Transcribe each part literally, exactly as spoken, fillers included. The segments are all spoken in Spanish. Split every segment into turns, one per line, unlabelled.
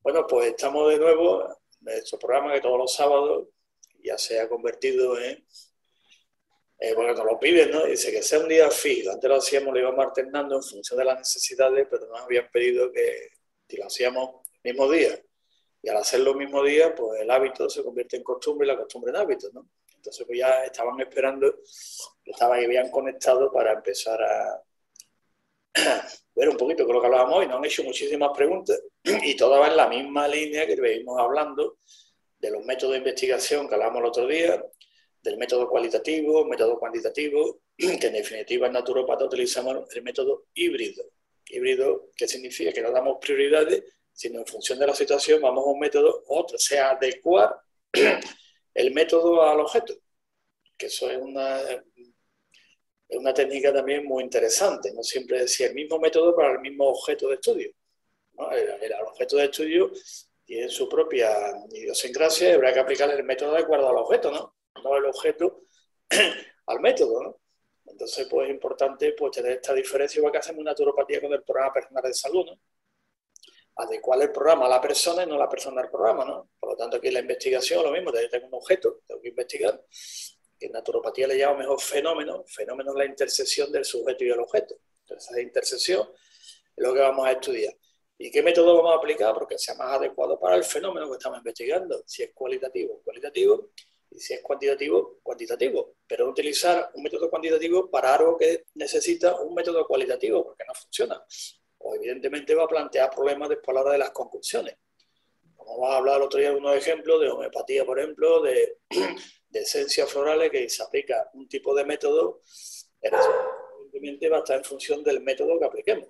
Bueno, pues estamos de nuevo en nuestro programa que todos los sábados ya se ha convertido en, eh, porque nos lo piden, ¿no? Dice que sea un día fijo. Antes lo hacíamos, lo íbamos alternando en función de las necesidades, pero nos habían pedido que si lo hacíamos el mismo día. Y al hacerlo el mismo día, pues el hábito se convierte en costumbre y la costumbre en hábito, ¿no? Entonces, pues ya estaban esperando, estaban y habían conectado para empezar a ver un poquito con lo que hablábamos hoy. Nos han hecho muchísimas preguntas y todas van en la misma línea que venimos hablando de los métodos de investigación que hablábamos el otro día, del método cualitativo, método cuantitativo, que en definitiva en naturopata utilizamos el método híbrido. Híbrido, ¿qué significa? Que no damos prioridades, sino en función de la situación vamos a un método, otro, sea adecuar el método al objeto, que eso es una, es una técnica también muy interesante, no siempre decir el mismo método para el mismo objeto de estudio, ¿no? El, el, el objeto de estudio tiene su propia idiosincrasia y habrá que aplicar el método adecuado al objeto, ¿no? No el objeto al método, ¿no? Entonces, pues es importante pues, tener esta diferencia, igual que hacemos una naturopatía con el programa personal de salud, ¿no? Adecuar el programa a la persona y no la persona al programa, ¿no? Por lo tanto, aquí en la investigación lo mismo, tengo un objeto, tengo que investigar, que en naturopatía le llamo mejor fenómeno, fenómeno es la intersección del sujeto y el objeto. Entonces, esa intersección es lo que vamos a estudiar. ¿Y qué método vamos a aplicar? Porque sea más adecuado para el fenómeno que estamos investigando. Si es cualitativo, cualitativo, y si es cuantitativo, cuantitativo. Pero no utilizar un método cuantitativo para algo que necesita un método cualitativo, porque no funciona. O evidentemente va a plantear problemas después a la hora de las conclusiones. Como vamos a hablar el otro día de unos ejemplos de homeopatía, por ejemplo, de, de esencias florales, que se aplica un tipo de método, evidentemente va a estar en función del método que apliquemos.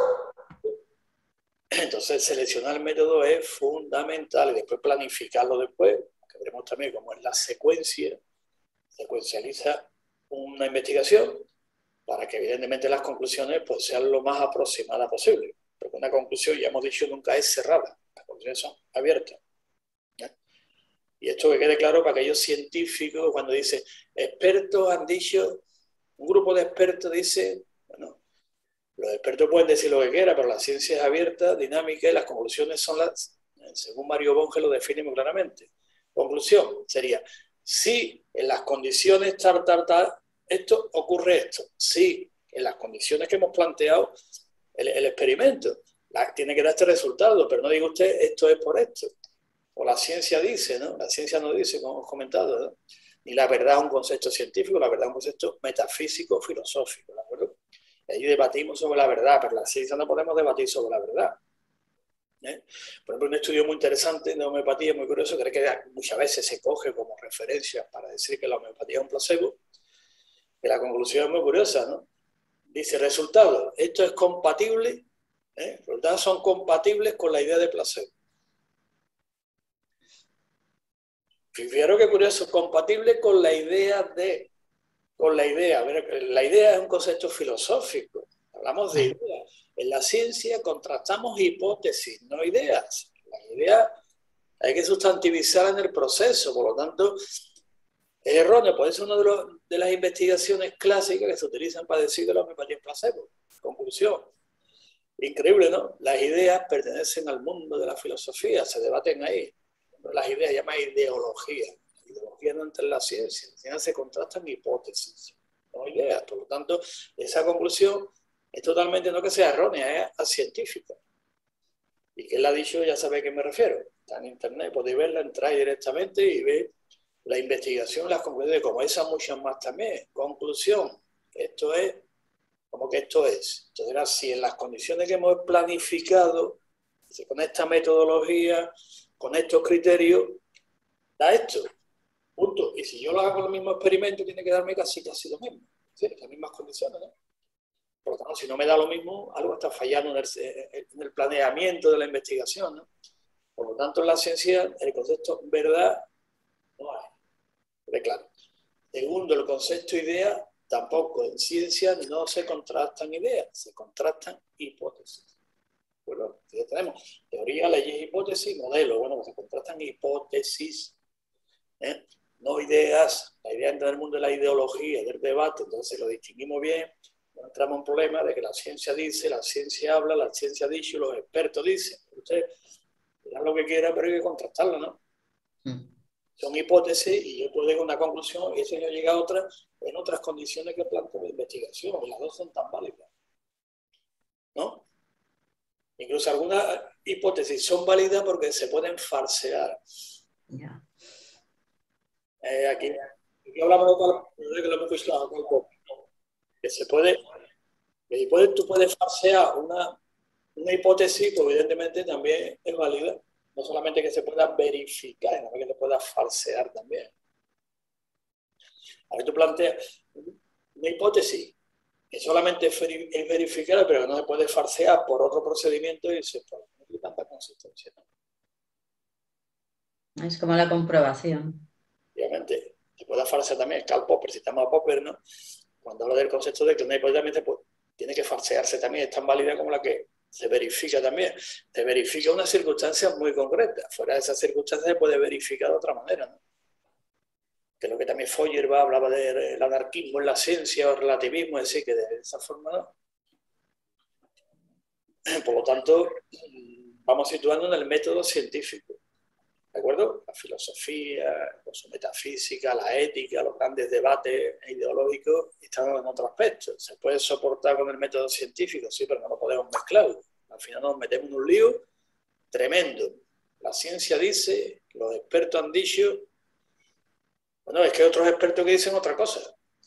Entonces, seleccionar el método es fundamental y después planificarlo después, que veremos también cómo es la secuencia, secuencializa una investigación para que evidentemente las conclusiones pues, sean lo más aproximadas posible. Porque una conclusión, ya hemos dicho, nunca es cerrada, las conclusiones son abiertas. ¿Eh? Y esto que quede claro para aquellos científicos, cuando dice, expertos han dicho, un grupo de expertos dice, bueno, los expertos pueden decir lo que quieran, pero la ciencia es abierta, dinámica y las conclusiones son las, según Mario Bunge lo define muy claramente. Conclusión sería, si en las condiciones tal, tal, tal, esto ocurre esto. Si en las condiciones que hemos planteado el, el experimento, la, tiene que dar este resultado, pero no diga usted esto es por esto. O la ciencia dice, ¿no? La ciencia no dice, como hemos comentado, ¿no? Ni la verdad es un concepto científico, la verdad es un concepto metafísico, filosófico, ¿de acuerdo? Allí debatimos sobre la verdad, pero la ciencia no podemos debatir sobre la verdad. ¿Eh? Por ejemplo, un estudio muy interesante de homeopatía, muy curioso, que, que muchas veces se coge como referencia para decir que la homeopatía es un placebo, que la conclusión es muy curiosa, ¿no? Dice, resultado, esto es compatible, ¿eh? Los resultados son compatibles con la idea de placebo. Fijaros qué curioso, compatible con la idea de, con la idea, a ver, la idea es un concepto filosófico, hablamos de ideas. En la ciencia contrastamos hipótesis, no ideas. Las ideas hay que sustantivizar en el proceso, por lo tanto, es erróneo. Por eso es una de, los, de las investigaciones clásicas que se utilizan para decir que la homeopatía es placebo. Conclusión. Increíble, ¿no? Las ideas pertenecen al mundo de la filosofía, se debaten ahí. Las ideas se llaman ideología. La ideología no entra en la ciencia. En la ciencia se contrastan hipótesis, no ideas. Por lo tanto, esa conclusión es totalmente, no que sea errónea, es científica. Y quien la ha dicho ya sabe a qué me refiero. Está en internet, podéis verla, entráis directamente y veis la investigación, las conclusiones, como esas muchas más también. Conclusión, esto es como que esto es. Entonces, si en las condiciones que hemos planificado, con esta metodología, con estos criterios, da esto, punto. Y si yo lo hago con el mismo experimento, tiene que darme casi, casi lo mismo. ¿Sí? Las mismas condiciones, ¿no? Por lo tanto, si no me da lo mismo, algo está fallando en el, en el planeamiento de la investigación, ¿no? Por lo tanto, en la ciencia, el concepto verdad no hay. Pero claro. Segundo, el concepto idea, tampoco. En ciencia no se contrastan ideas, se contrastan hipótesis. Bueno, ya tenemos teoría, leyes, hipótesis, modelo. Bueno, pues se contrastan hipótesis, ¿eh? No ideas. La idea entra en el mundo de la ideología, del debate, entonces lo distinguimos bien. No entramos en un problema de que la ciencia dice, la ciencia habla, la ciencia ha dicho, los expertos dicen. Usted, dirán lo que quiera, pero hay que contrastarlo, ¿no?
Mm.
Son hipótesis y yo puedo llegar a una conclusión y eso yo llega a otra en otras condiciones que planteo de investigación, y las dos son tan válidas, ¿no? Incluso algunas hipótesis son válidas porque se pueden falsear.
Yeah.
Eh, aquí, aquí hablamos de tal, que lo hemos visto, que se puede, que puede, tú puedes falsear una, una hipótesis, pues evidentemente también es válida. No solamente que se pueda verificar, sino que se pueda falsear también. A ver, tú planteas una hipótesis que solamente es verificada, pero que no se puede falsear por otro procedimiento y se puede no tiene tanta consistencia, ¿no?
Es como la comprobación.
Obviamente, se puede falsear también. Karl Popper, citamos a Popper, ¿no? Cuando habla del concepto de que una hipótesis también pues, tiene que falsearse también, es tan válida como la que se verifica también. Se verifica una circunstancia muy concreta. Fuera de esa circunstancia se puede verificar de otra manera, ¿no? Que es lo que también Feuerbach hablaba del anarquismo en la ciencia o relativismo, es decir, que de esa forma no. Por lo tanto, vamos situando en el método científico, ¿de acuerdo? La filosofía, su metafísica, la ética, los grandes debates ideológicos están en otro aspecto. Se puede soportar con el método científico, sí, pero no lo podemos mezclar. Al final nos metemos en un lío tremendo. La ciencia dice, los expertos han dicho, bueno, es que hay otros expertos que dicen otra cosa.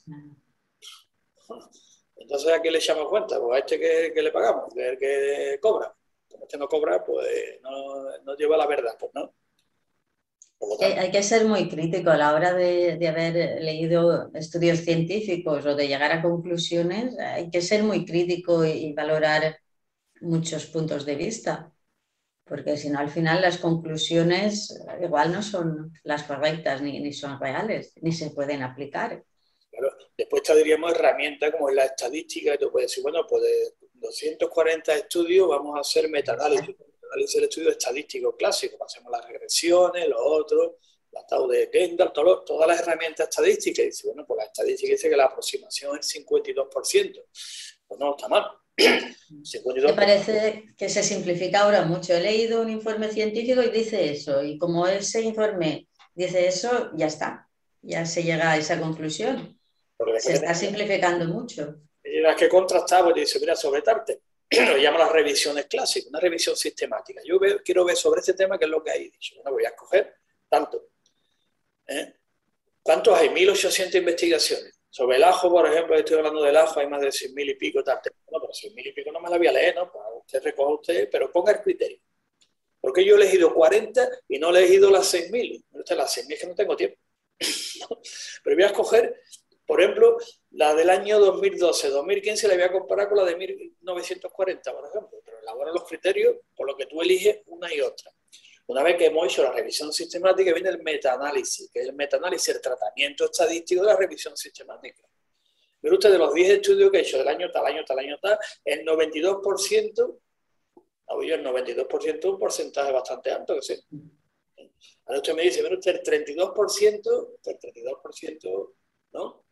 Entonces, ¿a qué le echamos cuenta? Pues a este que, que le pagamos, que es el que cobra. Como este no cobra, pues no, no lleva la verdad, pues no.
Sí, hay que ser muy crítico a la hora de, de haber leído estudios científicos o de llegar a conclusiones. Hay que ser muy crítico y, y valorar muchos puntos de vista, porque si no, al final las conclusiones igual no son las correctas, ni, ni son reales, ni se pueden aplicar.
Claro. Después tendríamos herramientas como la estadística, y tú puedes decir, bueno, pues de doscientos cuarenta estudios vamos a hacer metaanálisis, análisis del estudio estadístico clásico, hacemos las regresiones, los otros, la Tau de Kendall, todo, todas las herramientas estadísticas, y dice, bueno, pues la estadística dice que la aproximación es el cincuenta y dos por ciento, pues no está mal. cincuenta y dos por ciento.
Me parece que se simplifica ahora mucho. He leído un informe científico y dice eso, y como ese informe dice eso, ya está, ya se llega a esa conclusión. Se está simplificando mucho.
Y las que contrastaba y dice, mira, sobre Tarte, lo llama las revisiones clásicas, una revisión sistemática. Yo veo, quiero ver sobre este tema qué es lo que hay. Dicho, bueno, voy a escoger tanto. ¿Eh? ¿Cuántos hay? mil ochocientas investigaciones. Sobre el ajo, por ejemplo, estoy hablando del ajo, hay más de seis mil y pico. Tarte. Bueno, pero seis mil y pico no me la voy a leer, ¿no? Pues usted recoja usted, pero ponga el criterio. Porque yo he elegido cuarenta y no he elegido las seis mil. Las seis mil es que no tengo tiempo. Pero voy a escoger, por ejemplo, la del año dos mil doce, dos mil quince la voy a comparar con la de mil novecientos cuarenta, por ejemplo. Pero elabora los criterios por lo que tú eliges una y otra. Una vez que hemos hecho la revisión sistemática, viene el metaanálisis, que es el metaanálisis, el tratamiento estadístico de la revisión sistemática. Pero usted, de los diez estudios que he hecho del año tal, año tal, año tal, el noventa y dos por ciento, oye, el noventa y dos por ciento es un porcentaje bastante alto, que sí. Ahora usted me dice, bueno, usted el treinta y dos por ciento, el treinta y dos por ciento, ¿no?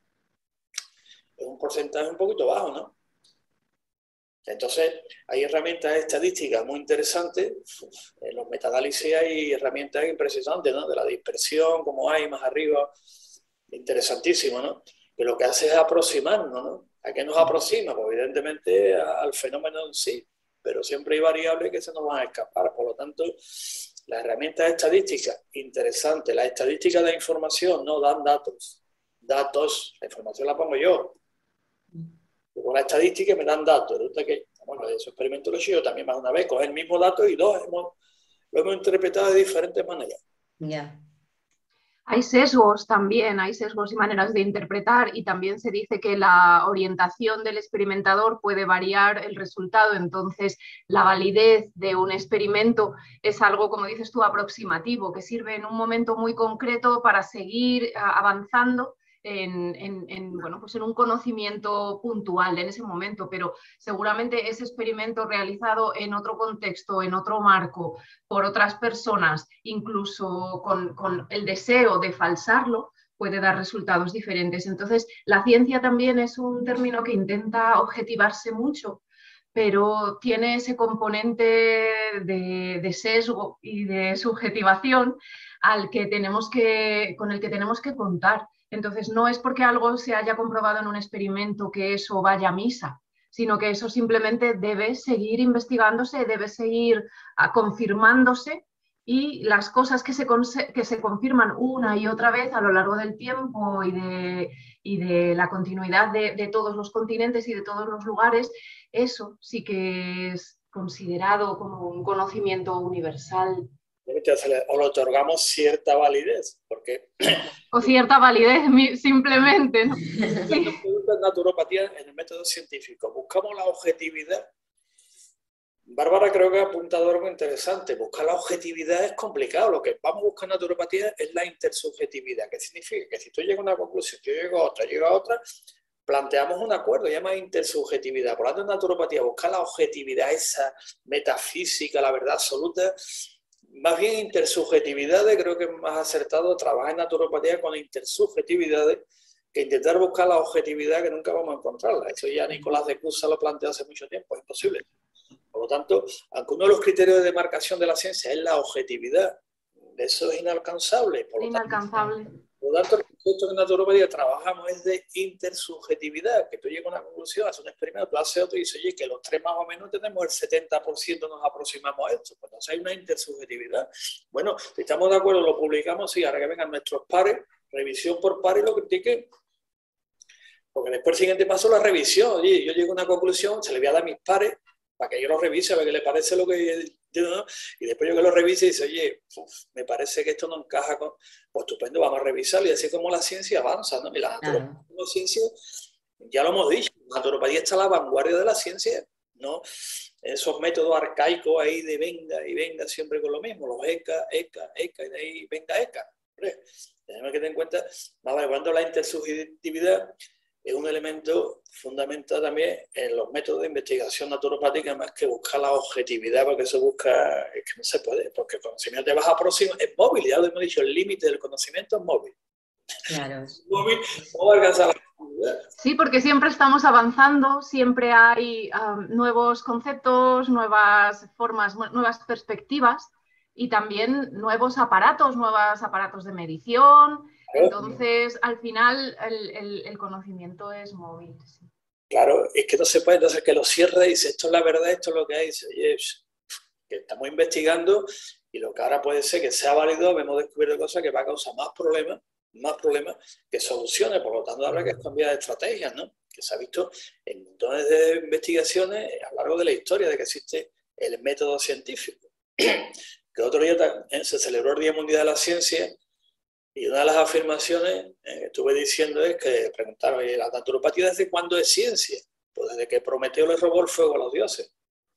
Es un porcentaje un poquito bajo, ¿no? Entonces, hay herramientas estadísticas muy interesantes. En los metaanálisis hay herramientas impresionantes, ¿no? De la dispersión, como hay más arriba. Interesantísimo, ¿no? Que lo que hace es aproximarnos, ¿no? ¿A qué nos aproxima? Pues evidentemente al fenómeno en sí, pero siempre hay variables que se nos van a escapar. Por lo tanto, las herramientas estadísticas, interesantes. Las estadísticas de información no dan datos. Datos, la información la pongo yo. Con la estadística me dan datos. Resulta que, bueno, esos experimentos lo he hecho yo también más de una vez, con el mismo dato y dos hemos, lo hemos interpretado de diferentes maneras.
Ya. Yeah.
Hay sesgos también, hay sesgos y maneras de interpretar, y también se dice que la orientación del experimentador puede variar el resultado. Entonces, la validez de un experimento es algo, como dices tú, aproximativo, que sirve en un momento muy concreto para seguir avanzando En, en, en, bueno, pues en un conocimiento puntual en ese momento, pero seguramente ese experimento realizado en otro contexto, en otro marco, por otras personas, incluso con, con el deseo de falsarlo, puede dar resultados diferentes. Entonces, la ciencia también es un término que intenta objetivarse mucho, pero tiene ese componente de, de sesgo y de subjetivación al que tenemos que, con el que tenemos que contar. Entonces, no es porque algo se haya comprobado en un experimento que eso vaya a misa, sino que eso simplemente debe seguir investigándose, debe seguir uh, confirmándose, y las cosas que se, que se confirman una y otra vez a lo largo del tiempo y de, y de la continuidad de, de todos los continentes y de todos los lugares, eso sí que es considerado como un conocimiento universal.
O le otorgamos cierta validez, porque...
O cierta validez, simplemente, ¿no?
En naturopatía, en el método científico, buscamos la objetividad. Bárbara creo que ha apuntado algo interesante. Buscar la objetividad es complicado. Lo que vamos a buscar en naturopatía es la intersubjetividad. ¿Qué significa? Que si tú llegas a una conclusión, yo llego a otra, yo llego a otra, planteamos un acuerdo, se llama intersubjetividad. Por lo tanto, en naturopatía, buscar la objetividad, esa metafísica, la verdad absoluta. Más bien intersubjetividades, creo que es más acertado trabajar en naturopatía con intersubjetividades que intentar buscar la objetividad que nunca vamos a encontrarla. Eso ya Nicolás de Cusa lo planteó hace mucho tiempo, es imposible. Por lo tanto, aunque uno de los criterios de demarcación de la ciencia es la objetividad, eso es inalcanzable. Por lo
inalcanzable.
Tanto, por lo tanto, el concepto que en naturopatía trabajamos es de intersubjetividad, que tú llegas a una conclusión, haces un experimento, tú haces otro y dices, oye, que los tres más o menos tenemos el setenta por ciento, nos aproximamos a esto. Pues entonces hay una intersubjetividad. Bueno, si estamos de acuerdo, lo publicamos, sí, ahora que vengan nuestros pares, revisión por pares y lo critiquen. Porque después el siguiente paso es la revisión. Oye, yo llego a una conclusión, se le voy a dar a mis pares para que yo lo revise, a ver qué le parece lo que yo, ¿no? Y después yo que lo revise y dice, oye, uf, me parece que esto no encaja con... Pues estupendo, vamos a revisarlo, y así como la ciencia avanza, ¿no? Y la naturopatía, claro. Ciencia, ya lo hemos dicho, la naturopatía está a la vanguardia de la ciencia, ¿no? Esos métodos arcaicos ahí de venga y venga siempre con lo mismo, los ECA, ECA, ECA, y de ahí venga ECA. Hombre, tenemos que tener en cuenta, vale, cuando la intersubjetividad es un elemento fundamental también en los métodos de investigación naturopática, más que buscar la objetividad, porque eso busca, es que no se puede, porque el conocimiento te vas a próximo, es móvil, ya lo hemos dicho, el límite del conocimiento es móvil.
Claro.
Móvil, no alcanza la objetividad.
Sí, porque siempre estamos avanzando, siempre hay um, nuevos conceptos, nuevas formas, nuevas perspectivas y también nuevos aparatos, nuevos aparatos de medición. Entonces, al final, el, el, el conocimiento es móvil. Sí.
Claro, es que no se puede, entonces que lo cierre y dice, esto es la verdad, esto es lo que hay, dice, oye, que estamos investigando y lo que ahora puede ser que sea válido, hemos descubierto cosas que va a causar más problemas, más problemas que soluciones, por lo tanto habrá que cambiar de estrategias, ¿no? Que se ha visto en montones de investigaciones a lo largo de la historia de que existe el método científico. Que otro día se celebró el Día Mundial de la Ciencia. Y una de las afirmaciones eh, que estuve diciendo es que preguntaron, ¿la naturopatía desde cuándo es ciencia? Pues desde que Prometeo le robó el fuego a los dioses.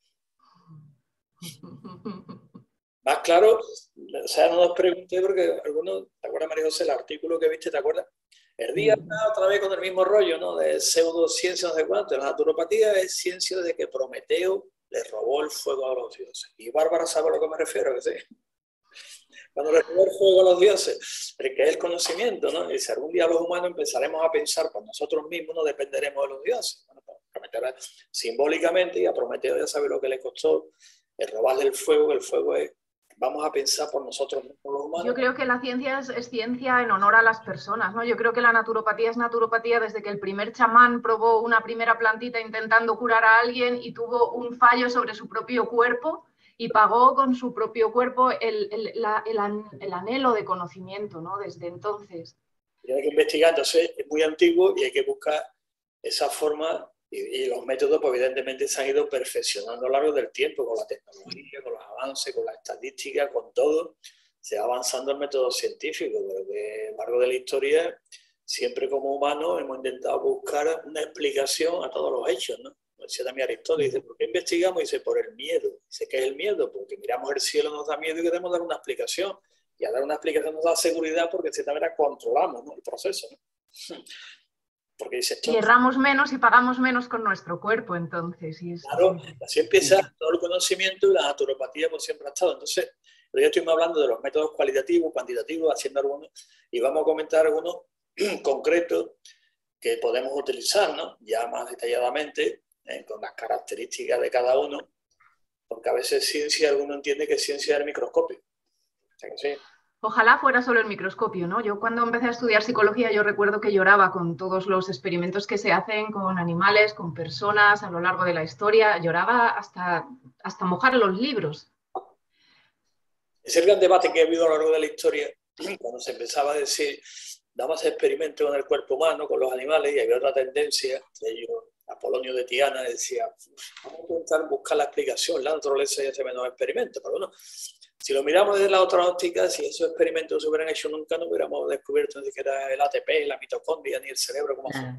Más claro, o sea, no nos pregunté porque algunos, ¿te acuerdas, María José, el artículo que viste, te acuerdas? El día está otra vez con el mismo rollo, ¿no? De pseudociencia, no sé cuánto. La naturopatía es ciencia desde que Prometeo le robó el fuego a los dioses. Y Bárbara sabe a lo que me refiero, que sí. Cuando le robó el fuego a los dioses, el que es el conocimiento, ¿no? Y si algún día los humanos empezaremos a pensar por nosotros mismos, no dependeremos de los dioses. Bueno, pues, Prometeo simbólicamente, y a Prometeo ya sabe lo que le costó el robarle el fuego, el fuego es, vamos a pensar por nosotros mismos los humanos.
Yo creo que la ciencia es, es ciencia en honor a las personas, ¿no? Yo creo que la naturopatía es naturopatía desde que el primer chamán probó una primera plantita intentando curar a alguien y tuvo un fallo sobre su propio cuerpo y pagó con su propio cuerpo el, el, la, el, an, el anhelo de conocimiento, ¿no? Desde entonces.
Y hay que investigar, entonces es muy antiguo y hay que buscar esa forma y, y los métodos, pues evidentemente se han ido perfeccionando a lo largo del tiempo con la tecnología, con los avances, con la estadística, con todo. Se va avanzando el método científico, pero que a lo largo de la historia, siempre como humanos hemos intentado buscar una explicación a todos los hechos, ¿no? Decía también Aristóteles, dice, ¿por qué investigamos? Y dice, por el miedo. Dice, ¿qué es el miedo? Porque miramos el cielo, nos da miedo y queremos dar una explicación. Y al dar una explicación nos da seguridad porque de cierta manera controlamos, ¿no? El proceso, ¿no? Porque dice esto,
y erramos menos y pagamos menos con nuestro cuerpo, entonces. Y eso,
claro,
sí.
así empieza sí. Todo el conocimiento y la naturopatía pues siempre ha estado. Entonces, pero ya estuvimos hablando de los métodos cualitativos, cuantitativos, haciendo algunos, y vamos a comentar algunos concretos que podemos utilizar, ¿no? Ya más detalladamente, ¿eh? Con las características de cada uno, porque a veces ciencia, alguno entiende que ciencia es el microscopio. O sea que sí.
Ojalá fuera solo el microscopio, ¿no? Yo cuando empecé a estudiar psicología, yo recuerdo que lloraba con todos los experimentos que se hacen con animales, con personas a lo largo de la historia. Lloraba hasta, hasta mojar los libros.
Es el gran debate que ha habido a lo largo de la historia, cuando se empezaba a decir, damos experimentos con el cuerpo humano, con los animales, y había otra tendencia, de ellos, Apolonio de Tiana decía, vamos a intentar buscar la explicación, la naturaleza y hace menos experimentos, pero bueno, si lo miramos desde la otra óptica, si esos experimentos se hubieran hecho nunca, no hubiéramos descubierto ni siquiera el A T P, la mitocondria, ni el cerebro como
Ah.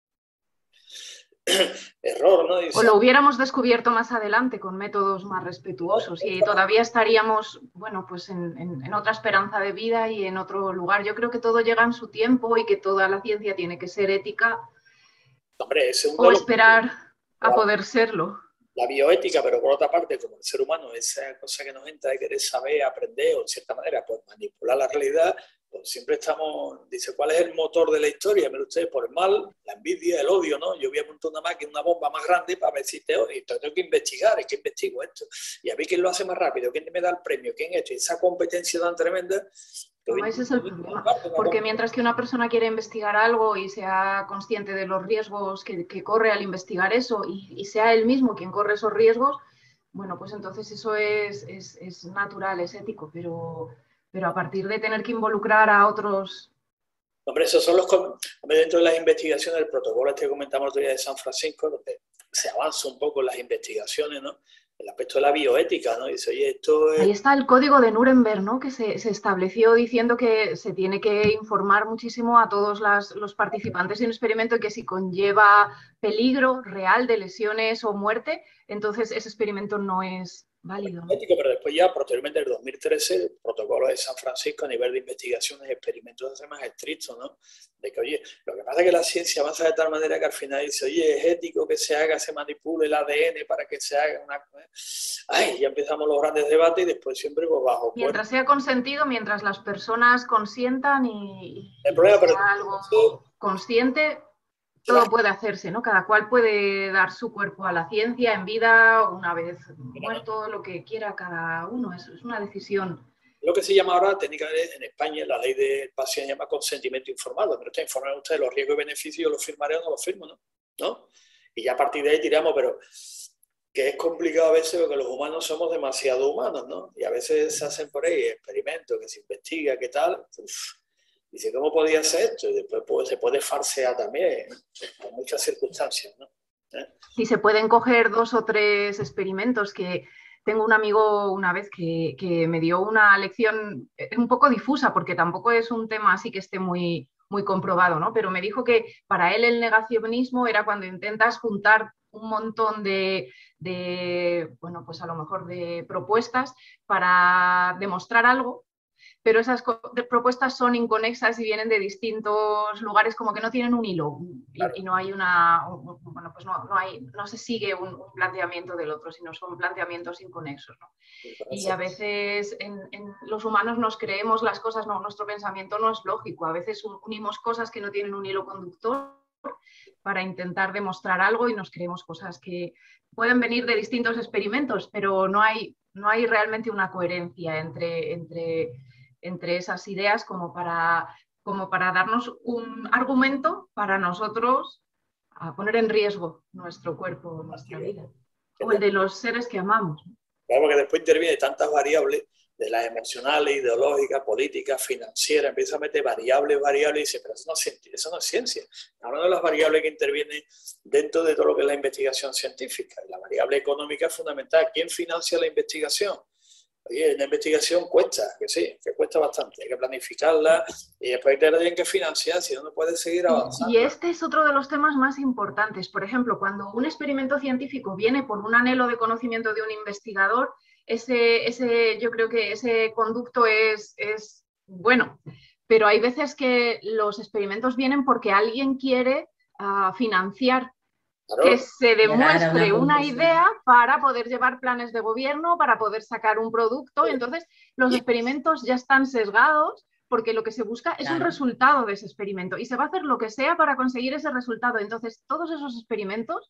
error, ¿no? Dice,
o lo hubiéramos descubierto más adelante con métodos más respetuosos y todavía estaríamos, bueno, pues en, en, en otra esperanza de vida y en otro lugar. Yo creo que todo llega en su tiempo y que toda la ciencia tiene que ser ética.
Hombre, ese es
o esperar a poder serlo.
La bioética, pero por otra parte, como el ser humano, esa cosa que nos entra de querer saber, aprender o en cierta manera pues manipular la realidad, pues siempre estamos, dice, ¿cuál es el motor de la historia? Mire usted, por el mal, la envidia, el odio, ¿no? Yo voy a montar una máquina, una bomba más grande para ver si te odio, y tengo que investigar, es que investigo esto, y a ver quién lo hace más rápido, quién me da el premio, quién esto, y esa competencia tan tremenda.
No, ese es el problema, porque mientras que una persona quiere investigar algo y sea consciente de los riesgos que, que corre al investigar eso y, y sea él mismo quien corre esos riesgos, bueno, pues entonces eso es, es, es natural, es ético, pero, pero a partir de tener que involucrar a otros...
Hombre, esos son los... Hombre, dentro de las investigaciones, el protocolo este que comentamos el otro día de San Francisco, donde se avanza un poco en las investigaciones, ¿no? El aspecto de la bioética, ¿no? Dice, oye, esto es...
Ahí está el código de Nuremberg, ¿no? Que se, se estableció diciendo que se tiene que informar muchísimo a todos las, los participantes de un experimento y que si conlleva peligro real de lesiones o muerte, entonces ese experimento no es válido, ¿no?
Ético, pero después ya, posteriormente, en el dos mil trece, el protocolo de San Francisco a nivel de investigaciones y experimentos hace más estricto, ¿no? De que, oye, lo que pasa es que la ciencia avanza de tal manera que al final dice, oye, es ético que se haga, se manipule el A D N para que se haga una... Ay, ya empezamos los grandes debates y después siempre pues, bajo...
Mientras sea consentido, mientras las personas consientan y,
el problema,
y sea
pero...
algo consciente... Todo puede hacerse, ¿no? Cada cual puede dar su cuerpo a la ciencia en vida, una vez muerto, lo que quiera cada uno. Es, es una decisión.
Lo que se llama ahora, técnicamente, en España, la ley del paciente llama consentimiento informado. Pero está informado usted de los riesgos y beneficios, yo los firmaré o no los firmo, ¿no? ¿no? Y ya a partir de ahí tiramos, pero que es complicado a veces porque los humanos somos demasiado humanos, ¿no? Y a veces se hacen por ahí experimentos, que se investiga, qué tal. Uf. Dice, ¿cómo podía ser esto? Y después pues, se puede farsear también, por muchas circunstancias, ¿no? ¿Eh?
Sí, se pueden coger dos o tres experimentos que... Tengo un amigo una vez que, que me dio una lección un poco difusa, porque tampoco es un tema así que esté muy, muy comprobado, ¿no? Pero me dijo que para él el negacionismo era cuando intentas juntar un montón de, de, bueno, pues a lo mejor de propuestas para demostrar algo, pero esas propuestas son inconexas y vienen de distintos lugares, como que no tienen un hilo
Claro.
y, y no hay una, bueno, pues no, no, hay, no se sigue un, un planteamiento del otro, sino son planteamientos inconexos, ¿no? Y a veces en, en los humanos nos creemos las cosas, no, nuestro pensamiento no es lógico, a veces unimos cosas que no tienen un hilo conductor para intentar demostrar algo y nos creemos cosas que pueden venir de distintos experimentos, pero no hay, no hay realmente una coherencia entre... entre entre esas ideas como para, como para darnos un argumento para nosotros a poner en riesgo nuestro cuerpo, nuestra vida, o el de los seres que amamos.
Claro, porque después interviene tantas variables de las emocionales, ideológicas, políticas, financieras, empieza a meter variables, variables y dice, pero eso no, eso no es ciencia. Hablando de las variables que intervienen dentro de todo lo que es la investigación científica. La variable económica es fundamental. ¿Quién financia la investigación? Oye, la investigación cuesta, que sí, que cuesta bastante, hay que planificarla y después tienen que financiar, si no, no puede seguir avanzando.
Y este es otro de los temas más importantes. Por ejemplo, cuando un experimento científico viene por un anhelo de conocimiento de un investigador, ese, ese, yo creo que ese conducto es, es bueno, pero hay veces que los experimentos vienen porque alguien quiere uh, financiar. Claro. Que se demuestre una, una idea para poder llevar planes de gobierno, para poder sacar un producto. Y entonces los experimentos ya están sesgados porque lo que se busca es claro. un resultado de ese experimento y se va a hacer lo que sea para conseguir ese resultado. Entonces todos esos experimentos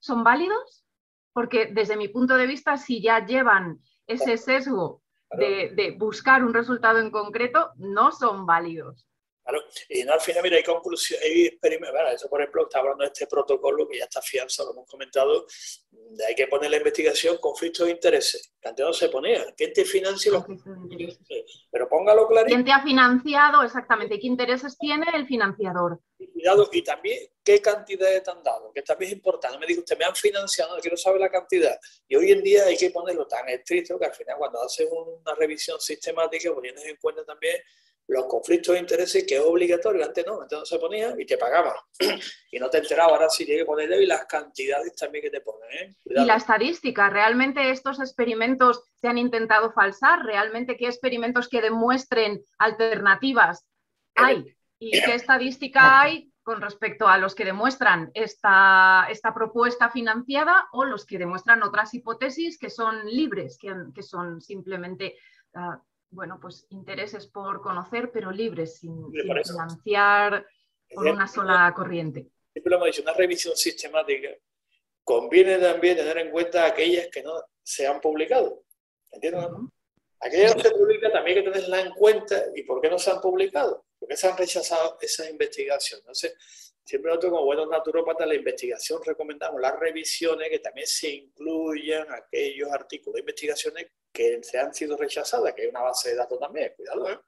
son válidos? Porque desde mi punto de vista, si ya llevan ese sesgo de, de buscar un resultado en concreto, no son válidos.
Claro, y no, al final, mira, hay conclusiones, hay experimentos, bueno, eso por ejemplo, está hablando de este protocolo que ya está afianzado, lo hemos comentado, de hay que poner la investigación conflictos de intereses, que antes no se ponía, ¿quién te financia los conflictos de intereses? Pero póngalo clarito.
¿Quién te ha financiado exactamente? ¿Qué intereses tiene el financiador?
Y cuidado, y también qué cantidades te han dado, que también es importante. No me diga usted, me han financiado, no quiero saber la cantidad. Y hoy en día hay que ponerlo tan estricto que al final cuando haces una revisión sistemática, pues tienes en cuenta también los conflictos de intereses, que es obligatorio, antes no, antes no se ponía y te pagaban y no te enterabas, ahora sí tienes que ponerle y las cantidades también que te ponen, ¿eh?
Y la estadística, ¿realmente estos experimentos se han intentado falsar? ¿Realmente qué experimentos que demuestren alternativas hay? ¿Y qué estadística hay con respecto a los que demuestran esta, esta propuesta financiada o los que demuestran otras hipótesis que son libres, que, que son simplemente... Uh, bueno, pues intereses por conocer, pero libres, sin, sin financiar por una sola corriente?
Siempre lo hemos dicho, una revisión sistemática conviene también tener en cuenta aquellas que no se han publicado. ¿Entiendes? Uh-huh. Aquellas que se publican también hay que tenerlas en cuenta. ¿Y por qué no se han publicado? ¿Por qué se han rechazado esas investigaciones? Entonces, siempre nosotros como buenos naturópatas, la investigación recomendamos las revisiones, que también se incluyan aquellos artículos de investigaciones que se han sido rechazadas, que hay una base de datos también, cuidado, ¿eh?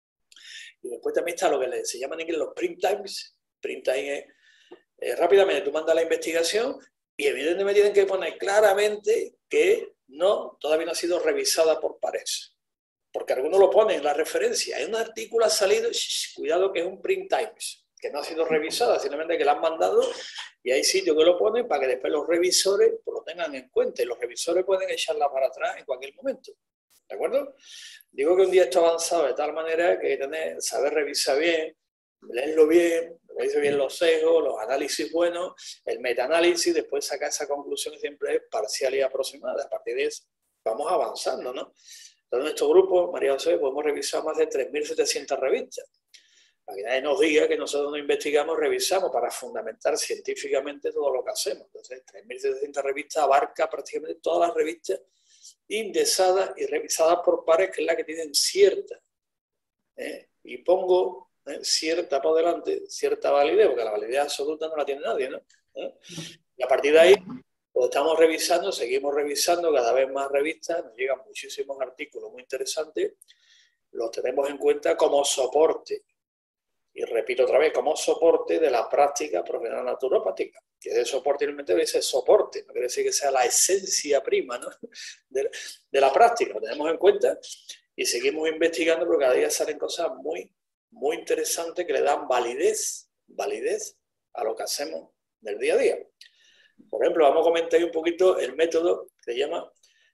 Y después también está lo que se llaman en inglés los print times. Print time es, eh, rápidamente tú mandas la investigación y evidentemente tienen que poner claramente que no, todavía no ha sido revisada por pares. Porque algunos lo ponen en la referencia. Hay un artículo ha salido, shh, cuidado que es un print times, que no ha sido revisada, simplemente que la han mandado y hay sitios que lo ponen para que después los revisores pues, lo tengan en cuenta y los revisores pueden echarla para atrás en cualquier momento. ¿De acuerdo? Digo que un día esto ha avanzado de tal manera que hay que tener, saber revisar bien, leerlo bien, revisar bien los sesgos, los análisis buenos, el metaanálisis, después sacar esa conclusión que siempre es parcial y aproximada. A partir de eso vamos avanzando, ¿no? Entonces, en nuestro grupo, María José, podemos revisar más de tres mil setecientas revistas. Para que nadie nos diga que nosotros no investigamos, revisamos para fundamentar científicamente todo lo que hacemos. Entonces, tres mil setecientas revistas abarca prácticamente todas las revistas indexadas y revisadas por pares, que es la que tienen cierta, ¿eh? y pongo ¿eh? cierta por delante, cierta validez, porque la validez absoluta no la tiene nadie, ¿no? ¿Eh? Y a partir de ahí, pues estamos revisando, seguimos revisando cada vez más revistas, nos llegan muchísimos artículos muy interesantes, los tenemos en cuenta como soporte. Y repito otra vez, como soporte de la práctica profesional naturopática. Que de soporte realmente dice soporte, no quiere decir que sea la esencia prima, ¿no? de, de la práctica, lo tenemos en cuenta y seguimos investigando porque cada día salen cosas muy, muy interesantes que le dan validez, validez a lo que hacemos del día a día. Por ejemplo, vamos a comentar un poquito el método que se llama,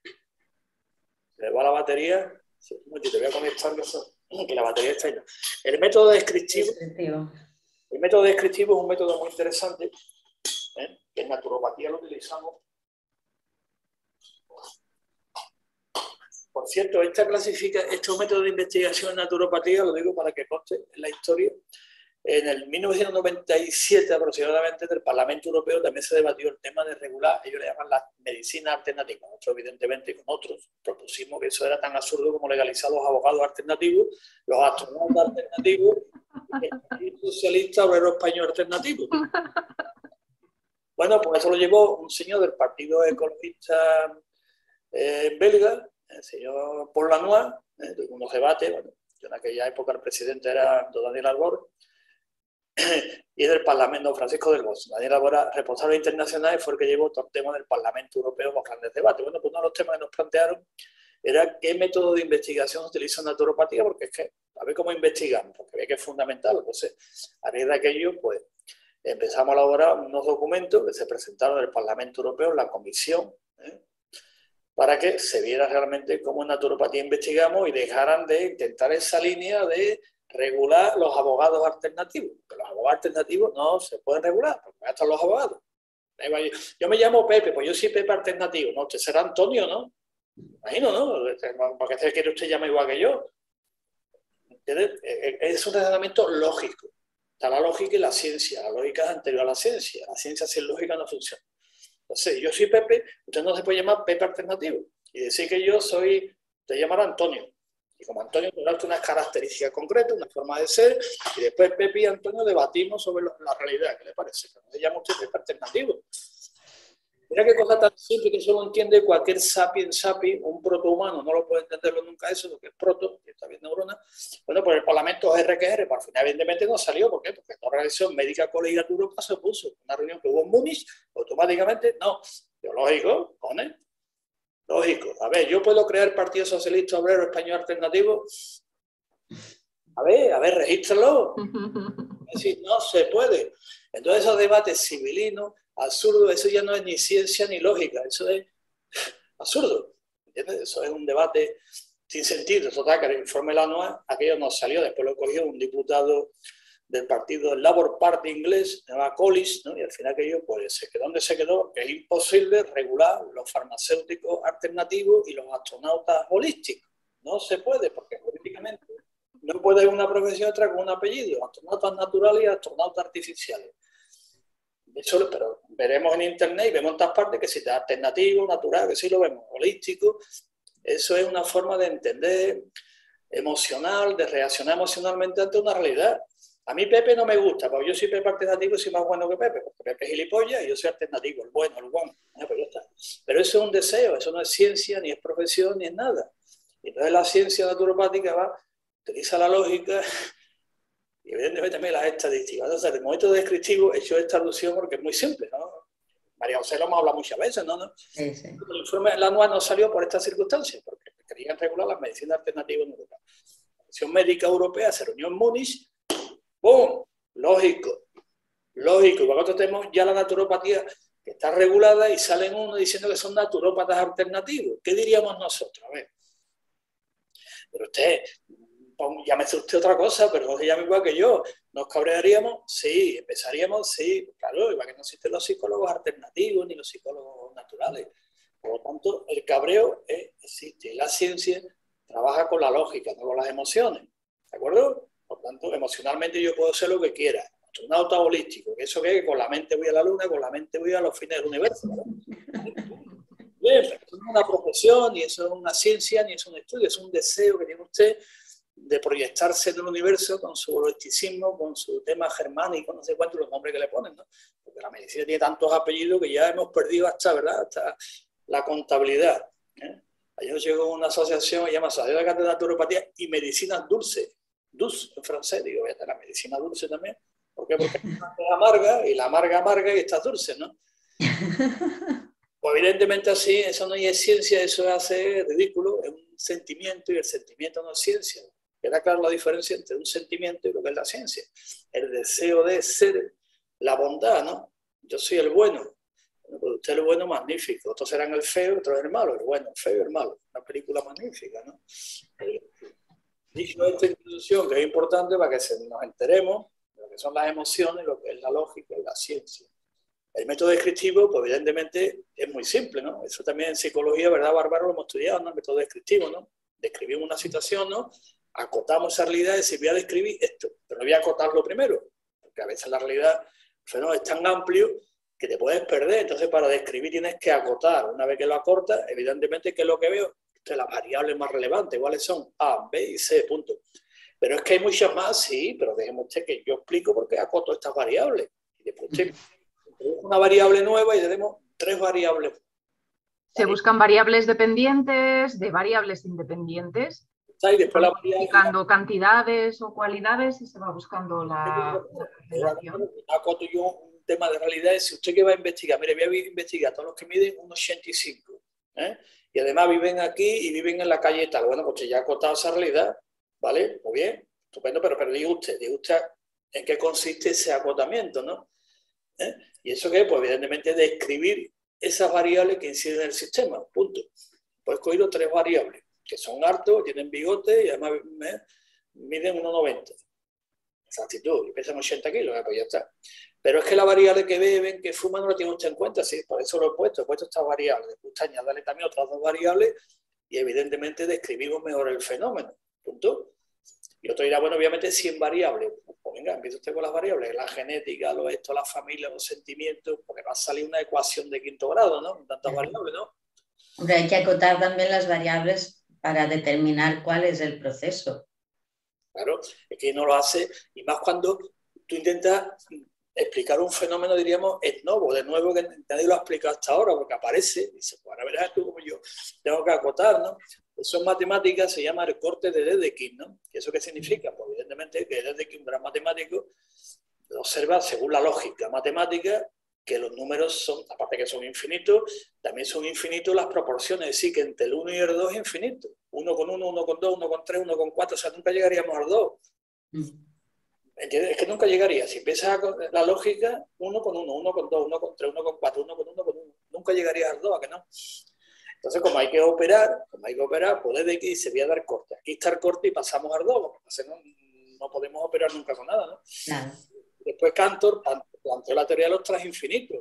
se le va la batería, sí, un momentito, voy a conectarlo eso. Que la batería está llena. El método descriptivo, descriptivo. El método descriptivo es un método muy interesante, ¿eh? Que en naturopatía lo utilizamos. Por cierto, esta clasifica, este método de investigación en naturopatía, lo digo para que conste en la historia, en el mil novecientos noventa y siete aproximadamente del Parlamento Europeo también se debatió el tema de regular, ellos le llaman la medicina alternativa. Nosotros evidentemente con otros propusimos que eso era tan absurdo como legalizar los abogados alternativos, los astronautas alternativos y el Partido Socialista Obrero Español alternativo. Bueno, pues eso lo llevó un señor del Partido Ecologista eh, belga, el señor Paul Lanois, eh, de unos debates, bueno, en aquella época el presidente era don Daniel Albor, y del Parlamento, Francisco del Bosch. Daniel Albora, responsable internacional, fue el que llevó todo el tema del Parlamento Europeo, los grandes debates. Bueno, pues uno de los temas que nos plantearon era qué método de investigación se utiliza en naturopatía, porque es que, a ver cómo investigamos, porque ve que es fundamental. Entonces, a raíz de aquello, pues, empezamos a elaborar unos documentos que se presentaron en el Parlamento Europeo, en la Comisión, ¿eh? para que se viera realmente cómo en naturopatía investigamos y dejaran de intentar esa línea de regular los abogados alternativos. Pero los abogados alternativos no se pueden regular, porque ya están los abogados. Yo me llamo Pepe, pues yo soy Pepe alternativo. No, usted será Antonio, ¿no? Imagino, ¿no? ¿Para qué se quiere usted llamar igual que yo? ¿Entiendes? Es un razonamiento lógico. Está la lógica y la ciencia. La lógica es anterior a la ciencia. La ciencia sin lógica no funciona. Entonces, yo soy Pepe, usted no se puede llamar Pepe alternativo. Y decir que yo soy, te llamará Antonio. Y como Antonio tendrá unas características concretas, una forma de ser, y después Pepe y Antonio debatimos sobre lo, la realidad. ¿Qué le parece? ¿No se llama usted Pepe alternativo? Mira qué cosa tan simple que eso lo entiende cualquier sapiens sapiens, un protohumano, no lo puede entenderlo nunca eso, lo que es proto, que está bien neurona. Bueno, pues el Parlamento R que R, por fin, evidentemente no salió. ¿Por qué? Porque la Organización Médica Colegial de Europa se opuso. Una reunión que hubo en Múnich, automáticamente, no. Biológico, pone. Lógico. A ver, ¿yo puedo crear el Partido Socialista Obrero Español Alternativo? A ver, a ver, regístralo. Es decir, no se puede. Entonces esos debates civilinos, absurdos, eso ya no es ni ciencia ni lógica, eso es absurdo. ¿Entiendes? Eso es un debate sin sentido. Total, que el informe de la ONU, aquello no salió, después lo cogió un diputado del partido del Labour Party inglés, se llama Collis, ¿no? Y al final aquello, pues se quedó donde se quedó, que es imposible regular los farmacéuticos alternativos y los astronautas holísticos. No se puede, porque políticamente no puede haber una profesión otra con un apellido, astronautas naturales y astronautas artificiales. Eso, pero veremos en internet y vemos en todas partes que si es alternativo, natural, que sí lo vemos, holístico, eso es una forma de entender emocional, de reaccionar emocionalmente ante una realidad. A mí Pepe no me gusta, porque yo soy Pepe alternativo y soy más bueno que Pepe, porque Pepe es gilipollas y yo soy alternativo, el bueno, el bueno. Ah, pues ya está. Pero eso es un deseo, eso no es ciencia, ni es profesión, ni es nada. Y entonces la ciencia naturopática va, utiliza la lógica y evidentemente también las estadísticas. Entonces, el momento descriptivo he hecho esta alusión porque es muy simple, ¿no? María José lo hemos hablado muchas veces, ¿no? ¿no? Sí, sí. El informe de la ANUA no salió por estas circunstancias, porque querían regular las medicinas alternativas en Europa. La Comisión Médica Europea se reunió en Múnich. ¡Bum! Lógico, lógico. Y nosotros tenemos ya la naturopatía que está regulada y salen uno diciendo que son naturópatas alternativos. ¿Qué diríamos nosotros? A ver. Pero usted, llámese usted otra cosa, pero no se llame igual que yo. ¿Nos cabrearíamos? Sí. ¿Empezaríamos? Sí. Claro, igual que no existen los psicólogos alternativos ni los psicólogos naturales. Por lo tanto, el cabreo es, existe. La ciencia trabaja con la lógica, no con las emociones. ¿De acuerdo? Por tanto, emocionalmente yo puedo ser lo que quiera. Astronauta holístico, que eso que con la mente voy a la luna, con la mente voy a los fines del universo, ¿no? Bien, pero eso no es una profesión, ni eso es una ciencia, ni es un estudio, es un deseo que tiene usted de proyectarse en el universo con su holisticismo, con su tema germánico, no sé cuántos los nombres que le ponen, ¿no? Porque la medicina tiene tantos apellidos que ya hemos perdido hasta, ¿verdad? Hasta la contabilidad. ¿eh? Ayer llegó una asociación que se llama Asociación de Naturopatía y Medicinas Dulces. Dulce en francés, digo, voy a la medicina dulce también. ¿Por qué? Porque es amarga y la amarga amarga y está dulce, ¿no? Pues evidentemente así, eso no es ciencia, eso hace ridículo, es un sentimiento y el sentimiento no es ciencia. Queda clara la diferencia entre un sentimiento y lo que es la ciencia. El deseo de ser la bondad, ¿no? Yo soy el bueno. Bueno, pues usted es el bueno magnífico, otros serán el feo, otros el malo, el bueno, el feo y el malo. Una película magnífica, ¿no? Dicho esta introducción, que es importante para que se, nos enteremos de lo que son las emociones, lo que es la lógica y la ciencia. El método descriptivo, pues evidentemente, es muy simple, ¿no? Eso también en psicología, ¿verdad, Bárbaro? Lo hemos estudiado, ¿no? El método descriptivo, ¿no? Describimos una situación, ¿no? Acotamos esa realidad y decir, voy a describir esto, pero no voy a acotarlo primero, porque a veces la realidad, el fenómeno es tan amplio que te puedes perder. Entonces, para describir tienes que acotar. Una vez que lo acortas, evidentemente, ¿qué es lo que veo? Entonces, las variables más relevantes, ¿cuáles son? A, B y C, punto. Pero es que hay muchas más, sí, pero déjeme usted que yo explico por qué acoto estas variables. Y después usted una variable nueva y tenemos tres variables.
Se buscan variables dependientes de variables independientes.
Y después la variable,
buscando cantidades o cualidades y se va buscando la, la relación.
Acoto yo un tema de realidades. Si usted que va a investigar, mire, voy a investigar a todos los que miden uno ochenta y cinco. ¿eh? Y además viven aquí y viven en la calle tal. Bueno, pues ya ha acotado esa realidad, ¿vale? Muy bien, estupendo, pero, pero diga usted, diga usted en qué consiste ese acotamiento, ¿no? ¿Eh? ¿Y eso qué? Pues evidentemente describir esas variables que inciden en el sistema, punto. Pues he cogido tres variables, que son hartos, tienen bigote y además ¿eh? miden uno noventa. Exactitud, y pesan ochenta kilos, pues ya está. Pero es que la variable que beben, que fuman, no la tiene usted en cuenta, sí, por eso lo he puesto, he puesto estas variables. Me gusta añadirle también otras dos variables y evidentemente describimos mejor el fenómeno, punto. Y otro dirá, bueno, obviamente cien variables. pues venga, empieza usted con las variables, la genética, lo esto, la familia, los sentimientos, porque va a salir una ecuación de quinto grado, ¿no? Con tantas variables, ¿no?
Hombre, hay que acotar también las variables para determinar cuál es el proceso.
Claro, es que no lo hace, y más cuando tú intentas explicar un fenómeno, diríamos, es nuevo, de nuevo, que nadie lo ha explicado hasta ahora, porque aparece, y dice, pues ahora verás tú como yo tengo que acotar, ¿no? Eso en matemáticas se llama el corte de Dedekind, ¿no? ¿Y eso qué significa? Pues evidentemente que Dedekind, un gran matemático, observa según la lógica matemática que los números son, aparte que son infinitos, también son infinitos las proporciones, es decir, que entre el uno y el dos es infinito. uno con uno, uno con dos, uno con tres, uno con cuatro, o sea, nunca llegaríamos al dos. ¿Entiendes? Es que nunca llegaría. Si empiezas la lógica, uno con uno, uno con dos, uno con tres, uno con cuatro, uno con uno con uno, nunca llegarías al dos, ¿a que no? Entonces, como hay que operar, como hay que operar, pues desde aquí se voy a dar corte. Aquí está el corte y pasamos al dos, porque no, no podemos operar nunca con nada, ¿no?
Claro.
Después Cantor planteó la teoría de los tres infinitos.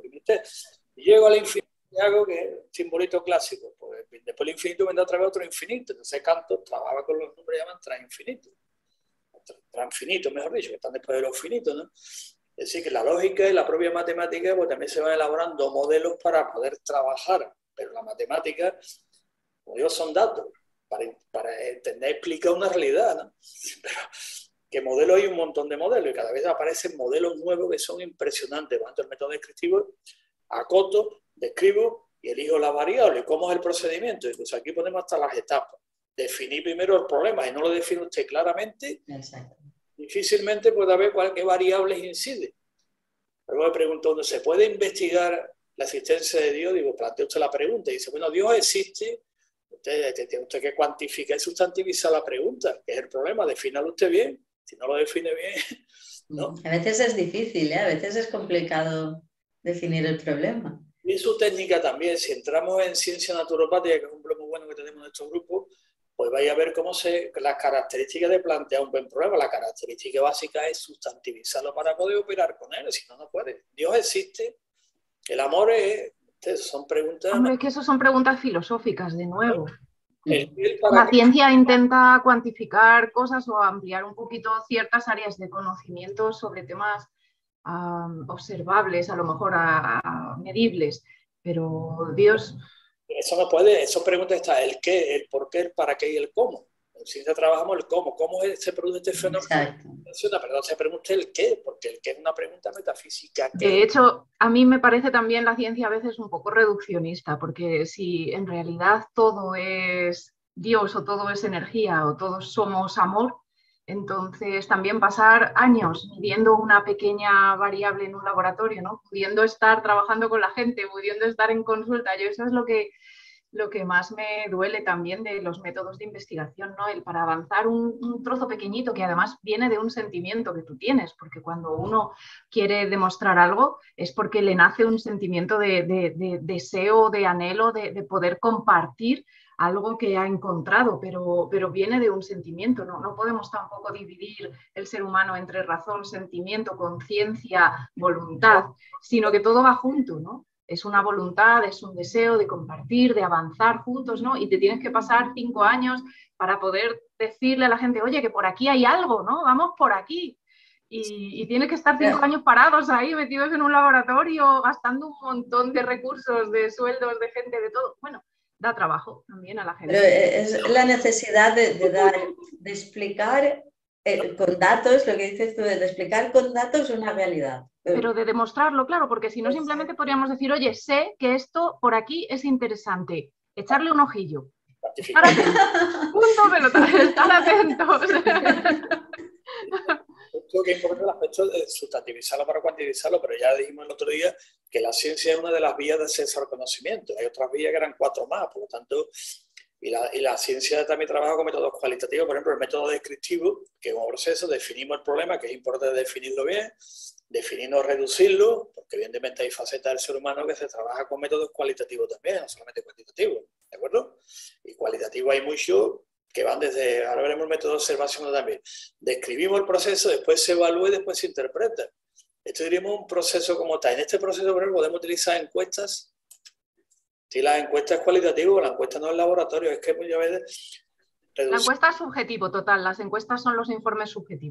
Y llego al infinito y hago que es simbolito clásico. Pues después el infinito vendrá otra vez otro infinito. Entonces Cantor trabajaba con los números que llaman tres infinitos. Tres infinitos, mejor dicho, que están después de los finitos, ¿no? Es decir, que la lógica y la propia matemática pues también se van elaborando modelos para poder trabajar. Pero la matemática, como digo, son datos. Para, para entender, explicar una realidad, ¿no? Pero que modelos hay un montón de modelos y cada vez aparecen modelos nuevos que son impresionantes. Por tanto, el método descriptivo, acoto, describo y elijo la variable. ¿Cómo es el procedimiento? Entonces aquí ponemos hasta las etapas. Definir primero el problema y no lo define usted claramente.
Exacto.
Difícilmente puede haber cualquier variables incide. Luego me pregunto, ¿dónde se puede investigar la existencia de Dios? Digo, plantea usted la pregunta y dice, bueno, Dios existe. Usted tiene usted que cuantificar y sustantivizar la pregunta, que es el problema. Defínalo usted bien. Si no lo define bien, ¿no?
A veces es difícil, ¿eh? A veces es complicado definir el problema.
Y su técnica también, si entramos en ciencia naturopática, que es un blog muy bueno que tenemos en estos grupos, pues vais a ver cómo se, las características de plantear un buen problema. La característica básica es sustantivizarlo para poder operar con él, si no, no puede. Dios existe, el amor es, son preguntas...
Hombre, que eso son preguntas filosóficas, de nuevo.
El, el para
la
que...
ciencia intenta cuantificar cosas o ampliar un poquito ciertas áreas de conocimiento sobre temas um, observables, a lo mejor a, a medibles, pero Dios...
Eso no puede, eso pregunta está el qué, el por qué, el para qué y el cómo. En ciencia trabajamos el cómo, cómo se produce este fenómeno. Perdón, se pregunta el qué, porque el qué es una pregunta metafísica. ¿Qué?
De hecho, a mí me parece también la ciencia a veces un poco reduccionista, porque si en realidad todo es Dios o todo es energía o todos somos amor, entonces también pasar años midiendo una pequeña variable en un laboratorio, ¿no? Pudiendo estar trabajando con la gente, pudiendo estar en consulta, yo eso es lo que... lo que más me duele también de los métodos de investigación, ¿no? El para avanzar un, un trozo pequeñito que además viene de un sentimiento que tú tienes, porque cuando uno quiere demostrar algo es porque le nace un sentimiento de, de, de deseo, de anhelo, de, de poder compartir algo que ha encontrado, pero, pero viene de un sentimiento, ¿no? No podemos tampoco dividir el ser humano entre razón, sentimiento, conciencia, voluntad, sino que todo va junto, ¿no? Es una voluntad, es un deseo de compartir, de avanzar juntos, ¿no? Y te tienes que pasar cinco años para poder decirle a la gente, oye, que por aquí hay algo, ¿no? Vamos por aquí. Y, y tienes que estar cinco años parados ahí, metidos en un laboratorio, gastando un montón de recursos, de sueldos, de gente, de todo. Bueno, da trabajo también a la gente.
Pero es la necesidad de, de dar, de explicar eh, con datos, lo que dices tú, de explicar con datos una realidad.
Pero de demostrarlo, claro, porque si no simplemente podríamos decir, oye, sé que esto por aquí es interesante, echarle un ojillo. Estar atentos. Punto pelota, estar atentos.
Creo que es importante el aspecto de sustantivizarlo para cuantificarlo, pero ya dijimos el otro día que la ciencia es una de las vías de acceso al conocimiento. Hay otras vías que eran cuatro más, por lo tanto, y la, y la ciencia también trabaja con métodos cualitativos, por ejemplo, el método descriptivo, que es un proceso, definimos el problema, que es importante definirlo bien, definirlo, reducirlo, porque evidentemente hay facetas del ser humano que se trabaja con métodos cualitativos también, no solamente cuantitativos, ¿de acuerdo? Y cualitativo hay mucho que van desde, ahora veremos el método de observación también. Describimos el proceso, después se evalúa y después se interpreta. Esto diríamos un proceso como tal. En este proceso, por ejemplo, podemos utilizar encuestas. Si las encuestas cualitativas, la encuesta no es laboratorio, es que muchas veces...
La encuesta es subjetivo, total. Las encuestas son los informes subjetivos.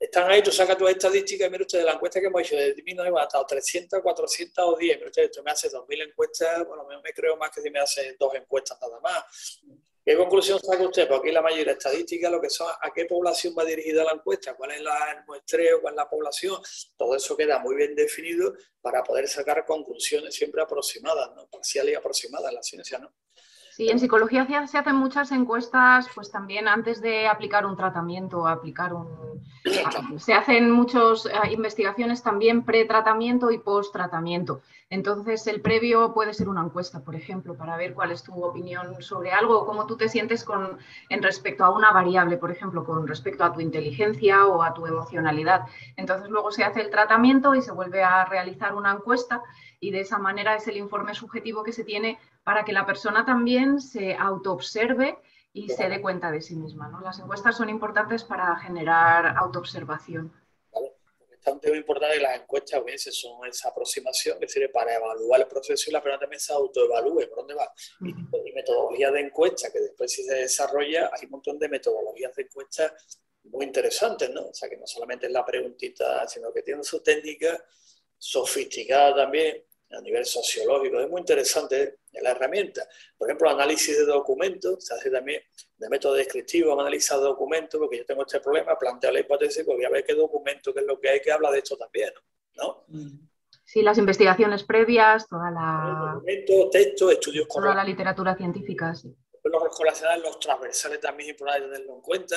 están ahí, tú sacas tus estadísticas y mira usted, de la encuesta que hemos hecho, de mí no hemos estado trescientas, cuatrocientas o diez, mira usted, esto me hace dos mil encuestas, bueno, me creo más que si me hace dos encuestas nada más. ¿Qué conclusión saca usted? Pues aquí la mayoría estadística, lo que son, a qué población va dirigida la encuesta, cuál es la, el muestreo, cuál es la población, todo eso queda muy bien definido para poder sacar conclusiones siempre aproximadas, ¿no? Parciales y aproximadas en la ciencia, ¿no?
Sí, en psicología se hacen muchas encuestas, pues también antes de aplicar un tratamiento, aplicar un... Se hacen muchas investigaciones también pre-tratamiento y post-tratamiento. Entonces, el previo puede ser una encuesta, por ejemplo, para ver cuál es tu opinión sobre algo o cómo tú te sientes con, en respecto a una variable, por ejemplo, con respecto a tu inteligencia o a tu emocionalidad. Entonces, luego se hace el tratamiento y se vuelve a realizar una encuesta y de esa manera es el informe subjetivo que se tiene para que la persona también se autoobserve y se dé cuenta de sí misma, ¿no? Las encuestas son importantes para generar autoobservación.
Vale. Es un tema importante que las encuestas a veces son esa aproximación que sirve para evaluar el proceso y la persona también se autoevalúe por dónde va. Uh-huh. Y, y metodologías de encuesta que después si se desarrolla, hay un montón de metodologías de encuestas muy interesantes, ¿no? O sea, que no solamente es la preguntita, sino que tiene su técnica sofisticada también a nivel sociológico. Es muy interesante la herramienta. Por ejemplo, análisis de documentos, se hace también de método descriptivo, vamos a analizar documentos, porque yo tengo este problema, planteo la hipótesis, pues voy a ver qué documento, qué es lo que hay que habla de esto también, ¿no?
Sí, las investigaciones previas, toda la...
Documentos, textos, estudios
toda correctos. La literatura científica, sí.
Los correlacionales, los transversales también es importante tenerlo en cuenta.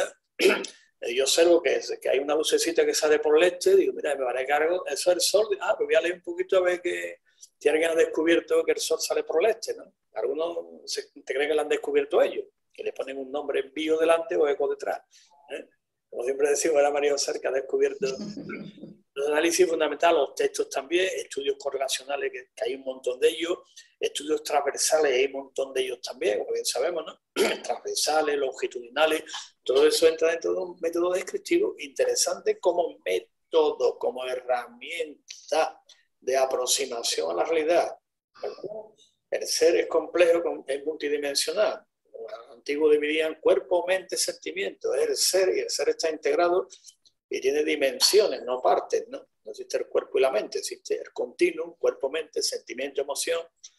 Yo observo que, que hay una lucecita que sale por el este, digo, mira, me haré cargo, eso es el sol, ah, pues voy a leer un poquito a ver que si alguien ha descubierto que el sol sale por el este, ¿no? Algunos se, te creen que lo han descubierto ellos, que le ponen un nombre bio delante o eco detrás, ¿eh? Como siempre decimos, era María José que ha descubierto los análisis fundamentales, los textos también, estudios correlacionales, que, que hay un montón de ellos, estudios transversales, hay un montón de ellos también, como bien sabemos, ¿no? Transversales, longitudinales, todo eso entra dentro de un método descriptivo interesante como método, como herramienta de aproximación a la realidad. El ser es complejo, es multidimensional. Los antiguos dividían cuerpo, mente, sentimiento. Es el ser y el ser está integrado y tiene dimensiones, no partes, ¿no? No existe el cuerpo y la mente, existe el continuum, cuerpo, mente, sentimiento, emoción.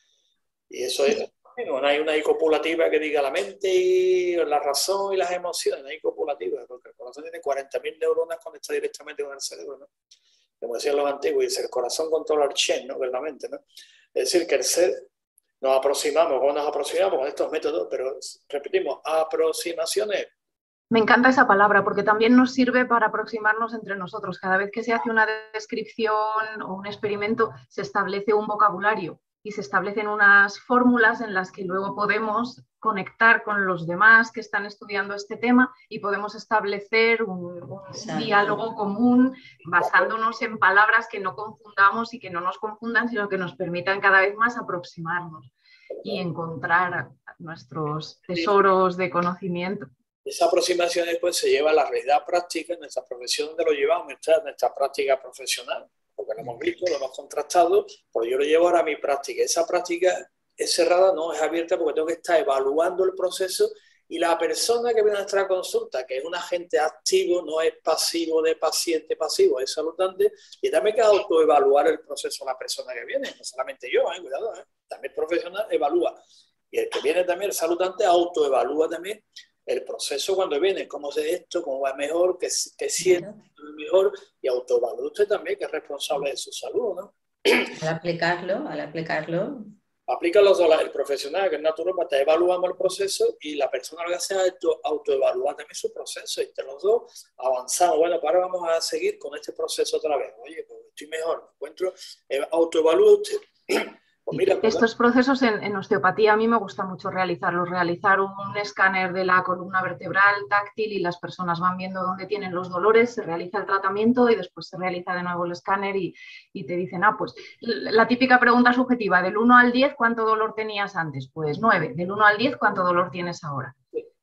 Y eso es, bueno, no hay una I copulativa que diga la mente y la razón y las emociones, no hay copulativa, porque el corazón tiene cuarenta mil neuronas conectadas directamente con el cerebro, ¿no? Como decían los antiguos, dice, el corazón controla el Shen, ¿no? Que es la mente, ¿no? Es decir, que el ser, nos aproximamos, ¿cómo nos aproximamos? Con estos métodos, pero repetimos, aproximaciones.
Me encanta esa palabra porque también nos sirve para aproximarnos entre nosotros. Cada vez que se hace una descripción o un experimento, se establece un vocabulario y se establecen unas fórmulas en las que luego podemos conectar con los demás que están estudiando este tema y podemos establecer un, un diálogo común basándonos en palabras que no confundamos y que no nos confundan, sino que nos permitan cada vez más aproximarnos y encontrar nuestros tesoros de conocimiento.
Esa aproximación después se lleva a la realidad práctica, en nuestra profesión donde lo llevamos, nuestra, nuestra práctica profesional, porque lo hemos visto, lo hemos contrastado, pues yo lo llevo ahora a mi práctica. Esa práctica es cerrada, no es abierta, porque tengo que estar evaluando el proceso y la persona que viene a nuestra consulta, que es un agente activo, no es pasivo de paciente pasivo, es saludante, y también hay que autoevaluar el proceso de la persona que viene, no solamente yo, ¿eh? Cuidado, ¿eh? También el profesional evalúa. Y el que viene también, el saludante, autoevalúa también el proceso cuando viene, cómo es esto, cómo va mejor, qué, qué siente mejor, y autoevalúa usted también, que es responsable de su salud, ¿no?
Al aplicarlo, al aplicarlo.
Aplica los dos, el profesional, que es naturópata, evaluamos el proceso y la persona lo que hace es autoevaluar también su proceso, y entre los dos avanzamos. Bueno, pues ahora vamos a seguir con este proceso otra vez. Oye, pues estoy mejor, me encuentro, autoevalúa usted.
Pues mira, estos procesos en, en osteopatía a mí me gusta mucho realizarlos, realizar un, un escáner de la columna vertebral táctil y las personas van viendo dónde tienen los dolores, se realiza el tratamiento y después se realiza de nuevo el escáner y, y te dicen, ah, pues la típica pregunta subjetiva, del uno al diez, ¿cuánto dolor tenías antes? Pues nueve, del uno al diez, ¿cuánto dolor tienes ahora?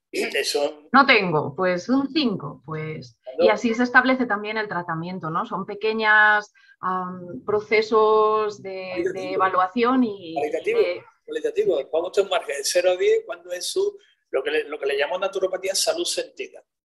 Eso...
No tengo, pues un cinco, pues... Y así se establece también el tratamiento, ¿no? Son pequeños um, procesos de, de evaluación y...
Cualitativo,
de...
cualitativo. Cuando usted marca de cero a diez, cuando es su, lo que le, lo que le llamamos naturopatía salud sentida.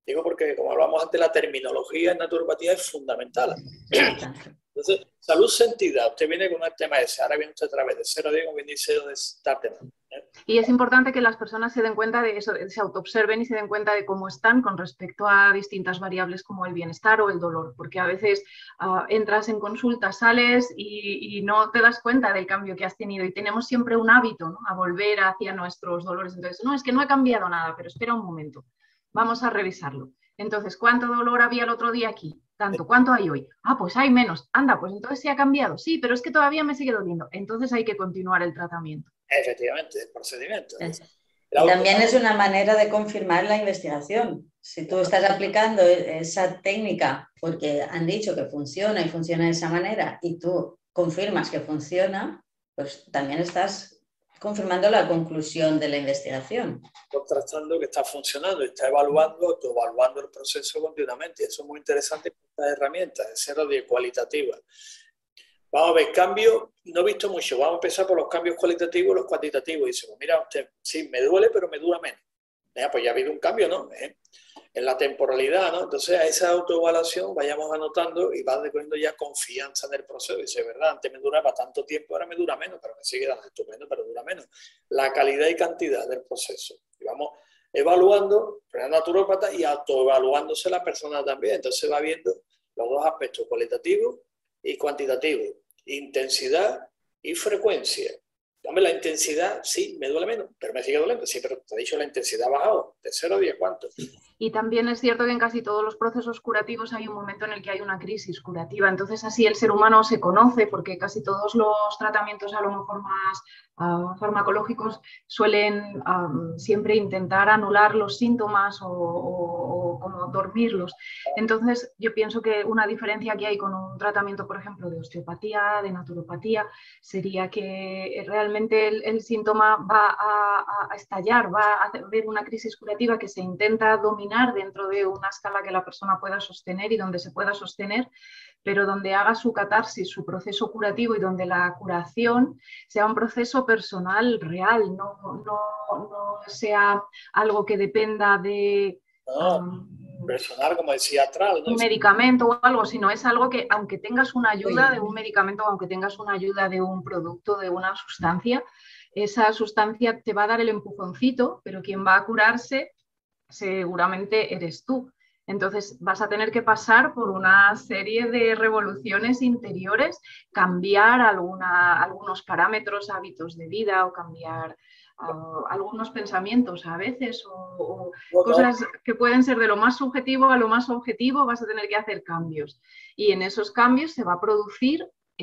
Digo porque, como hablamos antes, la terminología en naturopatía es fundamental. Entonces, salud sentida, usted viene con el tema ese, ahora viene usted a través de cero a diez, como bien dice, de estar tema. ¿eh?
Y es importante que las personas se den cuenta de eso, se autoobserven y se den cuenta de cómo están con respecto a distintas variables como el bienestar o el dolor, porque a veces uh, entras en consulta, sales y, y no te das cuenta del cambio que has tenido y tenemos siempre un hábito, ¿no?, a volver hacia nuestros dolores. Entonces, no, es que no he cambiado nada, pero espera un momento, vamos a revisarlo. Entonces, ¿cuánto dolor había el otro día aquí? Tanto, ¿cuánto hay hoy? Ah, pues hay menos. Anda, pues entonces sí ha cambiado. Sí, pero es que todavía me sigue doliendo. Entonces hay que continuar el tratamiento.
Efectivamente, el procedimiento.
Es. Y también es una manera de confirmar la investigación. Si tú estás aplicando esa técnica porque han dicho que funciona y funciona de esa manera y tú confirmas que funciona, pues también estás confirmando la conclusión de la investigación.
Contrastando que está funcionando, está evaluando, autoevaluando el proceso continuamente. Eso es muy interesante con estas herramientas, de cero a diez cualitativas. Vamos a ver, cambios, no he visto mucho. Vamos a empezar por los cambios cualitativos y los cuantitativos. Y decimos, mira, usted, sí, me duele, pero me dura menos. Ya, pues ya ha habido un cambio, ¿no? ¿Eh? En la temporalidad, ¿no? Entonces, a esa autoevaluación vayamos anotando y va poniendo ya confianza en el proceso. Dice, ¿verdad? Antes me duraba tanto tiempo, ahora me dura menos, pero me sigue dando estupendo, pero dura menos. La calidad y cantidad del proceso. Y vamos evaluando, pero naturópata, y autoevaluándose la persona también. Entonces va viendo los dos aspectos, cualitativo y cuantitativo, intensidad y frecuencia. Hombre, la intensidad, sí, me duele menos, pero me sigue doliendo. Sí, pero te he dicho, la intensidad ha bajado. De cero a diez, ¿cuánto?
Y también es cierto que en casi todos los procesos curativos hay un momento en el que hay una crisis curativa. Entonces así el ser humano se conoce, porque casi todos los tratamientos a lo mejor más uh, farmacológicos suelen um, siempre intentar anular los síntomas o, o, o como dormirlos. Entonces yo pienso que una diferencia que hay con un tratamiento, por ejemplo, de osteopatía, de naturopatía, sería que realmente el, el síntoma va a, a estallar, va a haber una crisis curativa que se intenta dominar dentro de una escala que la persona pueda sostener y donde se pueda sostener, pero donde haga su catarsis, su proceso curativo y donde la curación sea un proceso personal real, no, no, no sea algo que dependa de...
No, um, personal, como decía atrás, ¿no?
Un medicamento o algo, sino es algo que aunque tengas una ayuda de un medicamento, aunque tengas una ayuda de un producto, de una sustancia, esa sustancia te va a dar el empujoncito, pero quien va a curarse seguramente eres tú. Entonces vas a tener que pasar por una serie de revoluciones interiores, cambiar alguna, algunos parámetros, hábitos de vida o cambiar uh, algunos pensamientos a veces o, o cosas que pueden ser de lo más subjetivo a lo más objetivo, vas a tener que hacer cambios. Y en esos cambios se va a producir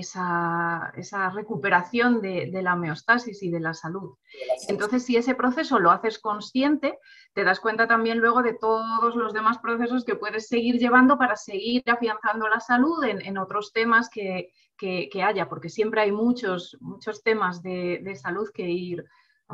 Esa, esa recuperación de, de la homeostasis y de la salud. Entonces, si ese proceso lo haces consciente, te das cuenta también luego de todos los demás procesos que puedes seguir llevando para seguir afianzando la salud en, en otros temas que, que, que haya, porque siempre hay muchos, muchos temas de, de salud que ir,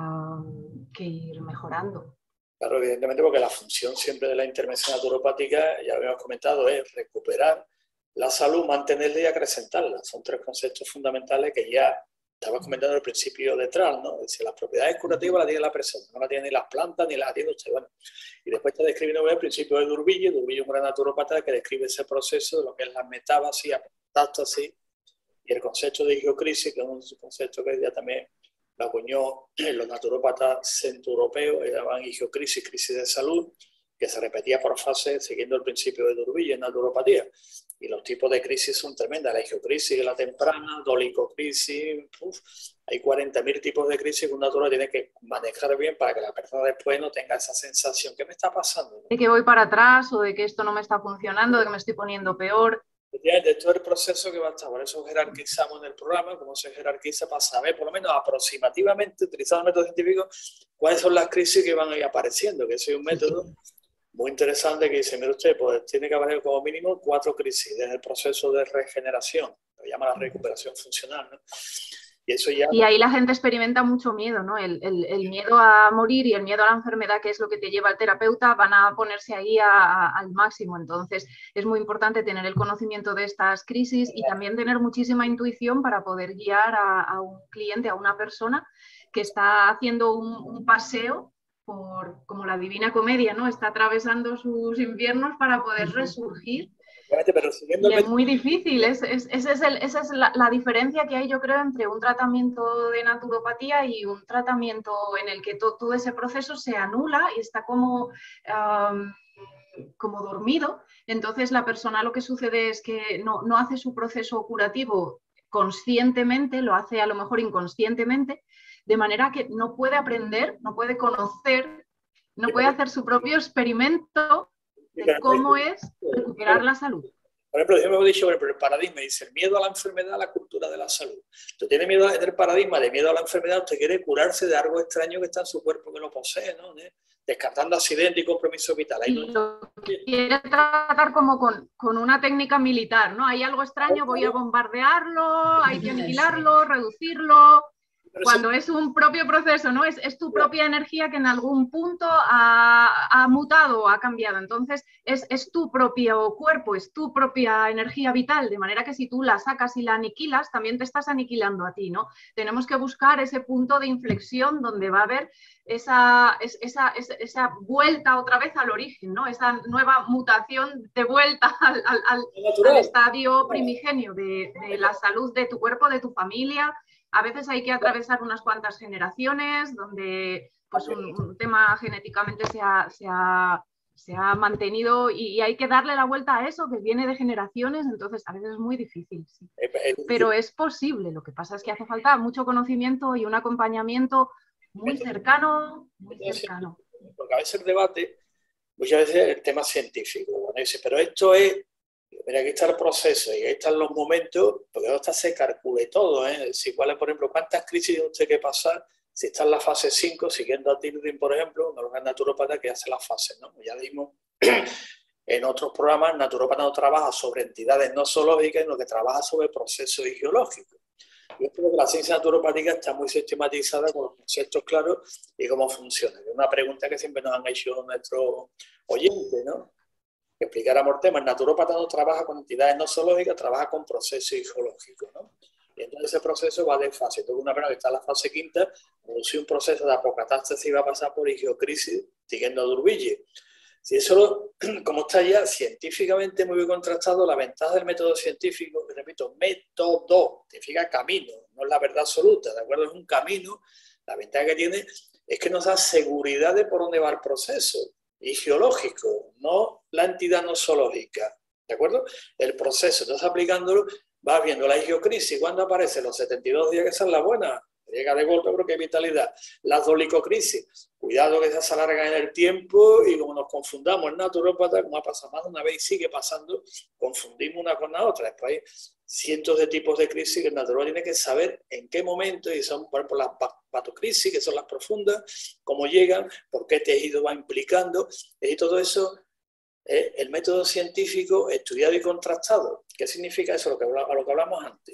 um, que ir mejorando.
Claro, evidentemente, porque la función siempre de la intervención naturopática, ya lo habíamos comentado, es recuperar la salud, mantenerla y acrecentarla. Son tres conceptos fundamentales que ya estaba comentando al principio detrás, ¿no? Es decir, las propiedades curativas las tiene la persona, no las tiene ni las plantas ni las tiene usted. Bueno, y después está describiendo el principio de D'Urville. D'Urville es un gran naturópata que describe ese proceso de lo que es la metábasis, apostasis y el concepto de higiocrisis, que es un concepto que ya también lo acuñó los naturópatas centroeuropeos, que llamaban higiocrisis, crisis de salud, que se repetía por fases siguiendo el principio de D'Urville en naturopatía. Y los tipos de crisis son tremendas, la higiocrisis, la temprana, dolicocrisis, uf, hay cuarenta mil tipos de crisis que un naturópata tiene que manejar bien para que la persona después no tenga esa sensación. ¿Qué me está pasando?
De que voy para atrás o de que esto no me está funcionando, de que me estoy poniendo peor.
De todo el proceso que va a estar, por eso jerarquizamos en el programa, cómo se jerarquiza para saber, por lo menos aproximativamente, utilizando el método científico, cuáles son las crisis que van a ir apareciendo, que ese es un método muy interesante que dice, mire usted, pues tiene que haber como mínimo cuatro crisis desde el proceso de regeneración, lo llama la recuperación funcional, ¿no? Y, eso ya...
y ahí la gente experimenta mucho miedo, ¿no? El, el, el miedo a morir y el miedo a la enfermedad, que es lo que te lleva al terapeuta, van a ponerse ahí a, a, al máximo. Entonces es muy importante tener el conocimiento de estas crisis y también tener muchísima intuición para poder guiar a, a un cliente, a una persona que está haciendo un, un paseo por, como la Divina Comedia, ¿no? Está atravesando sus infiernos para poder resurgir.
Pero
y es muy difícil, es, es, esa es, el, esa es la, la diferencia que hay, yo creo, entre un tratamiento de naturopatía y un tratamiento en el que to, todo ese proceso se anula y está como, um, como dormido. Entonces la persona lo que sucede es que no, no hace su proceso curativo conscientemente, lo hace a lo mejor inconscientemente, de manera que no puede aprender, no puede conocer, no puede hacer su propio experimento de cómo es recuperar la salud.
Por ejemplo, yo me he dicho sobre el paradigma, dice, el miedo a la enfermedad, la cultura de la salud. Usted tiene miedo del paradigma de miedo a la enfermedad, usted quiere curarse de algo extraño que está en su cuerpo que lo posee, ¿no? Descartando accidentes y compromisos vitales.
Y lo quiere tratar como con, con una técnica militar, ¿no? Hay algo extraño, voy a bombardearlo, hay que aniquilarlo, reducirlo. Cuando es un propio proceso, ¿no? Es, es tu propia energía que en algún punto ha, ha mutado, ha cambiado. Entonces, es, es tu propio cuerpo, es tu propia energía vital, de manera que si tú la sacas y la aniquilas, también te estás aniquilando a ti, ¿no? Tenemos que buscar ese punto de inflexión donde va a haber esa, esa, esa, esa vuelta otra vez al origen, ¿no? Esa nueva mutación de vuelta al, al, al, al estadio primigenio de, de la salud de tu cuerpo, de tu familia. A veces hay que atravesar unas cuantas generaciones donde pues, un, un tema genéticamente se ha, se ha, se ha mantenido y, y hay que darle la vuelta a eso que viene de generaciones, entonces a veces es muy difícil, sí. Pero es posible, lo que pasa es que hace falta mucho conocimiento y un acompañamiento muy cercano, muy cercano.
Porque a veces el debate, muchas veces el tema científico, bueno, dice, pero esto es... Mira, aquí está el proceso y ahí están los momentos, porque ahora se calcule todo, ¿eh? Si cuál es, por ejemplo, cuántas crisis tiene usted que pasar, si está en la fase cinco, siguiendo a Tirling, por ejemplo, uno de los naturópatas que hace las fases, ¿no? Ya dimos en otros programas, el naturópata no trabaja sobre entidades no zoológicas, sino que trabaja sobre procesos geológicos. Yo creo que la ciencia naturopática está muy sistematizada con los conceptos claros y cómo funciona. Es una pregunta que siempre nos han hecho nuestros oyentes, ¿no? Que explicáramos el tema, el naturópata no trabaja con entidades no zoológicas, trabaja con procesos geológicos, ¿no? Y entonces ese proceso va de fase. Entonces una persona que está en la fase quinta, produce un proceso de apocatástasis y va a pasar por higiocrisis, siguiendo a D'Urville. Si eso, lo, como está ya científicamente muy bien contrastado, la ventaja del método científico, repito, método, significa camino, no es la verdad absoluta, ¿de acuerdo? Es un camino, la ventaja que tiene es que nos da seguridad de por dónde va el proceso. Y geológico, no la entidad no zoológica, ¿de acuerdo? El proceso, entonces aplicándolo, vas viendo la higiocrisis, ¿cuándo aparece? Los setenta y dos días, que esa es la buena, llega de golpe, pero qué vitalidad. Las dolicocrisis, cuidado que esas se alargan en el tiempo y como nos confundamos en naturópata, como ha pasado más de una vez y sigue pasando, confundimos una con la otra. Después hay cientos de tipos de crisis que el naturópata tiene que saber en qué momento, y son por ejemplo las patocrisis, que son las profundas, cómo llegan, por qué tejido va implicando, y todo eso es el método científico estudiado y contrastado. ¿Qué significa eso? Lo que, a lo que hablamos antes.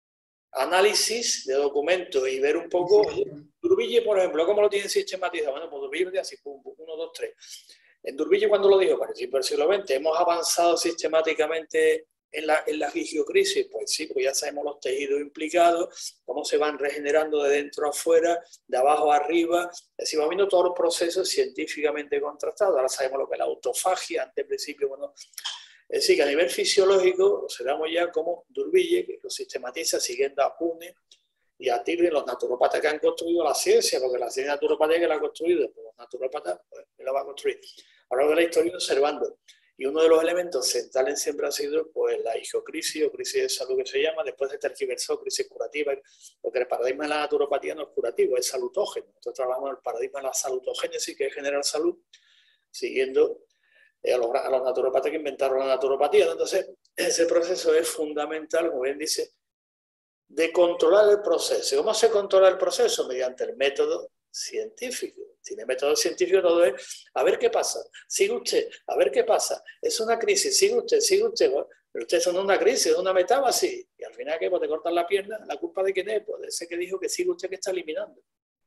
Análisis de documentos y ver un poco. D'Urville, por ejemplo, ¿cómo lo tienen sistematizado? Bueno, pues D'Urville lo tiene así, pum, pum, uno, dos, tres. En D'Urville, cuando lo dijo, para el siglo veinte, ¿hemos avanzado sistemáticamente en la, en la higiocrisis? Pues sí, pues ya sabemos los tejidos implicados, cómo se van regenerando de dentro a afuera, de abajo a arriba. Es decir, vamos viendo todos los procesos científicamente contrastados. Ahora sabemos lo que es la autofagia, antes al principio, bueno. Es decir, que a nivel fisiológico observamos ya cómo D'Urville, que lo sistematiza siguiendo a Pune y a Tirling, los naturópatas que han construido la ciencia, porque la ciencia naturopatía que la ha construido, pues los naturópatas pues, la va a construir. A lo largo de la historia observando. Y uno de los elementos centrales siempre ha sido pues, la higiocrisis o crisis de salud que se llama, después de tergiversó crisis curativa, porque el paradigma de la naturopatía no es curativo, es salutógeno. Nosotros trabajamos en el paradigma de la salutogénesis, que es generar salud, siguiendo a los, a los naturópatas que inventaron la naturopatía. Entonces, ese proceso es fundamental, como bien dice, de controlar el proceso. ¿Cómo se controla el proceso? Mediante el método científico. Sin el método científico todo es, a ver qué pasa, sigue usted, a ver qué pasa, es una crisis, sigue usted, sigue usted, bueno, pero usted es una crisis, es una metábasis, y al final, ¿qué? Pues te cortan la pierna, ¿la culpa de quién es? Pues de ese que dijo que sigue usted que está eliminando.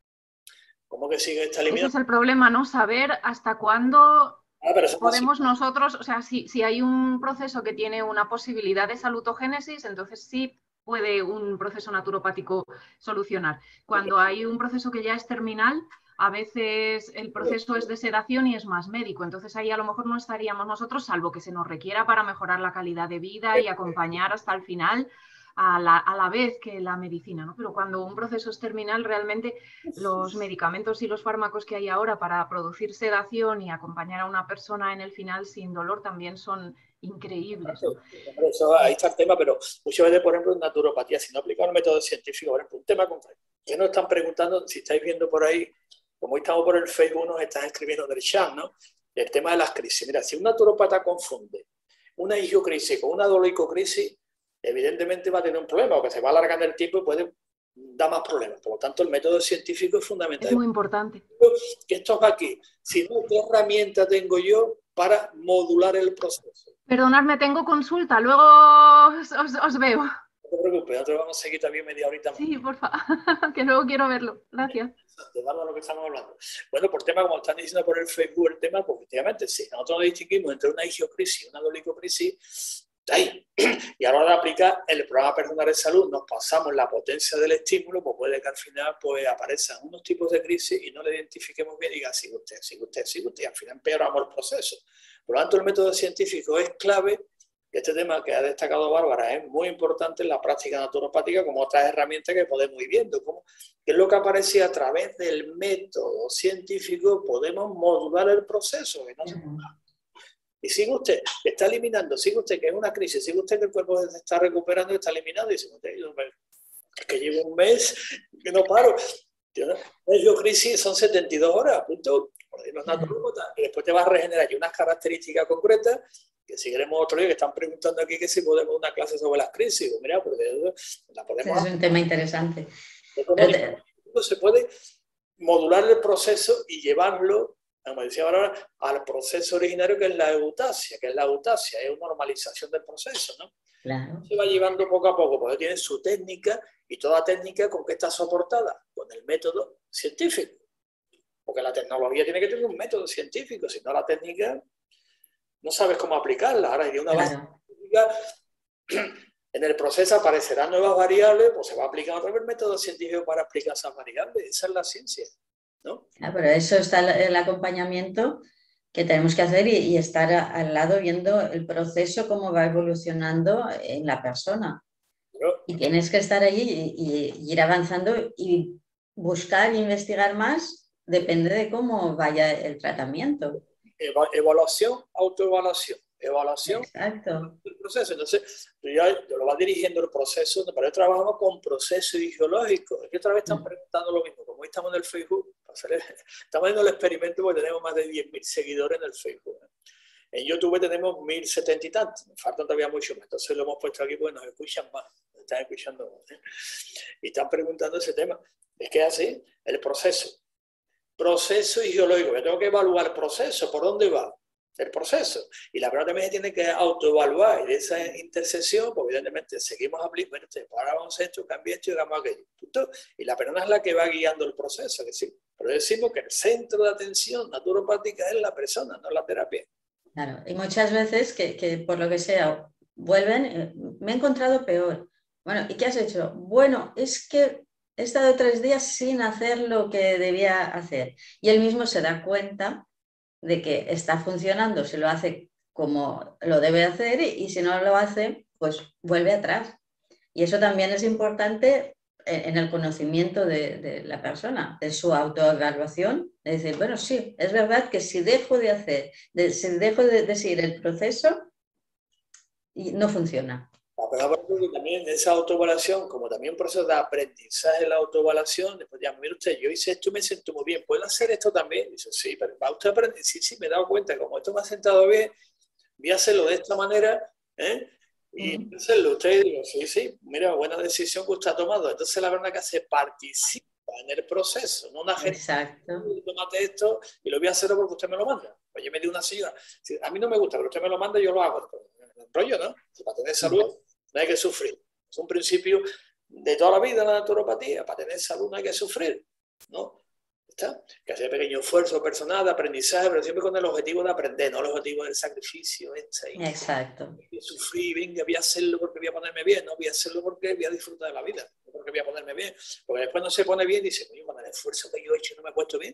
¿Cómo que sigue está eliminando?
Ese es el problema, ¿no? Saber hasta cuándo
Ah, pero
podemos nosotros, o sea, si, si hay un proceso que tiene una posibilidad de salutogénesis, entonces sí puede un proceso naturopático solucionar. Cuando hay un proceso que ya es terminal, a veces el proceso es de sedación y es más médico, entonces ahí a lo mejor no estaríamos nosotros, salvo que se nos requiera para mejorar la calidad de vida y acompañar hasta el final a la, a la vez que la medicina, ¿no? Pero cuando un proceso es terminal, realmente los medicamentos y los fármacos que hay ahora para producir sedación y acompañar a una persona en el final sin dolor también son increíbles, ¿no?
Eso, ahí está el tema, pero muchas veces, por ejemplo, en naturopatía, si no aplicamos el método científico, por ejemplo, un tema concreto, que nos están preguntando, si estáis viendo por ahí, como estamos por el Facebook, nos están escribiendo en el chat, ¿no? El tema de las crisis. Mira, si un naturopata confunde una igiocrisis con una dolicocrisis, evidentemente va a tener un problema, porque se va alargando el tiempo y puede dar más problemas. Por lo tanto, el método científico es fundamental.
Es muy importante.
Que esto va aquí. Si no, ¿qué herramienta tengo yo para modular el proceso?
Perdonadme, tengo consulta, luego os, os, os veo.
No te preocupes, nosotros vamos a seguir también media horita más.
Sí, por favor, que luego quiero verlo. Gracias.
De a lo que estamos hablando. Bueno, por tema, como están diciendo por el Facebook, el tema, pues efectivamente, sí, nosotros nos distinguimos entre una igiocrisis y una dolicocrisis, ahí. Y a la hora de aplicar el programa personal de salud, nos pasamos la potencia del estímulo, pues puede que al final pues, aparezcan unos tipos de crisis y no le identifiquemos bien y diga, sigue usted, sigue usted, sigue usted, y al final empeoramos el proceso. Por lo tanto, el método científico es clave. Este tema que ha destacado Bárbara es muy importante en la práctica naturopática, como otras herramientas que podemos ir viendo. Como, que es lo que aparece a través del método científico, podemos modular el proceso. Que no se y sigue usted, está eliminando, sigue usted que es una crisis, sigue usted que el cuerpo se está recuperando, está eliminando, y dice, es que llevo un mes que no paro. Yo crisis son setenta y dos horas, punto. Y después te vas a regenerar y unas características concretas, que si queremos otro día, que están preguntando aquí que si podemos una clase sobre las crisis. Pues mira, pues la podemos.
Es un tema interesante.
Se puede modular el proceso y llevarlo, como decía ahora, al proceso originario, que es la eutasia, que es la eutasia, es una normalización del proceso, ¿no?
Claro.
Se va llevando poco a poco, porque tiene su técnica, y toda técnica con qué está soportada, con el método científico. Porque la tecnología tiene que tener un método científico, si no la técnica no sabes cómo aplicarla. Ahora hay una base científica, en el proceso aparecerán nuevas variables, pues se va a aplicar otra vez el método científico para explicar esas variables. Esa es la ciencia, ¿no?
Ah, pero eso está el acompañamiento que tenemos que hacer y, y estar a, al lado viendo el proceso, cómo va evolucionando en la persona. Pero, y tienes que estar allí y, y, y ir avanzando y buscar e investigar más, depende de cómo vaya el tratamiento.
Evaluación, autoevaluación. Evaluación.
Exacto.
El proceso. Entonces, tú ya lo vas dirigiendo el proceso, pero yo trabajamos con procesos ideológicos. Aquí otra vez están preguntando lo mismo. Como hoy estamos en el Facebook, estamos haciendo el experimento porque tenemos más de diez mil seguidores en el Facebook. En YouTube tenemos mil setenta y tantos. Nos faltan todavía mucho más. Entonces lo hemos puesto aquí porque nos escuchan más. Nos están escuchando más. ¿eh? Y están preguntando ese tema. Es que es así, el proceso. Proceso ideológico. Yo tengo que evaluar el proceso. ¿Por dónde va el proceso? Y la persona también tiene que autoevaluar. Y de esa intersección, pues evidentemente seguimos aplicando. Bueno, ahora vamos a esto, cambia esto y hagamos aquello. ¿Punto? Y la persona es la que va guiando el proceso. Que sí. Pero decimos que el centro de atención naturopática es la persona, no la terapia.
Claro. Y muchas veces que, que por lo que sea vuelven, eh, me he encontrado peor. Bueno, ¿y qué has hecho? Bueno, es que he estado tres días sin hacer lo que debía hacer. Y él mismo se da cuenta de que está funcionando, se lo hace como lo debe hacer y, y si no lo hace, pues vuelve atrás. Y eso también es importante en, en el conocimiento de, de la persona, de su autoevaluación, de decir, bueno, sí, es verdad que si dejo de hacer, de, si dejo de, de seguir el proceso, y no funciona.
Pero también esa autoevaluación, como también un proceso de aprendizaje de la autoevaluación, después ya, mire usted, yo hice esto y me siento muy bien, ¿puedo hacer esto también? Dice, sí, pero va usted a aprender, sí, sí, me he dado cuenta, como esto me ha sentado bien, voy a hacerlo de esta manera, ¿eh? Y mm. hacerlo usted, digo, sí, sí, mira, buena decisión que usted ha tomado. Entonces la verdad que se participa en el proceso, no una gente,
exacto,
tómate esto y lo voy a hacer porque usted me lo manda. Oye, me dio una señora, a mí no me gusta, pero usted me lo manda y yo lo hago. Rollo, ¿no? Para tener salud no hay que sufrir. Es un principio de toda la vida la naturopatía. Para tener salud no hay que sufrir, ¿no? ¿Está? Que hacer pequeño esfuerzo personal de aprendizaje, pero siempre con el objetivo de aprender, no el objetivo del sacrificio. ¿Está?
Exacto.
Voy a sufrir, venga, voy a hacerlo porque voy a ponerme bien, no voy a hacerlo porque voy a disfrutar de la vida, no porque voy a ponerme bien. Porque después no se pone bien y dice, oye, con el esfuerzo que yo he hecho no me he puesto bien.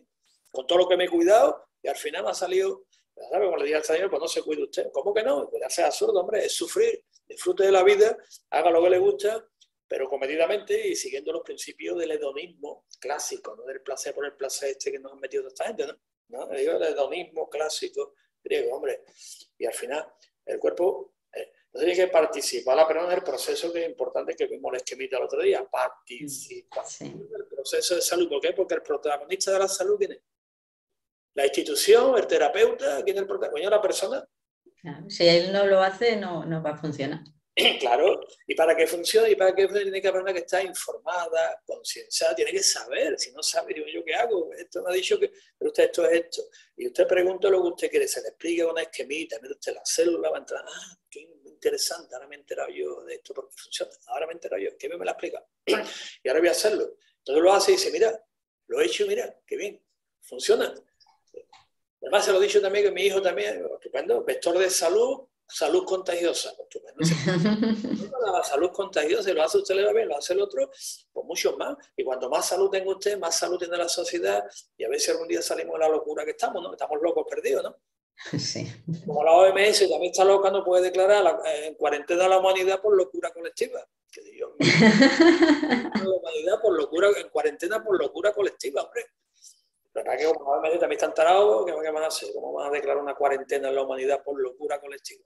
con todo lo que me he cuidado, y al final me ha salido, ¿sabe? Como le dije al señor, pues no se cuide usted. ¿Cómo que no? Cuidarse es absurdo, hombre, es sufrir, disfrute de la vida, haga lo que le gusta, pero comedidamente y siguiendo los principios del hedonismo clásico, no del placer por el placer este que nos han metido esta gente, ¿no? ¿No? Digo, el hedonismo clásico griego, hombre. Y al final, el cuerpo eh, no tiene que participar, la persona en el proceso que es importante, que vimos el esquemita el otro día, participa sí. en el proceso de salud. ¿Por qué? Porque el protagonista de la salud, ¿quién es? La institución, el terapeuta, ¿quién es el protagonista? La persona.
Claro, si él no lo hace, no, no va a funcionar.
Claro, y para que funcione, y para que funcione, tiene que haber una que está informada, concienciada, tiene que saber. Si no sabe, digo yo, ¿qué hago? Esto me ha dicho que, pero usted esto es esto. Y usted pregunta lo que usted quiere, se le explica una esquemita, mire usted la célula, va a entrar, ah, qué interesante, ahora me he enterado yo de esto, porque funciona, ahora me he enterado yo, ¿qué me la explica? Y ahora voy a hacerlo. Entonces lo hace y dice, mira, lo he hecho, mira, qué bien, funciona. Además se lo he dicho también que mi hijo también, estupendo, vector de salud, salud contagiosa, estupendo. La salud contagiosa, lo hace usted, le va bien, lo hace el otro, pues mucho más. Y cuanto más salud tenga usted, más salud tiene la sociedad, y a ver si algún día salimos de la locura que estamos, ¿no? Estamos locos perdidos, ¿no?
Sí.
Como la O M S también está loca, no puede declarar la, en cuarentena a la humanidad por locura colectiva. Que Dios mío, la humanidad por locura, en cuarentena por locura colectiva, hombre. La verdad que como la O M S también están tarados, ¿qué van a hacer? ¿Cómo van a declarar una cuarentena en la humanidad por locura colectiva?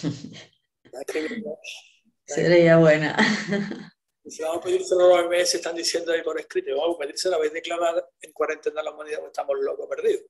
Sería buena.
Si vamos a pedírselo a la O M S, están diciendo ahí por escrito, vamos a pedírselo, habéis declarado en cuarentena a la humanidad, pues estamos locos perdidos.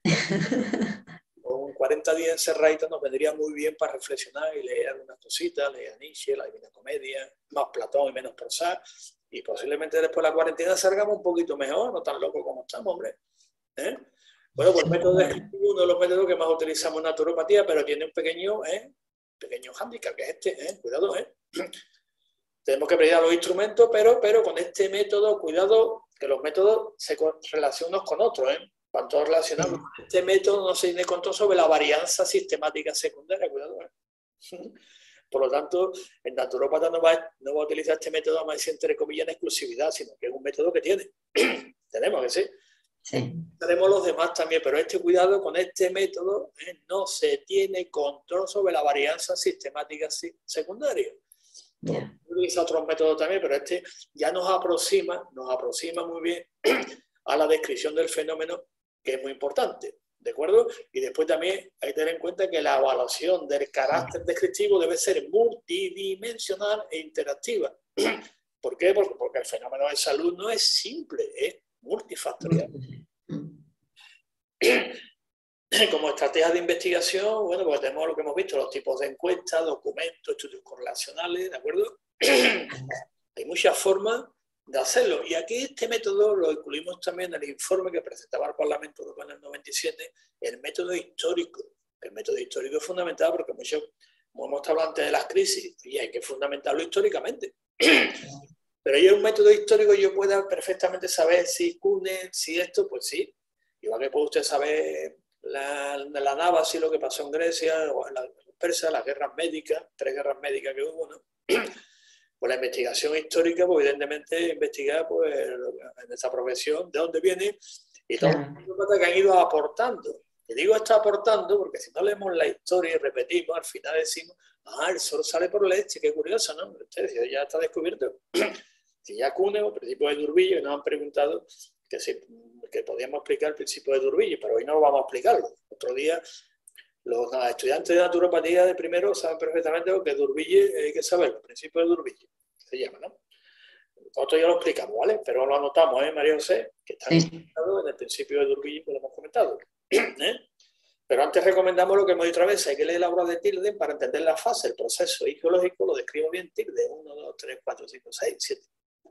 Con cuarenta días encerraditos nos vendría muy bien para reflexionar y leer algunas cositas, leer a Nietzsche, la Divina Comedia, más Platón y menos Prozac, y posiblemente después de la cuarentena salgamos un poquito mejor, no tan locos como estamos, hombre. ¿Eh? Bueno, pues el método descriptivo, uno de los métodos que más utilizamos en naturopatía, pero tiene un pequeño, ¿eh? pequeño hándicap, que es este, ¿eh? cuidado, ¿eh? Tenemos que aprender los instrumentos, pero, pero con este método, cuidado, que los métodos se relacionan unos con otros, ¿eh? Van todos relacionados. Sí. Este método no se tiene control sobre la varianza sistemática secundaria, cuidado, ¿eh? Por lo tanto, el naturópata no va, no va a utilizar este método, vamos a decir, entre comillas, en exclusividad, sino que es un método que tiene. Tenemos que sí. Sí. Tenemos los demás también, pero este cuidado con este método eh, no se tiene control sobre la varianza sistemática secundaria. Yeah. Utiliza otros métodos también, pero este ya nos aproxima, nos aproxima muy bien a la descripción del fenómeno, que es muy importante, ¿de acuerdo? Y después también hay que tener en cuenta que la evaluación del carácter descriptivo debe ser multidimensional e interactiva. ¿Por qué? Porque, porque el fenómeno de salud no es simple, es multifactorial. Como estrategia de investigación, bueno, pues tenemos lo que hemos visto, los tipos de encuestas, documentos, estudios correlacionales, ¿de acuerdo? Hay muchas formas de hacerlo. Y aquí este método lo incluimos también en el informe que presentaba el Parlamento Europeo en el noventa y siete, el método histórico. El método histórico es fundamental porque mucho, como hemos hablado antes de las crisis, y hay que fundamentarlo históricamente. Pero hay un método histórico, yo pueda perfectamente saber si cune, si esto, pues sí. Igual que puede usted saber la, la Nava, si lo que pasó en Grecia, o en la Persia, las guerras médicas, tres guerras médicas que hubo, ¿no? Pues la investigación histórica, pues evidentemente investigar pues, en esta profesión, de dónde viene, y todo lo que han ido aportando. Y digo está aportando porque si no leemos la historia y repetimos, al final decimos, ah, el sol sale por leche, qué curioso, ¿no? Ustedes ya está descubierto. Si ya Cuneo, el principio de D'Urville, nos han preguntado que, si, que podíamos explicar el principio de D'Urville, pero hoy no vamos a explicarlo. Otro día, los estudiantes de naturopatía de primero saben perfectamente que D'Urville hay que saber, el principio de D'Urville, se llama, ¿no? Nosotros ya lo explicamos, ¿vale? Pero lo anotamos, ¿eh, María José? Que está explicado en el principio de D'Urville que lo hemos comentado. ¿Eh? Pero antes recomendamos lo que hemos dicho otra vez, hay que leer la obra de Tilden para entender la fase, el proceso geológico, lo describo bien Tilden, uno, dos, tres, cuatro, cinco, seis, siete.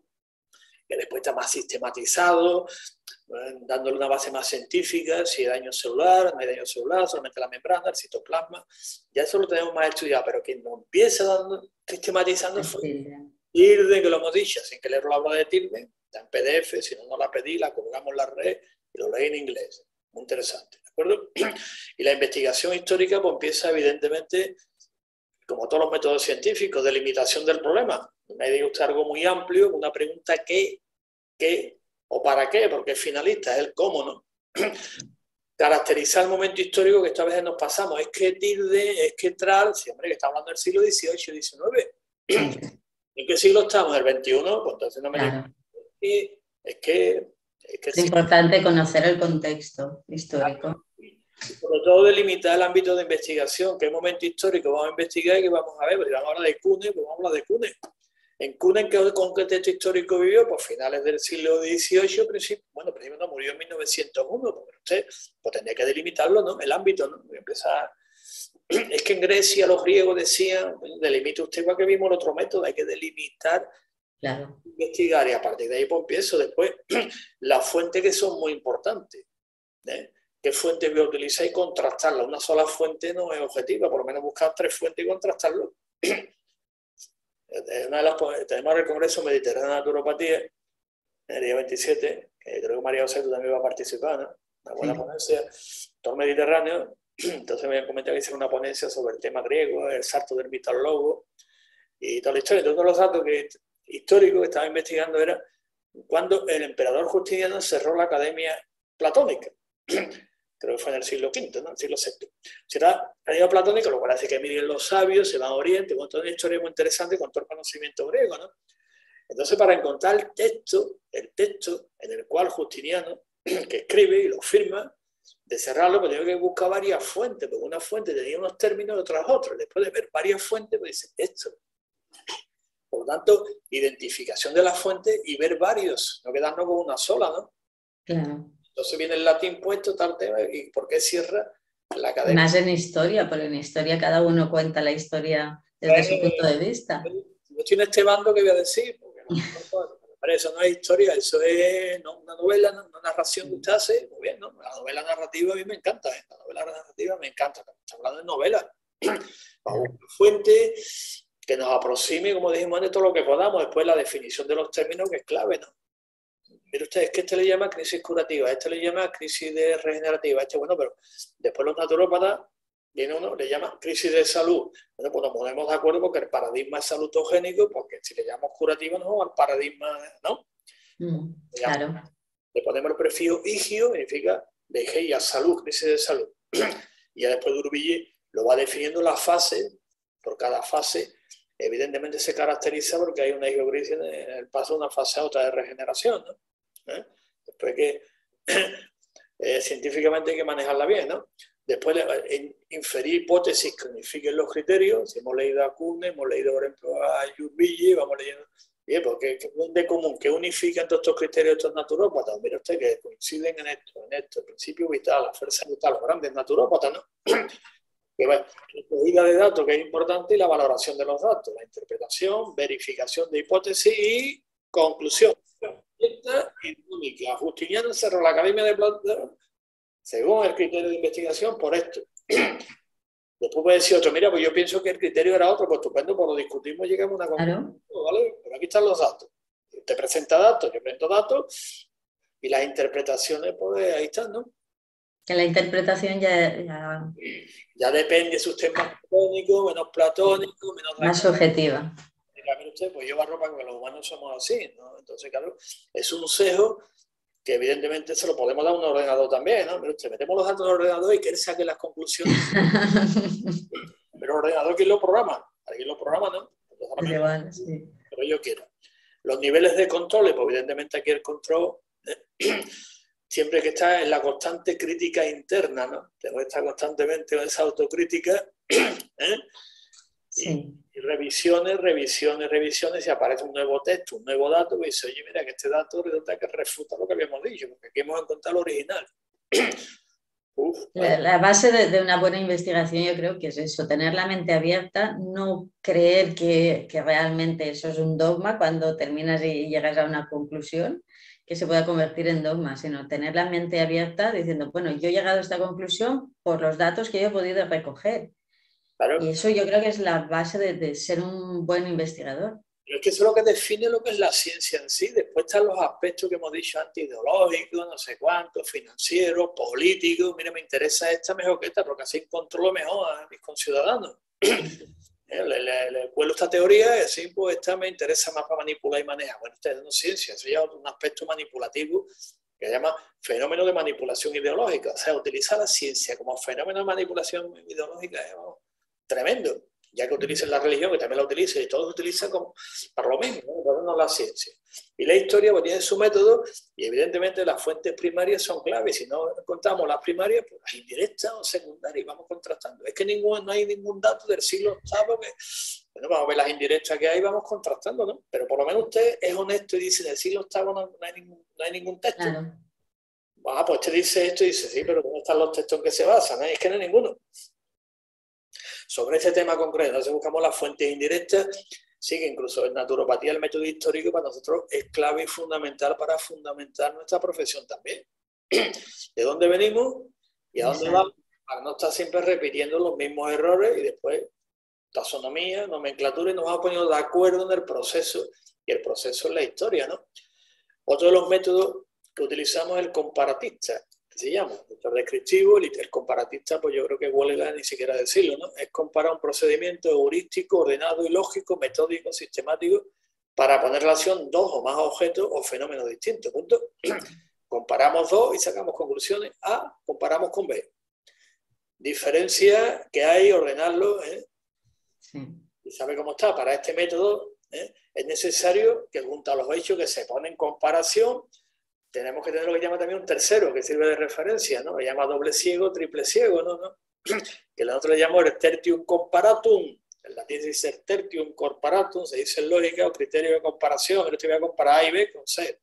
Que después está más sistematizado, eh, dándole una base más científica, si hay daño celular, no hay daño celular, solamente la membrana, el citoplasma, ya eso lo tenemos más estudiado, pero quien nos empieza dando, sistematizando fue Tilden, que lo hemos dicho, sin que leer la obra de Tilden, está en P D F, si no, no la pedí, la colgamos en la red y lo leí en inglés, muy interesante, ¿de acuerdo? Y la investigación histórica pues empieza evidentemente, como todos los métodos científicos, de limitación del problema. Me ha gustado algo muy amplio, una pregunta ¿qué, qué o para qué? Porque es finalista, es el cómo, ¿no? caracterizar el momento histórico que esta vez nos pasamos. Es que tilde, es que tral, sí, hombre, que estamos hablando del siglo dieciocho, diecinueve. ¿En qué siglo estamos? ¿El veintiuno? Pues entonces no me
claro.
digo. Es que... Es, que
es importante conocer el contexto histórico.
Sobre todo delimitar el ámbito de investigación, qué momento histórico vamos a investigar y qué vamos a ver. Pues vamos a hablar de Cune, pues vamos a hablar de Cune. En Cune, ¿con qué texto histórico vivió? Pues finales del siglo dieciocho, principio, bueno, principio no, murió en mil novecientos uno, porque usted pues, tendría que delimitarlo, ¿no? El ámbito, ¿no? Voy a empezar. Es que en Grecia los griegos decían, bueno, delimite usted para que vimos el otro método, hay que delimitar,
claro.
investigar, y a partir de ahí pues empiezo después las fuentes que son muy importantes, ¿eh? ¿Qué fuentes voy a utilizar y contrastarlas? Una sola fuente no es objetiva, por lo menos buscar tres fuentes y contrastarlo. Una de las, tenemos el Congreso Mediterráneo de Naturopatía, el día veintisiete, que creo que María José también va a participar, ¿no? Una buena sí. ponencia, todo el Mediterráneo. Entonces me comenté que hice una ponencia sobre el tema griego, el salto del mito al logo y toda la historia. Todos los datos que, históricos que estaba investigando era cuando el emperador Justiniano cerró la Academia Platónica. Creo que fue en el siglo quinto, ¿no? El siglo séptimo. Será la Academia Platónica, lo cual hace que miren los sabios, se van a Oriente, con toda una historia muy interesante, con todo el conocimiento griego, ¿no? Entonces, para encontrar el texto, el texto en el cual Justiniano, que escribe y lo firma, de cerrarlo, pues tengo que buscar varias fuentes, porque una fuente tenía unos términos y otras otras. Después de ver varias fuentes, pues dice esto. Por lo tanto, identificación de las fuentes y ver varios, no quedarnos con una sola, ¿no?
Claro.
Entonces viene el latín puesto, tal tema, y ¿por qué cierra la academia?
Más en historia, porque en historia cada uno cuenta la historia desde eh, su punto de vista.
Yo estoy en este bando que voy a decir, porque no, no, no, eso no es historia, eso es no, una novela, una narración que usted hace, muy bien, ¿no? La novela narrativa a mí me encanta, ¿eh? La novela narrativa me encanta, estamos hablando de novela. Vamos a una fuente que nos aproxime, como dijimos antes, todo lo que podamos, después la definición de los términos, que es clave, ¿no? Mire usted, es que este le llama crisis curativa, este le llama crisis de regenerativa, este bueno, pero después los naturópatas, viene uno, le llama crisis de salud. Bueno, pues nos ponemos de acuerdo porque el paradigma es salutogénico, porque si le llamamos curativo, no, al paradigma, ¿no?
Mm, claro.
Le ponemos el prefijo igio, significa de geia, salud, crisis de salud. Y ya después D'Urville lo va definiendo la fase, por cada fase, evidentemente se caracteriza porque hay una hidrocrisis en el paso de una fase a otra de regeneración, ¿no? ¿Eh? Después que eh, científicamente hay que manejarla bien, ¿no? Después en, inferir hipótesis que unifiquen los criterios. Si hemos leído a Kuhn, hemos leído por ejemplo a D'Urville, vamos leyendo, bien, porque ¿qué es de común? ¿Qué unifican todos estos criterios estos naturópatas? Mira usted que coinciden en esto, en esto, el principio vital, la fuerza vital, los grandes naturópatas, ¿no? Que bueno, la recogida de datos, que es importante, y la valoración de los datos, la interpretación, verificación de hipótesis y conclusión. Esta es única. Justiniano cerró la Academia de Platón según el criterio de investigación por esto. Después puede decir otro, mira, pues yo pienso que el criterio era otro, pues estupendo, pues lo discutimos y llegamos a una conclusión, claro. ¿Vale? Pero aquí están los datos. Te presenta datos, yo presento datos y las interpretaciones, pues ahí están, ¿no?
Que la interpretación ya... Ya,
ya depende si usted es más platónico, menos platónico, menos...
Más subjetiva.
Usted, pues lleva ropa porque los humanos somos así, ¿no? Entonces, claro, es un sesgo que evidentemente se lo podemos dar a un ordenador también, ¿no? Pero usted, metemos los datos en el ordenador y que él saque las conclusiones. Pero el ordenador, ¿quién lo programa? Alguien lo programa, ¿no? Entonces,
igual, sí.
Pero yo quiero. Los niveles de control, pues evidentemente aquí el control... siempre que está en la constante crítica interna, ¿no? Tengo que estar constantemente en esa autocrítica, ¿eh?
Sí.
Y, y revisiones, revisiones, revisiones, y aparece un nuevo texto, un nuevo dato, y dice, oye, mira, que este dato resulta que refuta lo que habíamos dicho, porque aquí hemos encontrado el original. Uf,
la, la base de, de una buena investigación yo creo que es eso, tener la mente abierta, no creer que, que realmente eso es un dogma cuando terminas y llegas a una conclusión que se pueda convertir en dogma, sino tener la mente abierta diciendo, bueno, yo he llegado a esta conclusión por los datos que yo he podido recoger. Claro. Y eso yo creo que es la base de, de ser un buen investigador.
Pero es que eso es lo que define lo que es la ciencia en sí. Después están los aspectos que hemos dicho antes, ideológicos, no sé cuántos, financieros, políticos. Mira, me interesa esta mejor que esta, porque así controlo mejor a mis conciudadanos. Le, le, le cuelo esta teoría y así pues esta me interesa más para manipular y manejar. Bueno, ustedes no ciencia, eso ya es un aspecto manipulativo que se llama fenómeno de manipulación ideológica. O sea, utilizar la ciencia como fenómeno de manipulación ideológica es oh, tremendo. Ya que utilicen la religión, que también la utilicen, y todos lo utilizan como, para lo mismo, ¿no? Pero no la ciencia. Y la historia pues, tiene su método, y evidentemente las fuentes primarias son claves. Si no encontramos las primarias, pues las indirectas o secundarias, y vamos contrastando. Es que ningún, no hay ningún dato del siglo octavo que... Bueno, vamos a ver las indirectas que hay, vamos contrastando, ¿no? Pero por lo menos usted es honesto y dice, en el siglo octavo no, no, hay, ningún, no hay ningún texto. Claro. Ah, pues usted dice esto y dice, sí, pero ¿dónde están los textos en que se basan? ¿Eh? Es que no hay ninguno. Sobre este tema concreto, entonces buscamos las fuentes indirectas, sí que incluso en naturopatía el método histórico para nosotros es clave y fundamental para fundamentar nuestra profesión también. ¿De dónde venimos y a dónde vamos? Para no estar siempre repitiendo los mismos errores y después taxonomía, nomenclatura y nos vamos poniendo de acuerdo en el proceso y el proceso es la historia, ¿no? Otro de los métodos que utilizamos es el comparatista, que se llama, el descriptivo, el comparatista, pues yo creo que huelga ni siquiera decirlo, ¿no? Es comparar un procedimiento heurístico, ordenado y lógico, metódico, sistemático, para poner en relación dos o más objetos o fenómenos distintos, punto. Comparamos dos y sacamos conclusiones. A, comparamos con B. Diferencia que hay, ordenarlo, ¿eh? Sí. Y sabe cómo está. Para este método ¿eh? es necesario que junto a los hechos que se ponen en comparación, tenemos que tener lo que llama también un tercero, que sirve de referencia, ¿no? Le llama doble ciego, triple ciego, ¿no? ¿no? Que nosotros le llamamos el tertium comparatum. En latín se dice el tertium comparatum, se dice en lógica o criterio de comparación. Yo te voy a comparar A y B con C.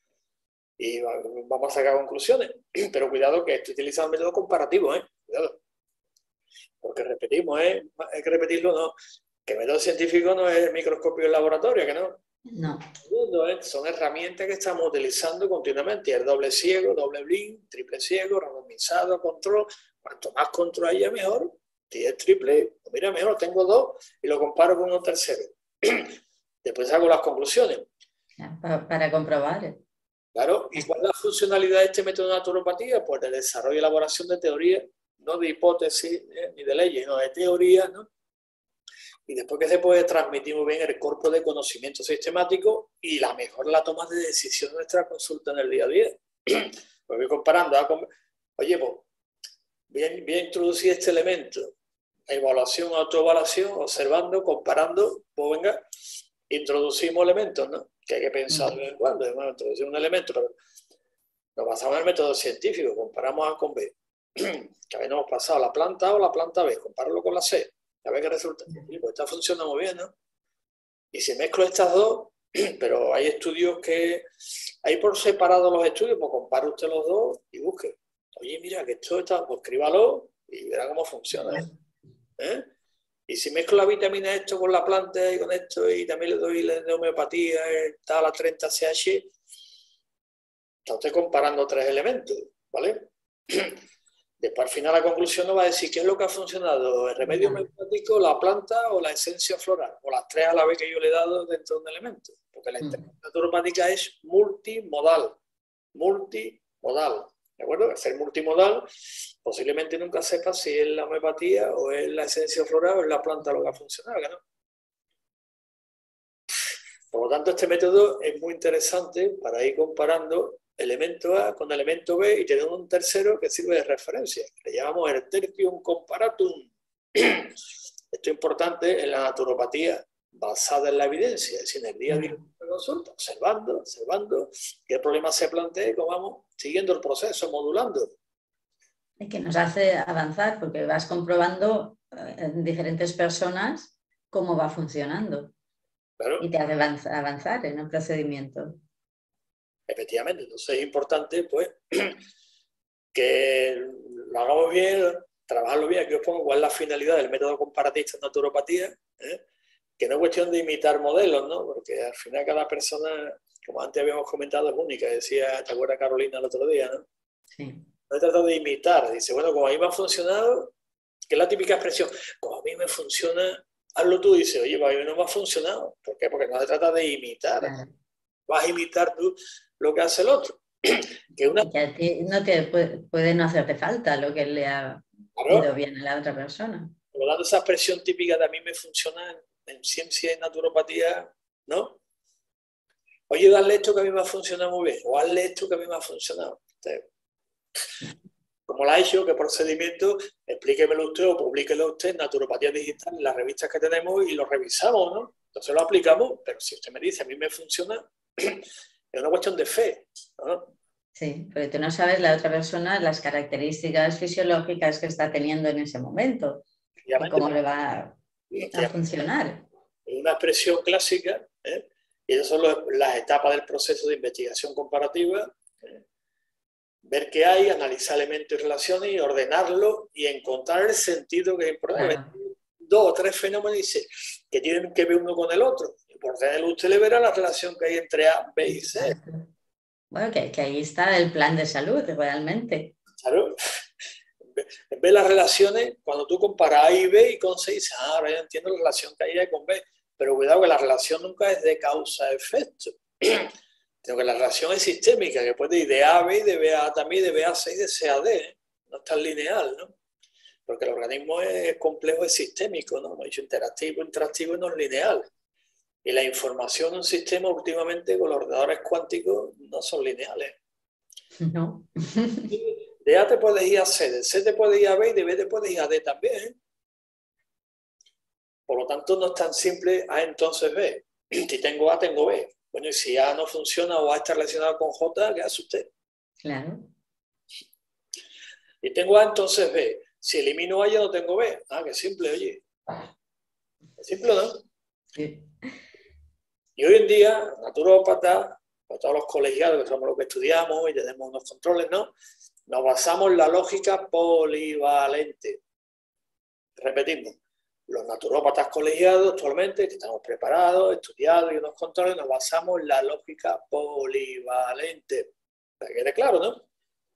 Y vamos a sacar conclusiones. Pero cuidado que estoy utilizando el método comparativo, ¿eh? Cuidado. Porque repetimos, ¿eh? Hay que repetirlo, ¿no? Que el método científico no es el microscopio del laboratorio, que no.
No.
Segundo, ¿eh? Son herramientas que estamos utilizando continuamente. El doble ciego, doble blind, triple ciego, randomizado, control. Cuanto más control haya, mejor. Si es triple, pues mira, mejor tengo dos y lo comparo con un tercero. Después hago las conclusiones.
Para, para comprobar.
Claro. ¿Y cuál es la funcionalidad de este método de naturopatía? Pues el desarrollo y elaboración de teorías, no de hipótesis ¿eh? ni de leyes, no de teorías, ¿no? Y después que se puede transmitir muy bien el cuerpo de conocimiento sistemático y la mejor la toma de decisión de nuestra consulta en el día a día. Pues voy comparando. ¿eh? Oye, pues, voy a, voy a introducir este elemento. Evaluación, autoevaluación, observando, comparando. Pues venga, introducimos elementos, ¿no? Que hay que pensar de vez en cuando. Bueno, introducir un elemento, pero nos basamos en el método científico. Comparamos A con B. Que a ver, nos hemos pasado la planta A o la planta B. Compáralo con la C. A ver qué resulta. Pues está funcionando muy bien, ¿no? Y si mezclo estas dos, pero hay estudios que... Hay por separado los estudios, pues compare usted los dos y busque. Oye, mira, que esto está... Pues escríbalo y verá cómo funciona. ¿Eh? Y si mezclo la vitamina esto con la planta y con esto y también le doy la de homeopatía, está a la treinta C H, está usted comparando tres elementos, ¿vale? Después al final la conclusión nos va a decir qué es lo que ha funcionado, el remedio homeopático, la planta o la esencia floral, o las tres a la vez que yo le he dado dentro de un elemento. Porque la intervención naturopática es multimodal, multimodal, ¿de acuerdo? Al ser multimodal, posiblemente nunca sepa si es la homeopatía o es la esencia floral o es la planta lo que ha funcionado, ¿no? Por lo tanto, este método es muy interesante para ir comparando elemento A con elemento B y tenemos un tercero que sirve de referencia. Le llamamos el tertium comparatum. Esto es importante en la naturopatía basada en la evidencia, es decir, en el día a día de consulta, observando, observando qué problema se plantea y cómo vamos siguiendo el proceso, modulando.
Y que nos hace avanzar porque vas comprobando en diferentes personas cómo va funcionando. Claro. Y te hace avanzar en el procedimiento.
Efectivamente, entonces es importante pues que lo hagamos bien, trabajarlo bien. Aquí os pongo cuál es la finalidad del método comparatista en naturopatía, ¿eh? Que no es cuestión de imitar modelos, ¿no? Porque al final cada persona, como antes habíamos comentado, es única. Decía, ¿te acuerdas Carolina el otro día, no?
Sí.
No he tratado de imitar. Dice, bueno, como a mí me ha funcionado, que es la típica expresión, como a mí me funciona, hazlo tú. Dice, oye, a mí no me ha funcionado. ¿Por qué? Porque no se trata de imitar. Claro. Vas a imitar tú lo que hace el otro. Que, una...
que a ti no te puede, puede no hacerte falta lo que le ha claro. ido bien a la otra persona.
Por lo tanto, esa expresión típica de a mí me funciona en, en ciencia y naturopatía, ¿no? Oye, dale esto que a mí me ha funcionado muy bien, o hazle esto que a mí me ha funcionado. Entonces, ¿cómo lo ha hecho? ¿Qué procedimiento? Explíquemelo usted o publíquelo usted en Naturopatía Digital, en las revistas que tenemos y lo revisamos, ¿no? Entonces lo aplicamos, pero si usted me dice, a mí me funciona, es una cuestión de fe, ¿no?
Sí, porque tú no sabes la otra persona las características fisiológicas que está teniendo en ese momento y cómo le va a funcionar.
Es una expresión clásica, ¿eh? Y esas son los, las etapas del proceso de investigación comparativa. ¿eh? Ver qué hay, analizar elementos y relaciones y ordenarlo y encontrar el sentido que es importante. Claro. Dos o tres fenómenos dice, que tienen que ver uno con el otro. Y por ordenarlo usted le verá la relación que hay entre A, B y C.
Exacto. Bueno, que, que ahí está el plan de salud, realmente.
Claro. En vez de las relaciones, cuando tú comparas A y B y con C, dices, ah, ahora ya entiendo la relación que hay A con B. Pero cuidado que la relación nunca es de causa-efecto. Sino que la relación es sistémica, que puede ir de A a B, de B a A también, de B a C y de C a D. ¿eh? No es tan lineal, ¿no? Porque el organismo es complejo, es sistémico, ¿no? Hemos dicho interactivo, interactivo y no es lineal. Y la información en un sistema últimamente con los ordenadores cuánticos no son lineales.
No.
De A te puedes ir a C, de C te puedes ir a B y de B te puedes ir a D también. ¿eh? Por lo tanto, no es tan simple A entonces B. Si tengo A, tengo B. Bueno, y si A no funciona o A está relacionado con J, ¿qué hace usted?
Claro.
Y tengo A, entonces B. Si elimino A, ya no tengo B. Ah, qué simple, oye. Es simple, ¿no?
Sí.
Y hoy en día, naturópatas, para todos los colegiados que somos los que estudiamos y tenemos unos controles, ¿no? Nos basamos en la lógica polivalente. Repetimos. Los naturópatas colegiados actualmente, que estamos preparados, estudiados y unos controles, nos basamos en la lógica polivalente. Para que quede claro, ¿no?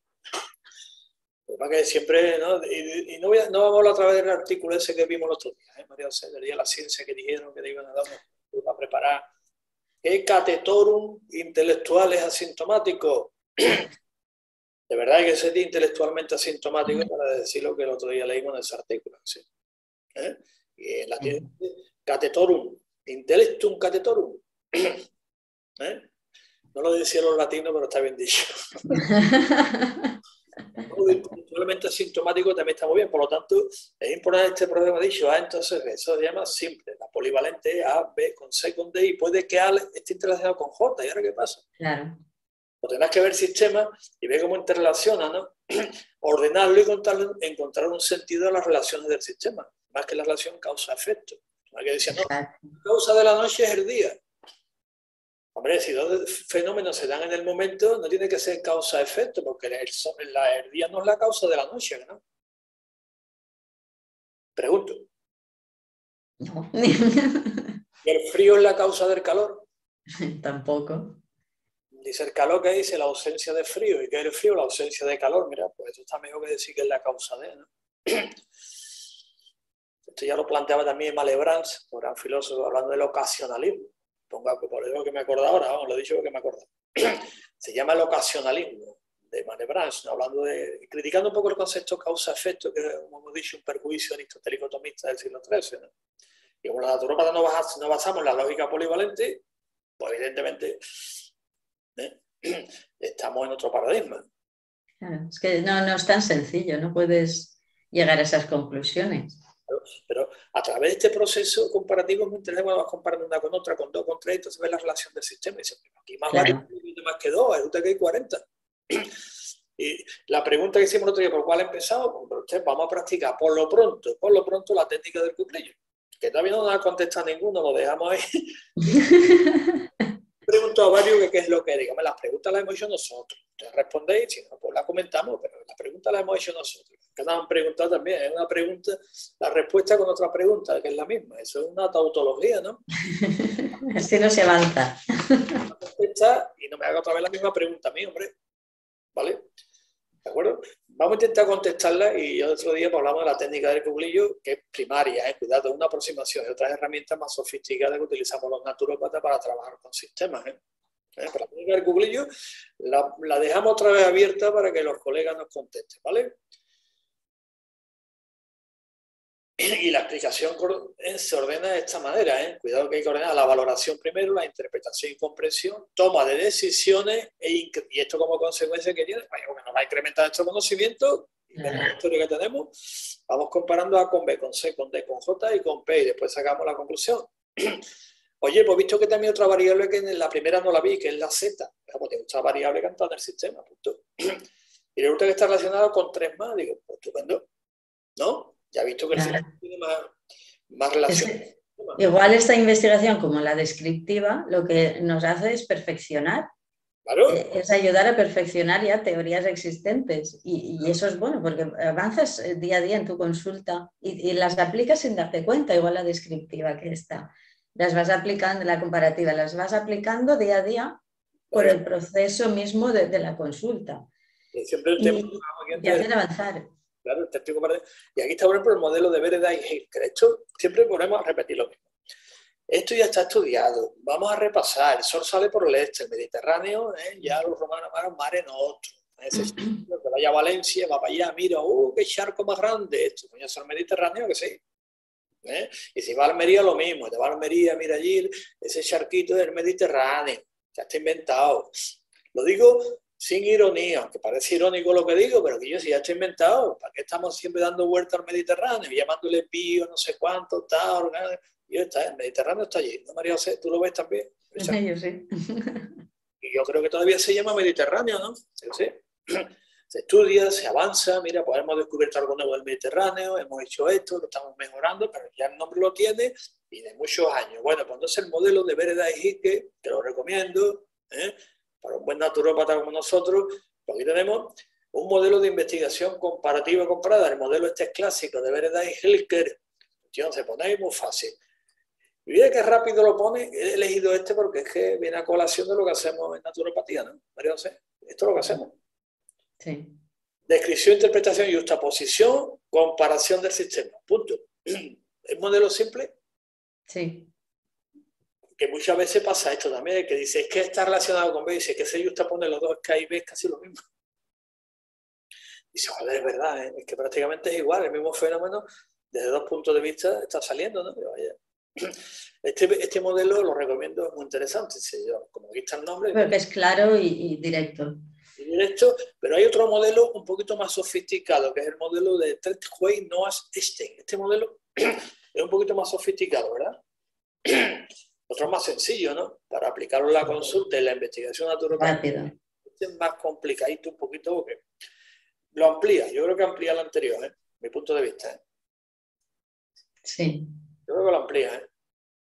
Para que siempre, ¿no? Y, y no, voy a, no vamos a hablar a través del artículo ese que vimos el otro día, ¿eh? María José, del día de la ciencia que dijeron que te iban a dar para preparar. ¿Qué catetorum intelectual es asintomático? De verdad hay que ser intelectualmente asintomático para decir lo que el otro día leímos en ese artículo. ¿sí? ¿Eh? Y en latín, catetorum, intellectum catetorum. ¿Eh? No lo decían los latinos, pero está bien dicho. Intelectualmente asintomático también está muy bien, por lo tanto, es importante este problema dicho A, entonces eso se llama simple, la polivalente A, B con C con D, y puede que A esté interrelacionado con J, ¿y ahora qué pasa?
Claro.
O tendrás que ver sistemas y ver cómo interrelaciona, ¿no? Ordenarlo y contarlo, encontrar un sentido a las relaciones del sistema, más que la relación causa-efecto. Hay que decir, no, la causa de la noche es el día. Hombre, si dos fenómenos se dan en el momento, no tiene que ser causa-efecto, porque el, el, el día no es la causa de la noche, ¿no? Pregunto.
No.
¿Y el frío es la causa del calor?
Tampoco.
Dice el calor, que dice la ausencia de frío. ¿Y qué es el frío? La ausencia de calor. Mira, pues eso está mejor que decir que es la causa de, ¿no? Esto ya lo planteaba también Malebranche, un gran filósofo, hablando del ocasionalismo. Ponga, por eso que me acuerdo ahora, vamos, lo he dicho que me acuerdo. Se llama el ocasionalismo de Malebranche, ¿no? Hablando de, criticando un poco el concepto causa-efecto, que es, como hemos dicho, un perjuicio aristotélico tomista del siglo trece, ¿no? Y como los naturópatas no, bas, no basamos en la lógica polivalente, pues evidentemente ¿eh? estamos en otro paradigma.
Claro, es que no, no es tan sencillo, no puedes llegar a esas conclusiones.
Pero a través de este proceso comparativo muy interesante cuando vas comparando una con otra, con dos, con tres, entonces ves la relación del sistema y dices, aquí más claro. varios, más que dos, resulta que hay cuarenta. Y la pregunta que hicimos el otro día, ¿por cuál he empezado? Pues usted, vamos a practicar por lo pronto, por lo pronto la técnica del cuclillo, que todavía no nos ha contestado ninguno, lo dejamos ahí. Pregunto a varios que qué es lo que, digamos, las preguntas las hemos hecho nosotros. Ustedes respondéis, si no, pues las comentamos, pero las preguntas las hemos hecho nosotros. Que nos han preguntado también, es una pregunta, la respuesta con otra pregunta, que es la misma. Eso es una tautología, ¿no?
Así no se avanza.
Y no me haga otra vez la misma pregunta a mí, hombre. ¿Vale? ¿De acuerdo? Vamos a intentar contestarla y yo el otro día pues, hablamos de la técnica del cuclillo, que es primaria, ¿eh? Cuidado, es una aproximación de otras herramientas más sofisticadas que utilizamos los naturópatas para trabajar con sistemas. ¿eh? ¿Eh? Pero la técnica del cuclillo la, la dejamos otra vez abierta para que los colegas nos contesten, ¿vale? y la explicación se ordena de esta manera, ¿eh? Cuidado que hay que ordenar la valoración primero, la interpretación y comprensión, toma de decisiones, e y esto como consecuencia que tiene, bueno, que nos va a incrementar nuestro conocimiento, y ver la historia que tenemos, vamos comparando A con B, con C, con D, con J y con P, y después sacamos la conclusión. Oye, pues visto que también otra variable que en la primera no la vi, que es la Z, pues tiene otra variable que está en el sistema, punto. Y resulta que está relacionado con tres más, digo, pues estupendo, ¿no? Ya he visto que el
claro.
sistema tiene más, más relación.
Es que, igual esta investigación como la descriptiva lo que nos hace es perfeccionar.
Claro.
Eh, es ayudar a perfeccionar ya teorías existentes y, y eso es bueno porque avanzas día a día en tu consulta y, y las aplicas sin darte cuenta, igual la descriptiva que está. Las vas aplicando, la comparativa, las vas aplicando día a día por el proceso mismo de, de la consulta.
Y siempre el tema
y, y hacen avanzar.
Claro, te explico para... Y aquí está, por ejemplo, el modelo de Vereda y Hilker. Esto siempre ponemos a repetir lo mismo. Esto ya está estudiado. Vamos a repasar. El sol sale por el este, el Mediterráneo, ¿eh? Ya los romanos llamaron Mare Nostrum. Ese sitio que vaya a Valencia, va para allá, mira, ¡uh, qué charco más grande! Esto, coño, es el Mediterráneo, que sí. ¿Eh? Y si va a Almería, lo mismo. Te va a Almería, mira allí, ese charquito del Mediterráneo. Ya está inventado. Lo digo sin ironía, aunque parece irónico lo que digo, pero que yo sí ya estoy inventado. ¿Para qué estamos siempre dando vuelta al Mediterráneo? Llamándole pío, no sé cuánto, tal. Y está, el Mediterráneo está allí. ¿No, María José? ¿Tú lo ves también?
Sí, yo sí.
Y yo creo que todavía se llama Mediterráneo, ¿no? Sí, sí. Se estudia, se avanza, mira, pues hemos descubierto algo nuevo del Mediterráneo, hemos hecho esto, lo estamos mejorando, pero ya el nombre lo tiene y de muchos años. Bueno, pues entonces el modelo de Vereda y Hilker, que lo recomiendo, ¿eh? Para un buen naturópata como nosotros, pues aquí tenemos un modelo de investigación comparativa comparada. El modelo este es clásico de Vereda y Hilker. Se pone ahí muy fácil. Y mira qué rápido lo pone. He elegido este porque es que viene a colación de lo que hacemos en naturopatía, ¿no? María José, esto es lo que hacemos.
Sí.
Descripción, interpretación y justaposición, comparación del sistema. Punto. ¿Es modelo simple?
Sí.
Que muchas veces pasa esto también, que dice, es que está relacionado con B, dice que se justapone los dos, es que ahí ves casi lo mismo. Dice, joder, es verdad, ¿eh? Es que prácticamente es igual, el mismo fenómeno, desde dos puntos de vista está saliendo, ¿no? Pero vaya. Este, este modelo lo recomiendo, es muy interesante, ¿sí? Yo, como aquí está el nombre.
Porque es claro y, y directo.
Y directo, pero hay otro modelo un poquito más sofisticado, que es el modelo de Treadway Noah Stein. Este modelo es un poquito más sofisticado, ¿verdad? Otro más sencillo, ¿no? Para aplicarlo en la consulta y la investigación naturopática. Este es más complicadito un poquito porque lo amplía. Yo creo que amplía el anterior, ¿eh? Mi punto de vista, ¿eh?
Sí.
Yo creo que lo amplía, ¿eh?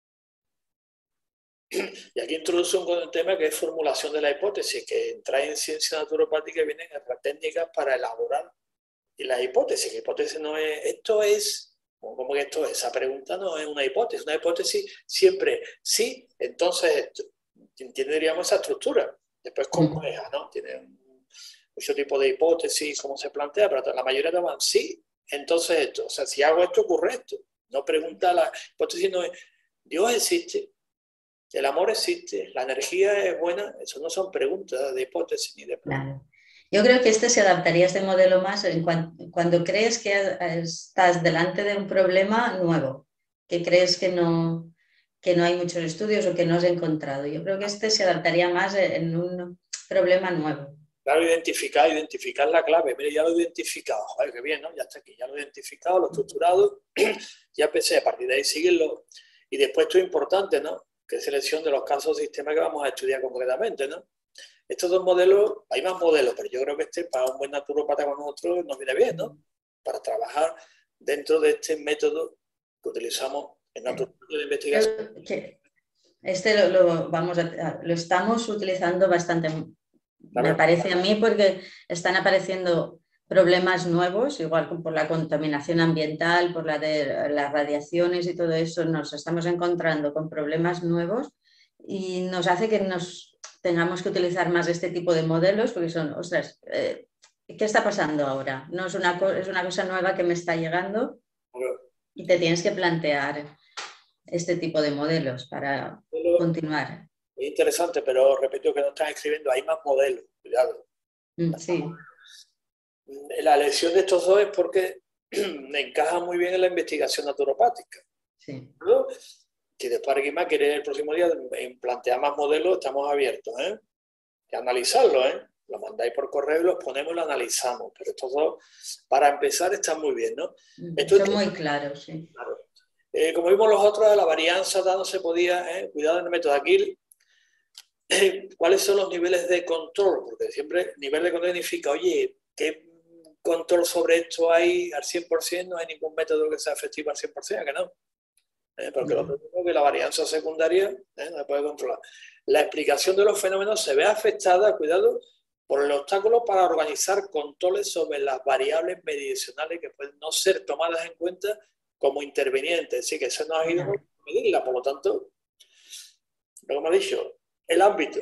Y aquí introduce un tema que es formulación de la hipótesis, que entra en ciencia naturopática y vienen otras técnicas para elaborar y la hipótesis. La hipótesis no es, esto es, ¿cómo que esto es? Esa pregunta no es una hipótesis. Una hipótesis siempre sí, entonces esto. Tiene, diríamos, esa estructura. Después compleja, ¿no? Tiene mucho tipo de hipótesis, cómo se plantea, pero la mayoría toman sí, entonces esto. O sea, si hago esto, ocurre esto. No pregunta, la hipótesis no es, Dios existe. El amor existe, la energía es buena, eso no son preguntas de hipótesis ni de preguntas.
Claro. Yo creo que este se adaptaría a este modelo más en cuando, cuando crees que estás delante de un problema nuevo, que crees que no, que no hay muchos estudios o que no has encontrado. Yo creo que este se adaptaría más en un problema nuevo.
Claro, identificar, identificar la clave. Mire, ya lo he identificado. Joder, qué bien, ¿no? Ya está aquí, ya lo he identificado, lo he estructurado, ya pensé, a partir de ahí seguirlo. Y después esto es importante, ¿no? Que selección de los casos de sistema que vamos a estudiar concretamente, ¿no? Estos dos modelos, hay más modelos, pero yo creo que este para un buen naturópata con nosotros nos viene bien, ¿no? Para trabajar dentro de este método que utilizamos en naturopatía de investigación.
Este lo, lo, vamos a, lo estamos utilizando bastante, me parece a mí, porque están apareciendo problemas nuevos, igual por la contaminación ambiental, por la de las radiaciones y todo eso, nos estamos encontrando con problemas nuevos y nos hace que nos tengamos que utilizar más este tipo de modelos porque son, ostras, eh, ¿qué está pasando ahora? No es una, es una cosa nueva que me está llegando y te tienes que plantear este tipo de modelos para
modelo,
continuar.
Es interesante, pero repito que no están escribiendo, hay más modelos, cuidado.
Sí.
La elección de estos dos es porque encaja muy bien en la investigación naturopática.
Sí.
¿No? Si después alguien más quiere el próximo día plantear más modelos, estamos abiertos, ¿eh? Y analizarlo, ¿eh? Lo mandáis por correo y los ponemos y lo analizamos. Pero estos dos, para empezar, están muy bien, ¿no?
Esto Son es, muy claros, sí.
Claro. Eh, como vimos los otros, la varianza no se podía, ¿eh? Cuidado en el método. Aquí, eh, ¿cuáles son los niveles de control? Porque siempre nivel de control significa, oye, ¿qué control sobre esto hay al cien por cien? No hay ningún método que sea efectivo al cien por cien, ¿a que no? ¿Eh? Porque no. Lo primero que la varianza secundaria, ¿eh? No se puede controlar. La explicación de los fenómenos se ve afectada, cuidado, por el obstáculo para organizar controles sobre las variables medicionales que pueden no ser tomadas en cuenta como intervenientes. Así que eso no ha ido a medirla, por lo tanto, lo que me ha dicho, el ámbito.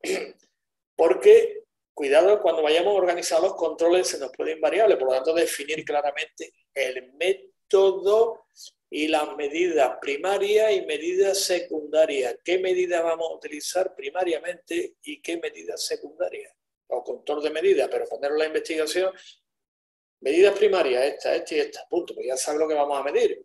Porque, cuidado, cuando vayamos a organizar los controles se nos pueden variables, por lo tanto, definir claramente el método y las medidas primarias y medidas secundarias. ¿Qué medidas vamos a utilizar primariamente y qué medidas secundarias? O control de medidas, pero ponerlo en la investigación. Medidas primarias, esta, esta y esta, punto, pues ya sabes lo que vamos a medir.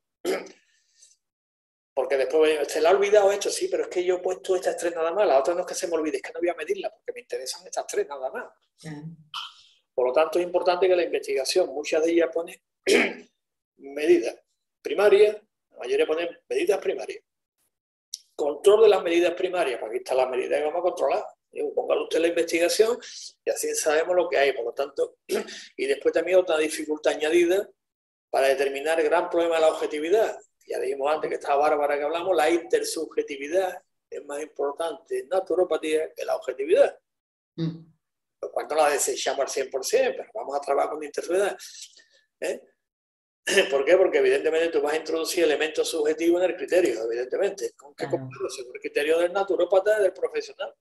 Porque después se le ha olvidado esto, sí, pero es que yo he puesto estas tres nada más, la otra no es que se me olvide, es que no voy a medirlas porque me interesan estas tres nada más. Mm. Por lo tanto, es importante que la investigación, muchas de ellas ponen medidas primarias, la mayoría ponen medidas primarias. Control de las medidas primarias, pues aquí están las medidas que vamos a controlar. Póngalo usted en la investigación y así sabemos lo que hay, por lo tanto, y después también otra dificultad añadida para determinar el gran problema de la objetividad. Ya dijimos antes que estaba Bárbara que hablamos, la intersubjetividad es más importante en naturopatía que la objetividad. Mm. Por cuanto la desechamos al cien por cien, pero vamos a trabajar con intersubjetividad. ¿Eh? ¿Por qué? Porque evidentemente tú vas a introducir elementos subjetivos en el criterio, evidentemente. ¿Con qué claro. Según el criterio del naturópata y del profesional.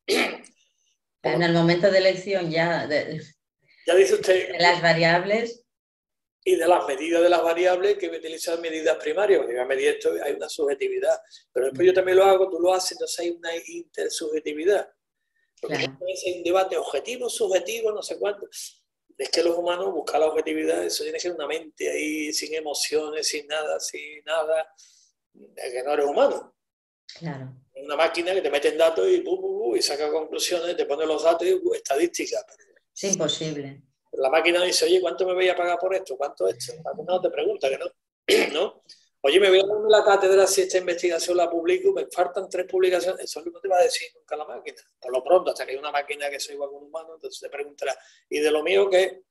En el momento de elección ya de,
ya dice usted,
de las variables.
Y de las medidas de las variables que voy a utilizar medidas primarias, porque voy a medir esto, hay una subjetividad. Pero después yo también lo hago, tú lo haces, entonces hay una intersubjetividad. Porque claro. Hay un debate objetivo, subjetivo, no sé cuánto. Es que los humanos buscan la objetividad, eso tiene que ser una mente ahí sin emociones, sin nada, sin nada. Es que no eres humano.
Claro.
Una máquina que te mete en datos y, bu, bu, bu, y saca conclusiones, te pone los datos y bu, estadísticas.
Es imposible.
La máquina dice, oye, ¿cuánto me voy a pagar por esto? ¿Cuánto es esto? La máquina no te pregunta, que no. ¿No? Oye, me voy a darme la cátedra si esta investigación la publico, me faltan tres publicaciones. Eso no te va a decir nunca la máquina. Por lo pronto, hasta que hay una máquina que sea igual que un humano, entonces te preguntará, ¿y de lo mío qué?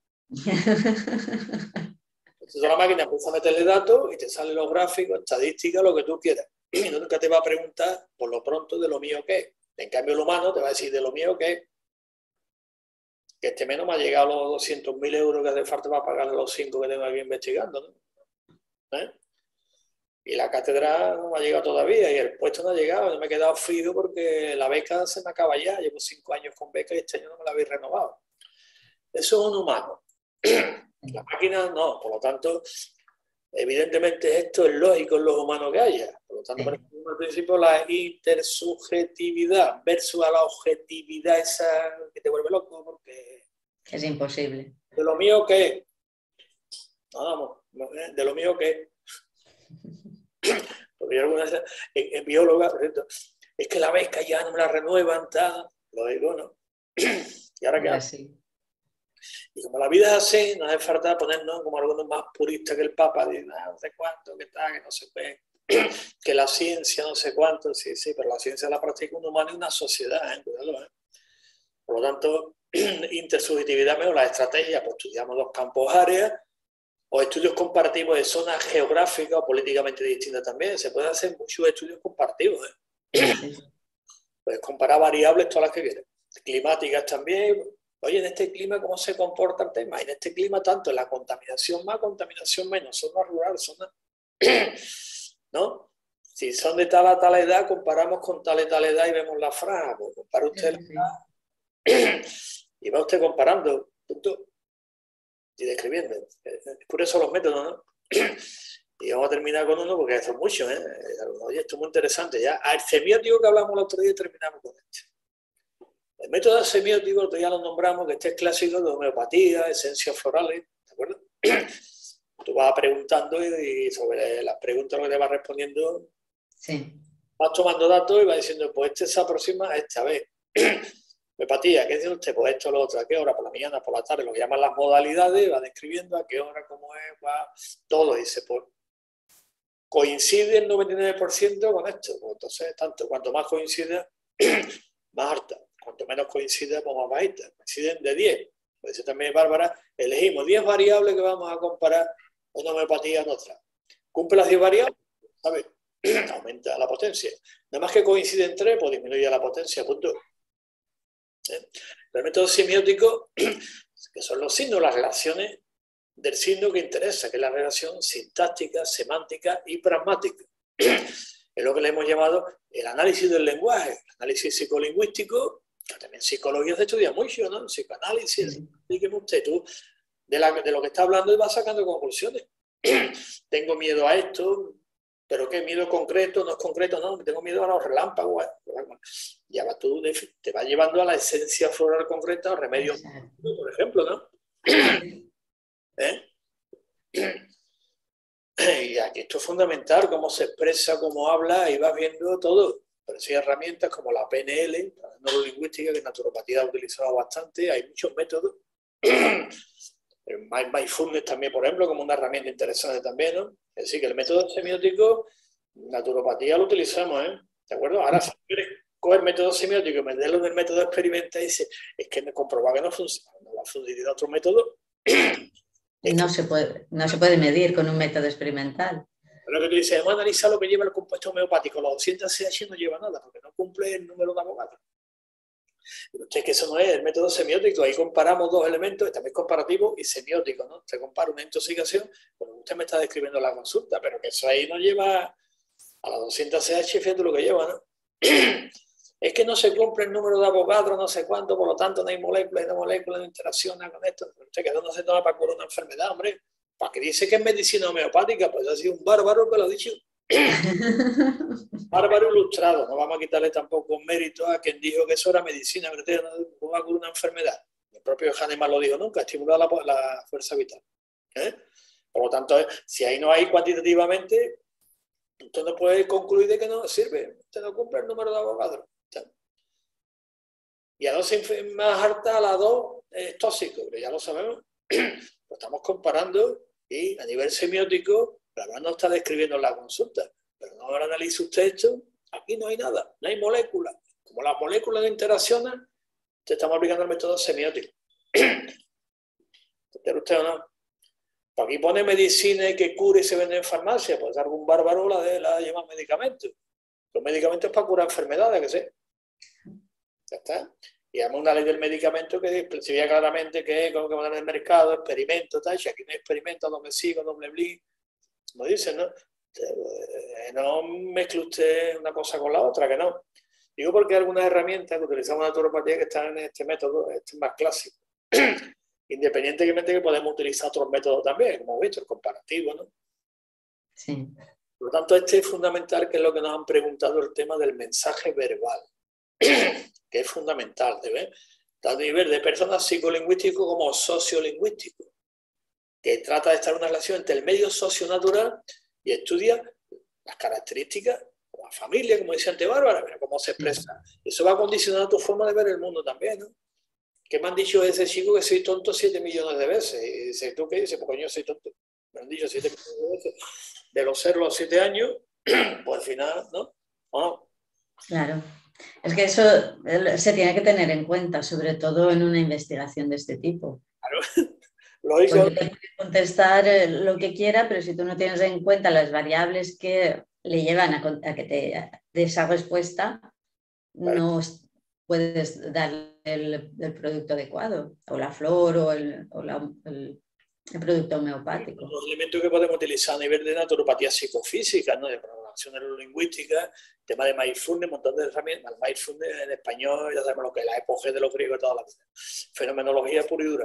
Entonces la máquina empieza a meterle datos y te salen los gráficos, estadísticas, lo que tú quieras. Y nunca te va a preguntar, por lo pronto, de lo mío qué. En cambio, el humano te va a decir, de lo mío qué. Que este menos me ha llegado los doscientos mil euros que hace falta para pagar los cinco que tengo aquí investigando, ¿no? ¿Eh? Y la cátedra no me ha llegado todavía y el puesto no ha llegado, yo me he quedado frío porque la beca se me acaba ya, llevo cinco años con beca y este año no me la habéis renovado. Eso es un humano. La máquina no, por lo tanto, evidentemente esto es lógico en los humanos que haya. Por lo tanto, por ejemplo, al principio la intersubjetividad versus a la objetividad esa que te vuelve loco porque...
Es imposible.
¿De lo mío qué? No, vamos, ¿de lo mío qué? Porque yo alguna vez, en, en bióloga, por ejemplo, es que la beca ya no me la renuevan, tal, lo digo, ¿no? Y ahora qué hago. Y como la vida es así, no hace falta ponernos como algunos más puristas que el Papa, de no sé cuánto, que tal, que no se ve, que la ciencia no sé cuánto, sí, sí, pero la ciencia la practica un humano y una sociedad, ¿eh? Cuidado, ¿eh? Por lo tanto, intersubjetividad mejor la estrategia, pues estudiamos los campos áreas, o estudios comparativos de zonas geográficas o políticamente distintas también. Se pueden hacer muchos estudios comparativos. ¿eh? Puedes comparar variables todas las que quieras. Climáticas también. Oye, en este clima, ¿cómo se comporta el tema? En este clima, tanto en la contaminación más, contaminación menos. Zona rural, zona... ¿No? Si son de tal a tal edad, comparamos con tal y tal edad y vemos la franja. Pues compara usted sí, sí. la edad y va usted comparando. Punto. Y describiendo. Es por eso los métodos, ¿no? Y vamos a terminar con uno porque son muchos, ¿eh? Oye, esto es muy interesante. Ya, al semiótico que hablamos el otro día y terminamos con este. El método semiótico, el otro día lo nombramos, que este es clásico de homeopatía, esencias florales, ¿de acuerdo? tú vas preguntando y sobre las preguntas lo que te vas respondiendo,
sí.
vas tomando datos y vas diciendo, pues este se aproxima a esta vez. Homeopatía, ¿qué dice usted? Pues esto, lo otro, ¿a qué hora? Por la mañana, por la tarde, lo que llaman las modalidades, va describiendo a qué hora, cómo es, va, todo, dice, pues coincide el noventa y nueve por ciento con esto. Pues entonces, tanto, cuanto más coincide, más alta. Cuanto menos coincide, pues más bajita. Coinciden de diez. Pues dice también Bárbara, elegimos diez variables que vamos a comparar una homeopatía con otra. Cumple las diez variables, ¿sabes? Aumenta la potencia. Nada más que coinciden tres, pues disminuye la potencia, punto. ¿Eh? El método semiótico, que son los signos, las relaciones del signo que interesa, que es la relación sintáctica, semántica y pragmática. Es lo que le hemos llamado el análisis del lenguaje, el análisis psicolingüístico, que también psicología se estudia mucho, ¿no? Psicoanálisis, sí. Dígame usted, tú, de, la, de lo que está hablando y vas sacando conclusiones. Tengo miedo a esto, pero ¿qué miedo concreto? No es concreto, no, tengo miedo a los relámpagos. Ya vas tú, te va llevando a la esencia floral concreta o remedios, por ejemplo, ¿no? ¿Eh? Y aquí esto es fundamental, cómo se expresa, cómo habla, y vas viendo todo. Pero sí hay herramientas como la P N L, la neurolingüística, que en naturopatía ha utilizado bastante, hay muchos métodos. El Mindfulness también, por ejemplo, como una herramienta interesante también, ¿no? Es decir, que el método semiótico, naturopatía lo utilizamos, ¿eh? ¿De acuerdo? Ahora, si quieres coger método semiótico y meterlo en el método experimental, y dice, es que me comprobaba que no funciona, no va a funcionar otro método.
No se, puede, no se puede medir con un método experimental.
Lo que tú dices, vamos a analizar lo que lleva el compuesto homeopático. Los doscientos C H no lleva nada, porque no cumple el número de abogados. Pero usted, que eso no es el método semiótico. Ahí comparamos dos elementos, también comparativo y semiótico, ¿no? Usted compara una intoxicación con lo que usted me está describiendo en la consulta, pero que eso ahí no lleva a las doscientos C H, fíjate lo que lleva, ¿no? Es que no se cumple el número de abogados, no sé cuánto, por lo tanto no hay moléculas, no hay moléculas, no interacciona con esto. Usted, que no se toma para curar una enfermedad, hombre. Para que dice que es medicina homeopática, pues ha sido un bárbaro que lo ha dicho. Bárbaro ilustrado. No vamos a quitarle tampoco mérito a quien dijo que eso era medicina, que usted no va a curar una enfermedad. El propio Hahnemann lo dijo nunca, estimular la, la fuerza vital. ¿Eh? Por lo tanto, si ahí no hay cuantitativamente, usted no puede concluir de que no sirve. Usted no cumple el número de abogados. Y a dosis más alta, a la dos es tóxico, pero ya lo sabemos. Lo estamos comparando y a nivel semiótico, la verdad no está describiendo en la consulta. Pero no ahora analice usted esto, aquí no hay nada, no hay moléculas. Como las moléculas no interaccionan, te estamos aplicando el método semiótico. ¿Entiende usted o no? Pues aquí pone medicina y que cure y se vende en farmacia, pues algún bárbaro la, de, la llama medicamentos. Los medicamentos es para curar enfermedades, que sé. Ya está. Y además una ley del medicamento que especifica claramente que es como que van en el mercado, experimento, tal, y aquí no hay experimento, doble sigo, doble blitz, como dicen, ¿no? No mezcle usted una cosa con la otra, que no. Digo porque hay algunas herramientas que utilizamos en naturopatía que están en este método, este es más clásico. Independientemente que podemos utilizar otros métodos también, como hemos visto, el comparativo, ¿no?
Sí.
Por lo tanto, este es fundamental, que es lo que nos han preguntado, el tema del mensaje verbal, que es fundamental, ¿ves? Tanto a nivel de personas psicolingüístico como sociolingüístico, que trata de estar en una relación entre el medio socionatural y estudia las características de la familia, como decía antes Bárbara, mira cómo se expresa. Eso va a condicionar tu forma de ver el mundo también, ¿no? ¿Qué me han dicho de ese chico que soy tonto siete millones de veces? Y dice, ¿tú qué dices? Pues coño, soy tonto. Me han dicho siete millones de veces. De los cero a los siete años, pues al final, ¿no? ¿O no?
Claro. Es que eso se tiene que tener en cuenta, sobre todo en una investigación de este tipo.
Claro. Lógico.
Porque te puede contestar lo que quiera, pero si tú no tienes en cuenta las variables que le llevan a, a que te dé esa respuesta, claro, no puedes darle el, el producto adecuado, o la flor, o el, o la, el, el producto homeopático.
Los elementos que podemos utilizar a nivel de naturopatía psicofísica, ¿no? De programación neurolingüística, tema de mindfulness, un montón de herramientas. Mindfulness en español, ya sabemos lo que es la epogea de los griegos y toda la vida. Fenomenología pura y dura.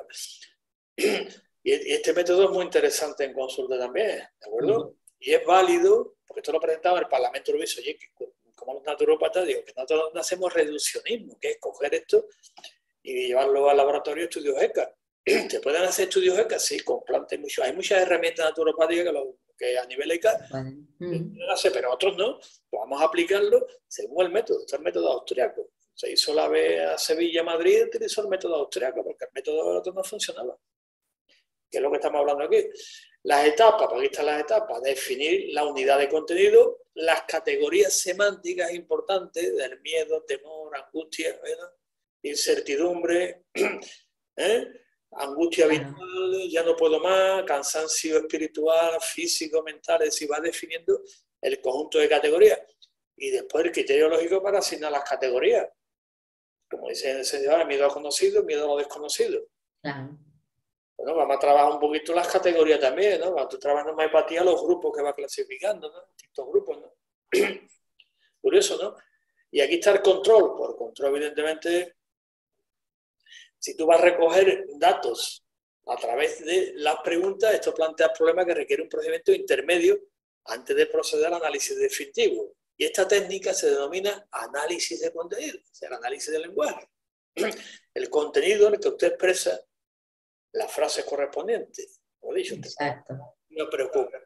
Y este método es muy interesante en consulta también, ¿de acuerdo? Uh-huh. Y es válido, porque esto lo presentaba el Parlamento Europeo, oye, que como los naturópatas, digo, que nosotros no hacemos reduccionismo, que es coger esto y llevarlo al laboratorio de estudios E C A. te pueden hacer estudios E C A, sí, con plantas, mucho. Hay muchas herramientas naturopáticas que, lo, que a nivel E C A pueden hacer, pero otros no. Pues vamos a aplicarlo según el método. Este es el método austriaco. Se hizo la vez a Sevilla, Madrid, utilizó el método austriaco, porque el método del otro no funcionaba. ¿Qué es lo que estamos hablando aquí? Las etapas, aquí están las etapas, definir la unidad de contenido, las categorías semánticas importantes del miedo, temor, angustia, ¿verdad? Incertidumbre, ¿eh? Angustia habitual, ya no puedo más, cansancio espiritual, físico, mental, es decir, va definiendo el conjunto de categorías. Y después el criterio lógico para asignar las categorías. Como dice el señor, miedo a lo conocido, miedo a lo desconocido.
Claro.
Bueno, vamos a trabajar un poquito las categorías también, ¿no? Cuando tú trabajas en empatía, los grupos que vas clasificando, ¿no? Distintos grupos, ¿no? Curioso, ¿no? Y aquí está el control. Por control, evidentemente, si tú vas a recoger datos a través de las preguntas, esto plantea problemas que requiere un procedimiento intermedio antes de proceder al análisis definitivo. Y esta técnica se denomina análisis de contenido, o sea, el análisis del lenguaje. El contenido en el que usted expresa las frases correspondientes. Como he dicho,
exacto.
No preocupe.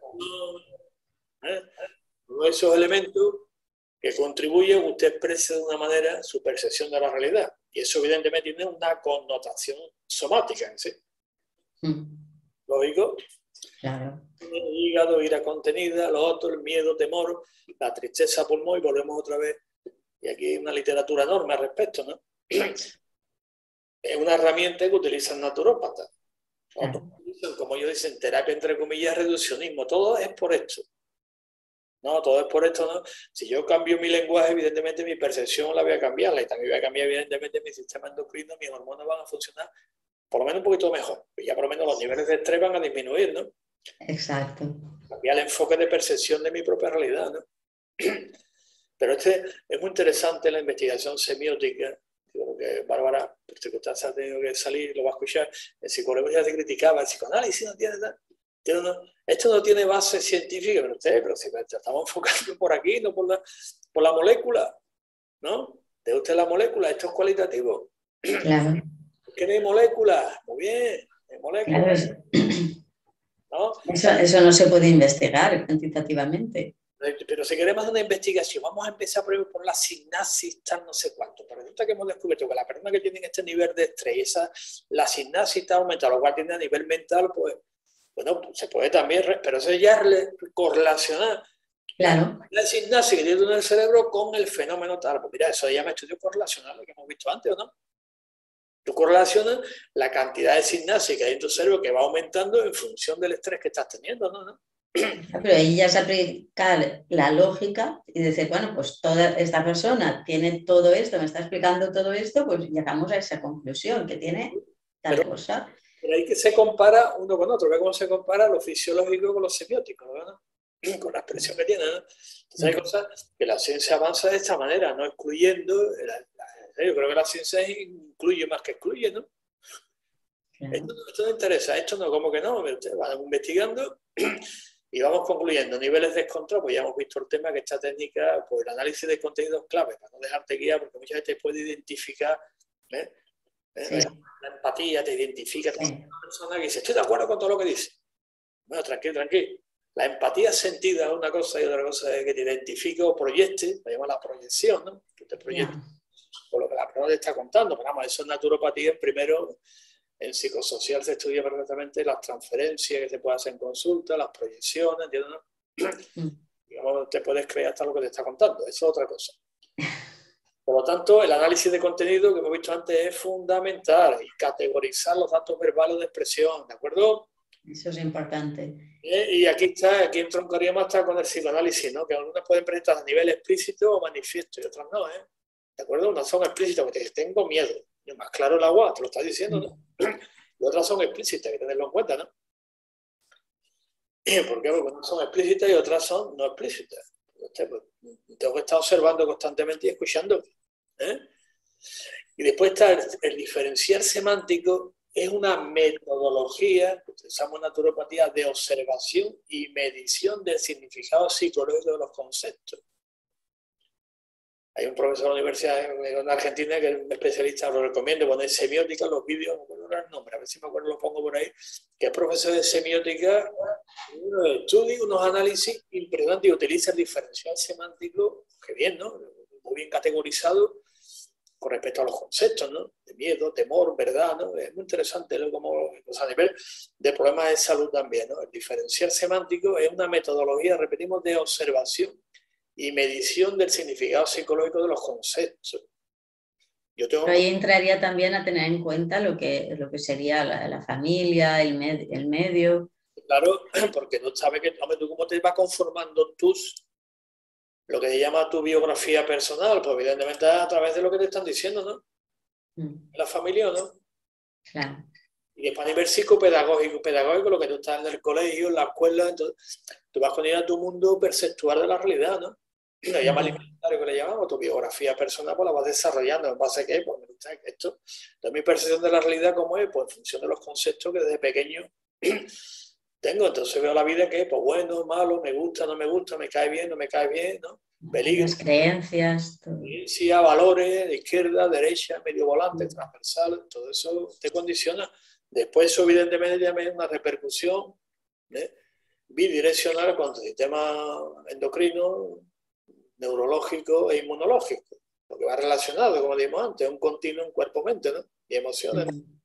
¿Eh? Todos esos elementos que contribuyen a que usted exprese de una manera su percepción de la realidad. Y eso evidentemente tiene una connotación somática en sí. Mm. ¿Lógico?
Claro.
El hígado, ira contenida, lo otro, el miedo, temor, la tristeza, pulmón, y volvemos otra vez. Y aquí hay una literatura enorme al respecto, ¿no? Es una herramienta que utilizan naturópatas. Claro. Como ellos dicen, terapia entre comillas, reduccionismo. Todo es por esto. No, todo es por esto, ¿no? Si yo cambio mi lenguaje, evidentemente mi percepción la voy a cambiar, y también voy a cambiar, evidentemente, mi sistema endocrino, mis hormonas van a funcionar por lo menos un poquito mejor. Y ya por lo menos los niveles de estrés van a disminuir, ¿no?
Exacto.
Cambiar el enfoque de percepción de mi propia realidad, ¿no? Pero este es muy interesante, la investigación semiótica. Digo que Bárbara, por circunstancias, ha tenido que salir, lo va a escuchar. El psicólogo ya se criticaba, el psicoanálisis no tiene nada. No, esto no tiene base científica, pero usted, pero si estamos enfocando por aquí, no por la, por la molécula, ¿no? ¿De usted la molécula? Esto es cualitativo.
Claro.
¿Qué de moléculas? Muy bien, de moléculas.
Claro.
¿No?
Eso, eso no se puede investigar cuantitativamente.
Pero si queremos una investigación, vamos a empezar por, por la sinapsis, tal no sé cuánto. Pero resulta que hemos descubierto que la persona que tiene este nivel de estrés, esa, la sinapsis está aumentada, lo cual tiene a nivel mental, pues, bueno, se puede también, pero eso ya es correlacionar
claro.
La sinapsis que tiene en el cerebro con el fenómeno tal. Pues mira, eso se llama estudio correlacional, lo que hemos visto antes, ¿o no? Tú correlacionas la cantidad de sinapsis que hay en tu cerebro que va aumentando en función del estrés que estás teniendo, ¿no? ¿No?
Pero ahí ya se aplica la lógica y decir, bueno, pues toda esta persona tiene todo esto, me está explicando todo esto, pues llegamos a esa conclusión, que tiene tal
pero,
cosa.
Pero ahí que se compara uno con otro, ve cómo se compara lo fisiológico con lo semiótico, ¿no? Con la expresión que tiene, ¿no? Entonces hay cosas que la ciencia avanza de esta manera, no excluyendo, la, la, yo creo que la ciencia incluye más que excluye, ¿no? Claro. Esto, esto no interesa, esto no, como que no, ustedes van investigando y vamos concluyendo. Niveles de descontrol, pues ya hemos visto el tema que esta técnica, pues el análisis de contenidos clave, para no dejarte guiar, porque mucha gente puede identificar, ¿eh? Sí. La empatía te identifica, sí. Una persona que dice, estoy de acuerdo con todo lo que dice. Bueno, tranquilo, tranquilo. La empatía sentida es una cosa y otra cosa es que te identifique o proyecte, se llama la proyección, ¿no? Que te proyecte yeah. por lo que la persona te está contando. Pero vamos, eso es naturopatía. Primero, en psicosocial se estudia perfectamente las transferencias que se puede hacer en consulta, las proyecciones, ¿entiendes? ¿No? Mm. Digamos, te puedes creer hasta lo que te está contando. Eso es otra cosa. Por lo tanto, el análisis de contenido que hemos visto antes es fundamental y categorizar los datos verbales de expresión, ¿de acuerdo?
Eso es importante.
¿Eh? Y aquí está, aquí entroncaríamos hasta con el psicoanálisis, ¿no? Que algunas pueden presentar a nivel explícito o manifiesto y otras no, ¿eh? ¿De acuerdo? Unas son explícitas, porque tengo miedo. Y más claro el agua, te lo estás diciendo, ¿no? Y otras son explícitas, hay que tenerlo en cuenta, ¿no? ¿Por qué? Porque unas son explícitas y otras son no explícitas. Usted, pues, tengo que estar observando constantemente y escuchando. ¿Eh? Y después está el, el diferencial semántico, es una metodología que utilizamos en naturopatía de observación y medición del significado psicológico de los conceptos. Hay un profesor de la universidad en Argentina que es un especialista, lo recomiendo, poner semiótica en los vídeos, no me acuerdo el nombre, a ver si me acuerdo, lo pongo por ahí, que es profesor de semiótica, unos estudios, unos análisis impresionantes y utiliza el diferencial semántico, que bien, ¿no? Muy bien categorizado con respecto a los conceptos, ¿no? De miedo, temor, verdad, ¿no? Es muy interesante, ¿no? Como o sea, a nivel de problemas de salud también, ¿no? El diferencial semántico es una metodología, repetimos, de observación y medición del significado psicológico de los conceptos.
Yo tengo... Pero ahí entraría también a tener en cuenta lo que, lo que sería la, la familia, el, med, el medio.
Claro, porque no sabes que, hombre, tú cómo te vas conformando tus, lo que se llama tu biografía personal, pues evidentemente a través de lo que te están diciendo, ¿no? Mm. La familia, ¿no?
Claro.
Y después a nivel psicopedagógico, pedagógico, lo que tú estás en el colegio, en la escuela, entonces tú vas con a tu mundo perceptual de la realidad, ¿no? La llama alimentario que le llamamos, tu biografía personal, pues la vas desarrollando. ¿En base a qué? Pues me gusta esto. Entonces, mi percepción de la realidad, ¿cómo es? Pues en función de los conceptos que desde pequeño tengo. Entonces veo la vida que, pues bueno, malo, me gusta, no me gusta, me cae bien, no me cae bien, ¿no? Peligro.
Las creencias. Todo.
Creencia, valores, de izquierda, derecha, medio volante, transversal, todo eso te condiciona. Después, eso evidentemente tiene una repercusión ¿eh? bidireccional con el sistema endocrino, neurológico e inmunológico, porque va relacionado, como dijimos antes, un continuo cuerpo-mente, ¿no? Y emociones. Mm.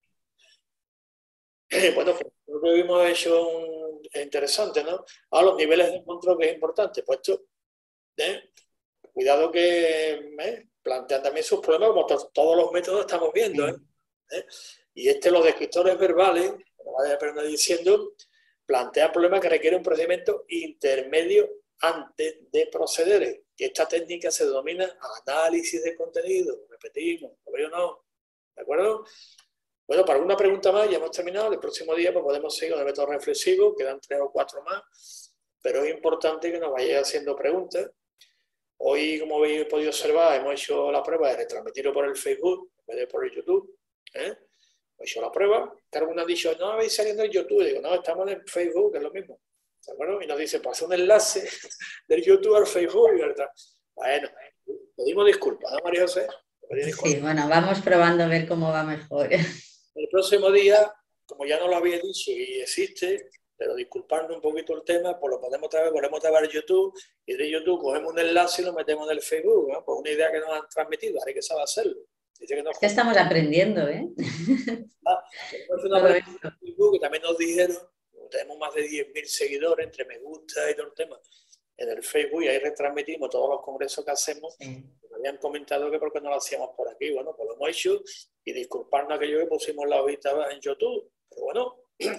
Bueno, pues lo que hemos hecho un, es interesante, ¿no? A los niveles de control que es importante, puesto, ¿eh? Cuidado que ¿eh? plantean también sus problemas, como to todos los métodos estamos viendo, ¿eh? ¿Eh? Y este, los descriptores verbales, como vaya aprendiendo diciendo, plantean problemas que requieren un procedimiento intermedio antes de proceder. Esta técnica se denomina análisis de contenido. Repetimos, ¿lo veo o no? ¿De acuerdo? Bueno, para alguna pregunta más, ya hemos terminado. El próximo día pues, podemos seguir con el método reflexivo, quedan tres o cuatro más, pero es importante que nos vayáis haciendo preguntas. Hoy, como habéis podido observar, hemos hecho la prueba de retransmitirlo por el Facebook en vez de por el YouTube. ¿eh? Hemos hecho la prueba, que algunos han dicho, no habéis salido en YouTube. Y digo, no, estamos en Facebook, que es lo mismo. ¿De acuerdo? Y nos dice, pues un enlace del YouTube al Facebook, ¿verdad? Bueno, pedimos disculpas, ¿no, María José?
Sí, bueno, vamos probando a ver cómo va mejor.
El próximo día, como ya no lo había dicho y existe, pero disculpando un poquito el tema, pues lo podemos traer, volvemos a ver YouTube y de YouTube cogemos un enlace y lo metemos en el Facebook, ¿no? Pues una idea que nos han transmitido, hay que saber hacerlo. Dice que nos...
Es que estamos aprendiendo, ¿eh?
Ah, una Facebook que también nos dijeron, tenemos más de diez mil seguidores entre me gusta y todo el tema en el Facebook y ahí retransmitimos todos los congresos que hacemos. Sí. Me habían comentado que por qué no lo hacíamos por aquí. Bueno, pues lo hemos hecho y disculparnos aquello que pusimos la hojita en YouTube. Pero bueno,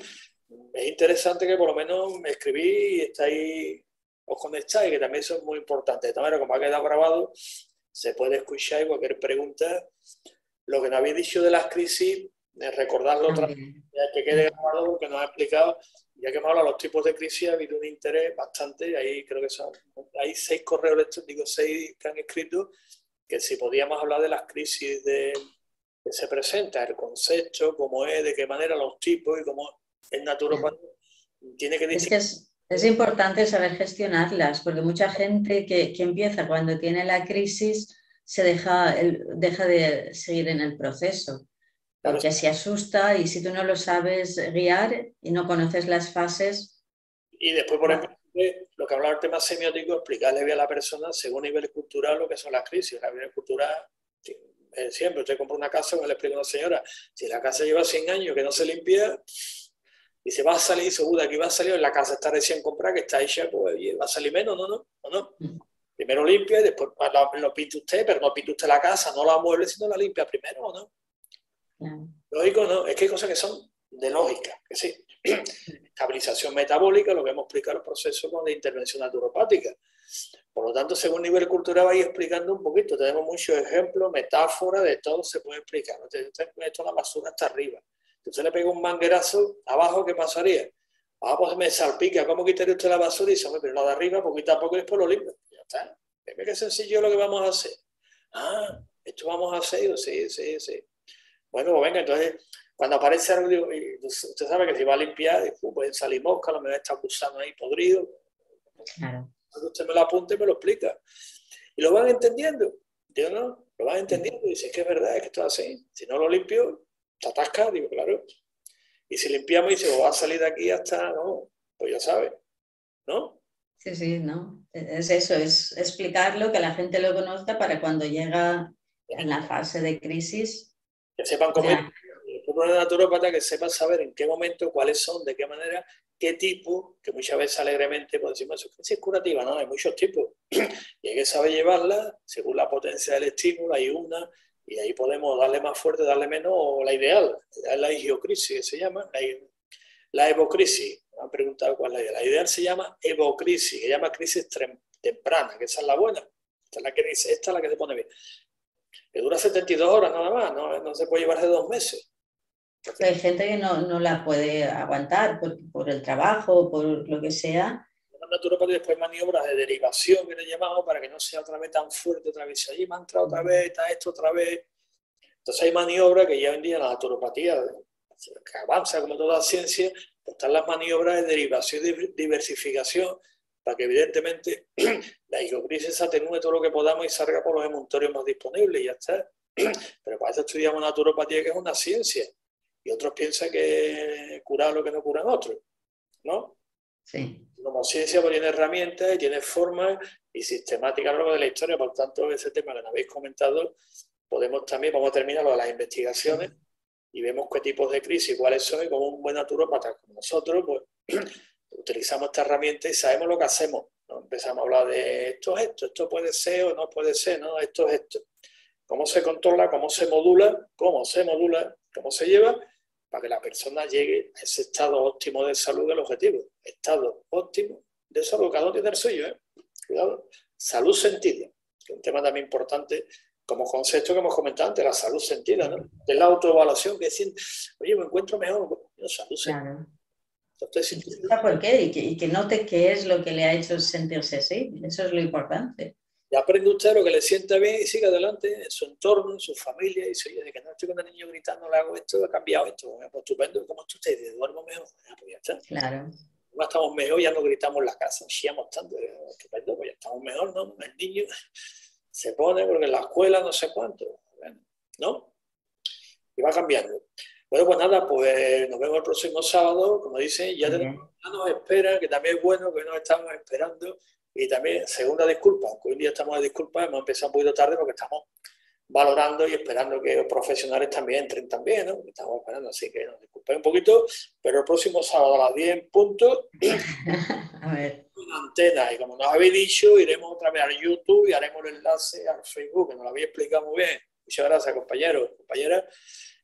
es interesante que por lo menos me escribí y estáis, os conectáis, que también eso es muy importante. De todas maneras, como ha quedado grabado, se puede escuchar y cualquier pregunta. Lo que nos habéis dicho de las crisis, recordarlo otra vez, que quede grabado porque nos ha explicado. Ya que hemos hablado de los tipos de crisis, ha habido un interés bastante, ahí creo que son, hay seis correos electrónicos, seis que han escrito, que si podíamos hablar de las crisis de, que se presentan, el concepto, cómo es, de qué manera, los tipos y cómo el naturopata tiene que...
Es que es, es importante saber gestionarlas, porque mucha gente que, que empieza cuando tiene la crisis se deja, el, deja de seguir en el proceso. Porque se asusta y si tú no lo sabes guiar y no conoces las fases...
Y después, por ejemplo, lo que hablaba del tema semiótico, explicarle bien a la persona según nivel cultural lo que son las crisis. La nivel cultural, siempre usted compra una casa, me le explico a una señora, si la casa lleva cien años que no se limpia, y se va a salir, segura que va a salir, la casa está recién comprada, que está hecha, pues va a salir menos, ¿no? ¿No? ¿O no? Primero limpia y después lo, lo pinta usted, pero no pinta usted la casa, no la amueble, sino la limpia primero, ¿o no? Claro. Lógico, no, es que hay cosas que son de lógica, que sí. Estabilización metabólica, lo que hemos explicado, los procesos con la intervención naturopática. Por lo tanto, según nivel cultural vais explicando un poquito. Tenemos muchos ejemplos, metáforas, de todo se puede explicar. Usted esto la basura hasta arriba. Si usted le pega un manguerazo abajo, ¿qué pasaría? Ah, pues me salpica. ¿Cómo quitaría usted la basura? Y dice, pero la de arriba, poquito a poco y después lo limpia. Ya está. Ve qué sencillo lo que vamos a hacer. Ah, esto vamos a hacer. Sí, sí, sí. Bueno, pues venga, entonces, cuando aparece algo, digo, usted sabe que si va a limpiar, pueden salir moscas, lo mejor está acusando ahí podrido.
Claro.
Usted me lo apunta y me lo explica. Y lo van entendiendo, ¿entiendes? ¿No? Lo van entendiendo y dicen que es verdad, es que esto es así. Si no lo limpio, te atasca, digo, claro. Y si limpiamos y se va a salir de aquí hasta, no, pues ya sabes, ¿no?
Sí, sí, no. Es eso, es explicarlo, que la gente lo conozca para cuando llega en la fase de crisis.
Que sepan cómo es. Un naturópata que sepa saber en qué momento, cuáles son, de qué manera, qué tipo, que muchas veces alegremente pues decimos, eso es curativa, ¿no? Hay muchos tipos. Y hay que saber llevarla según la potencia del estímulo, hay una, y ahí podemos darle más fuerte, darle menos, o la ideal, es la higiocrisis, que se llama, la, la evocrisis. Me han preguntado cuál es la ideal. La ideal se llama evocrisis, que se llama crisis temprana, que esa es la buena. Esta es la que dice, esta es la que se pone bien. Que dura setenta y dos horas nada más, no, no se puede llevar de dos meses.
Hay gente que no, no la puede aguantar por, por el trabajo, por lo que sea.
Una naturópata y después maniobras de derivación que le llamamos para que no sea otra vez tan fuerte, otra vez allí me ha entrado otra vez, está esto otra vez. Entonces hay maniobras que ya hoy en día la naturopatía, que avanza como toda la ciencia, pues están las maniobras de derivación y de diversificación para que evidentemente la higiocrisis atenúe todo lo que podamos y salga por los emuntorios más disponibles y ya está. Pero para eso estudiamos naturopatía, que es una ciencia. Y otros piensan que curar lo que no curan otros, ¿no?
Sí.
Como ciencia pues tiene herramientas y tiene formas y sistemáticas a lo largo de la historia, por tanto, ese tema que nos habéis comentado, podemos también, vamos a terminar lo de las investigaciones y vemos qué tipos de crisis, cuáles son, y como un buen naturópata como nosotros, pues utilizamos esta herramienta y sabemos lo que hacemos, ¿no? Empezamos a hablar de esto es esto, esto puede ser o no puede ser, ¿no? Esto es esto. Cómo se controla, cómo se modula, cómo se modula, cómo se lleva, para que la persona llegue a ese estado óptimo de salud del objetivo. Estado óptimo de salud, cada uno tiene el suyo, ¿eh? Cuidado. Salud sentida, que es un tema también importante como concepto que hemos comentado antes, la salud sentida, ¿no? De la autoevaluación que siente, oye, me encuentro mejor, no, salud sentida.
Claro.
Entonces,
¿por qué? Y que, y que note qué es lo que le ha hecho sentirse así. Eso es lo importante.
Y aprende usted lo que le sienta bien y sigue adelante en su entorno, en su familia. Y dice, oye, de que no estoy con el niño gritando, le hago esto, he cambiado esto. Pues estupendo, ¿cómo está usted? ¿Duermo mejor? Ah, pues ya está.
Claro.
No estamos mejor, ya no gritamos en la casa, chiamos tanto. Estupendo, pues ya estamos mejor, ¿no? El niño se pone porque en la escuela no sé cuánto, ¿no? Y va cambiando. Bueno, pues nada, pues nos vemos el próximo sábado, como dicen, ya, tenemos, ya nos esperan, que también es bueno que nos estamos esperando. Y también, segunda disculpa, aunque hoy en día estamos de disculpas, hemos empezado un poquito tarde porque estamos valorando y esperando que los profesionales también entren también, ¿no? Estamos esperando, así que nos disculpéis un poquito, pero el próximo sábado a las diez en punto,
a ver.
Una antena, y como nos habéis dicho, iremos otra vez al YouTube y haremos el enlace al Facebook, que nos lo habéis explicado muy bien. Muchas gracias, compañeros, compañeras.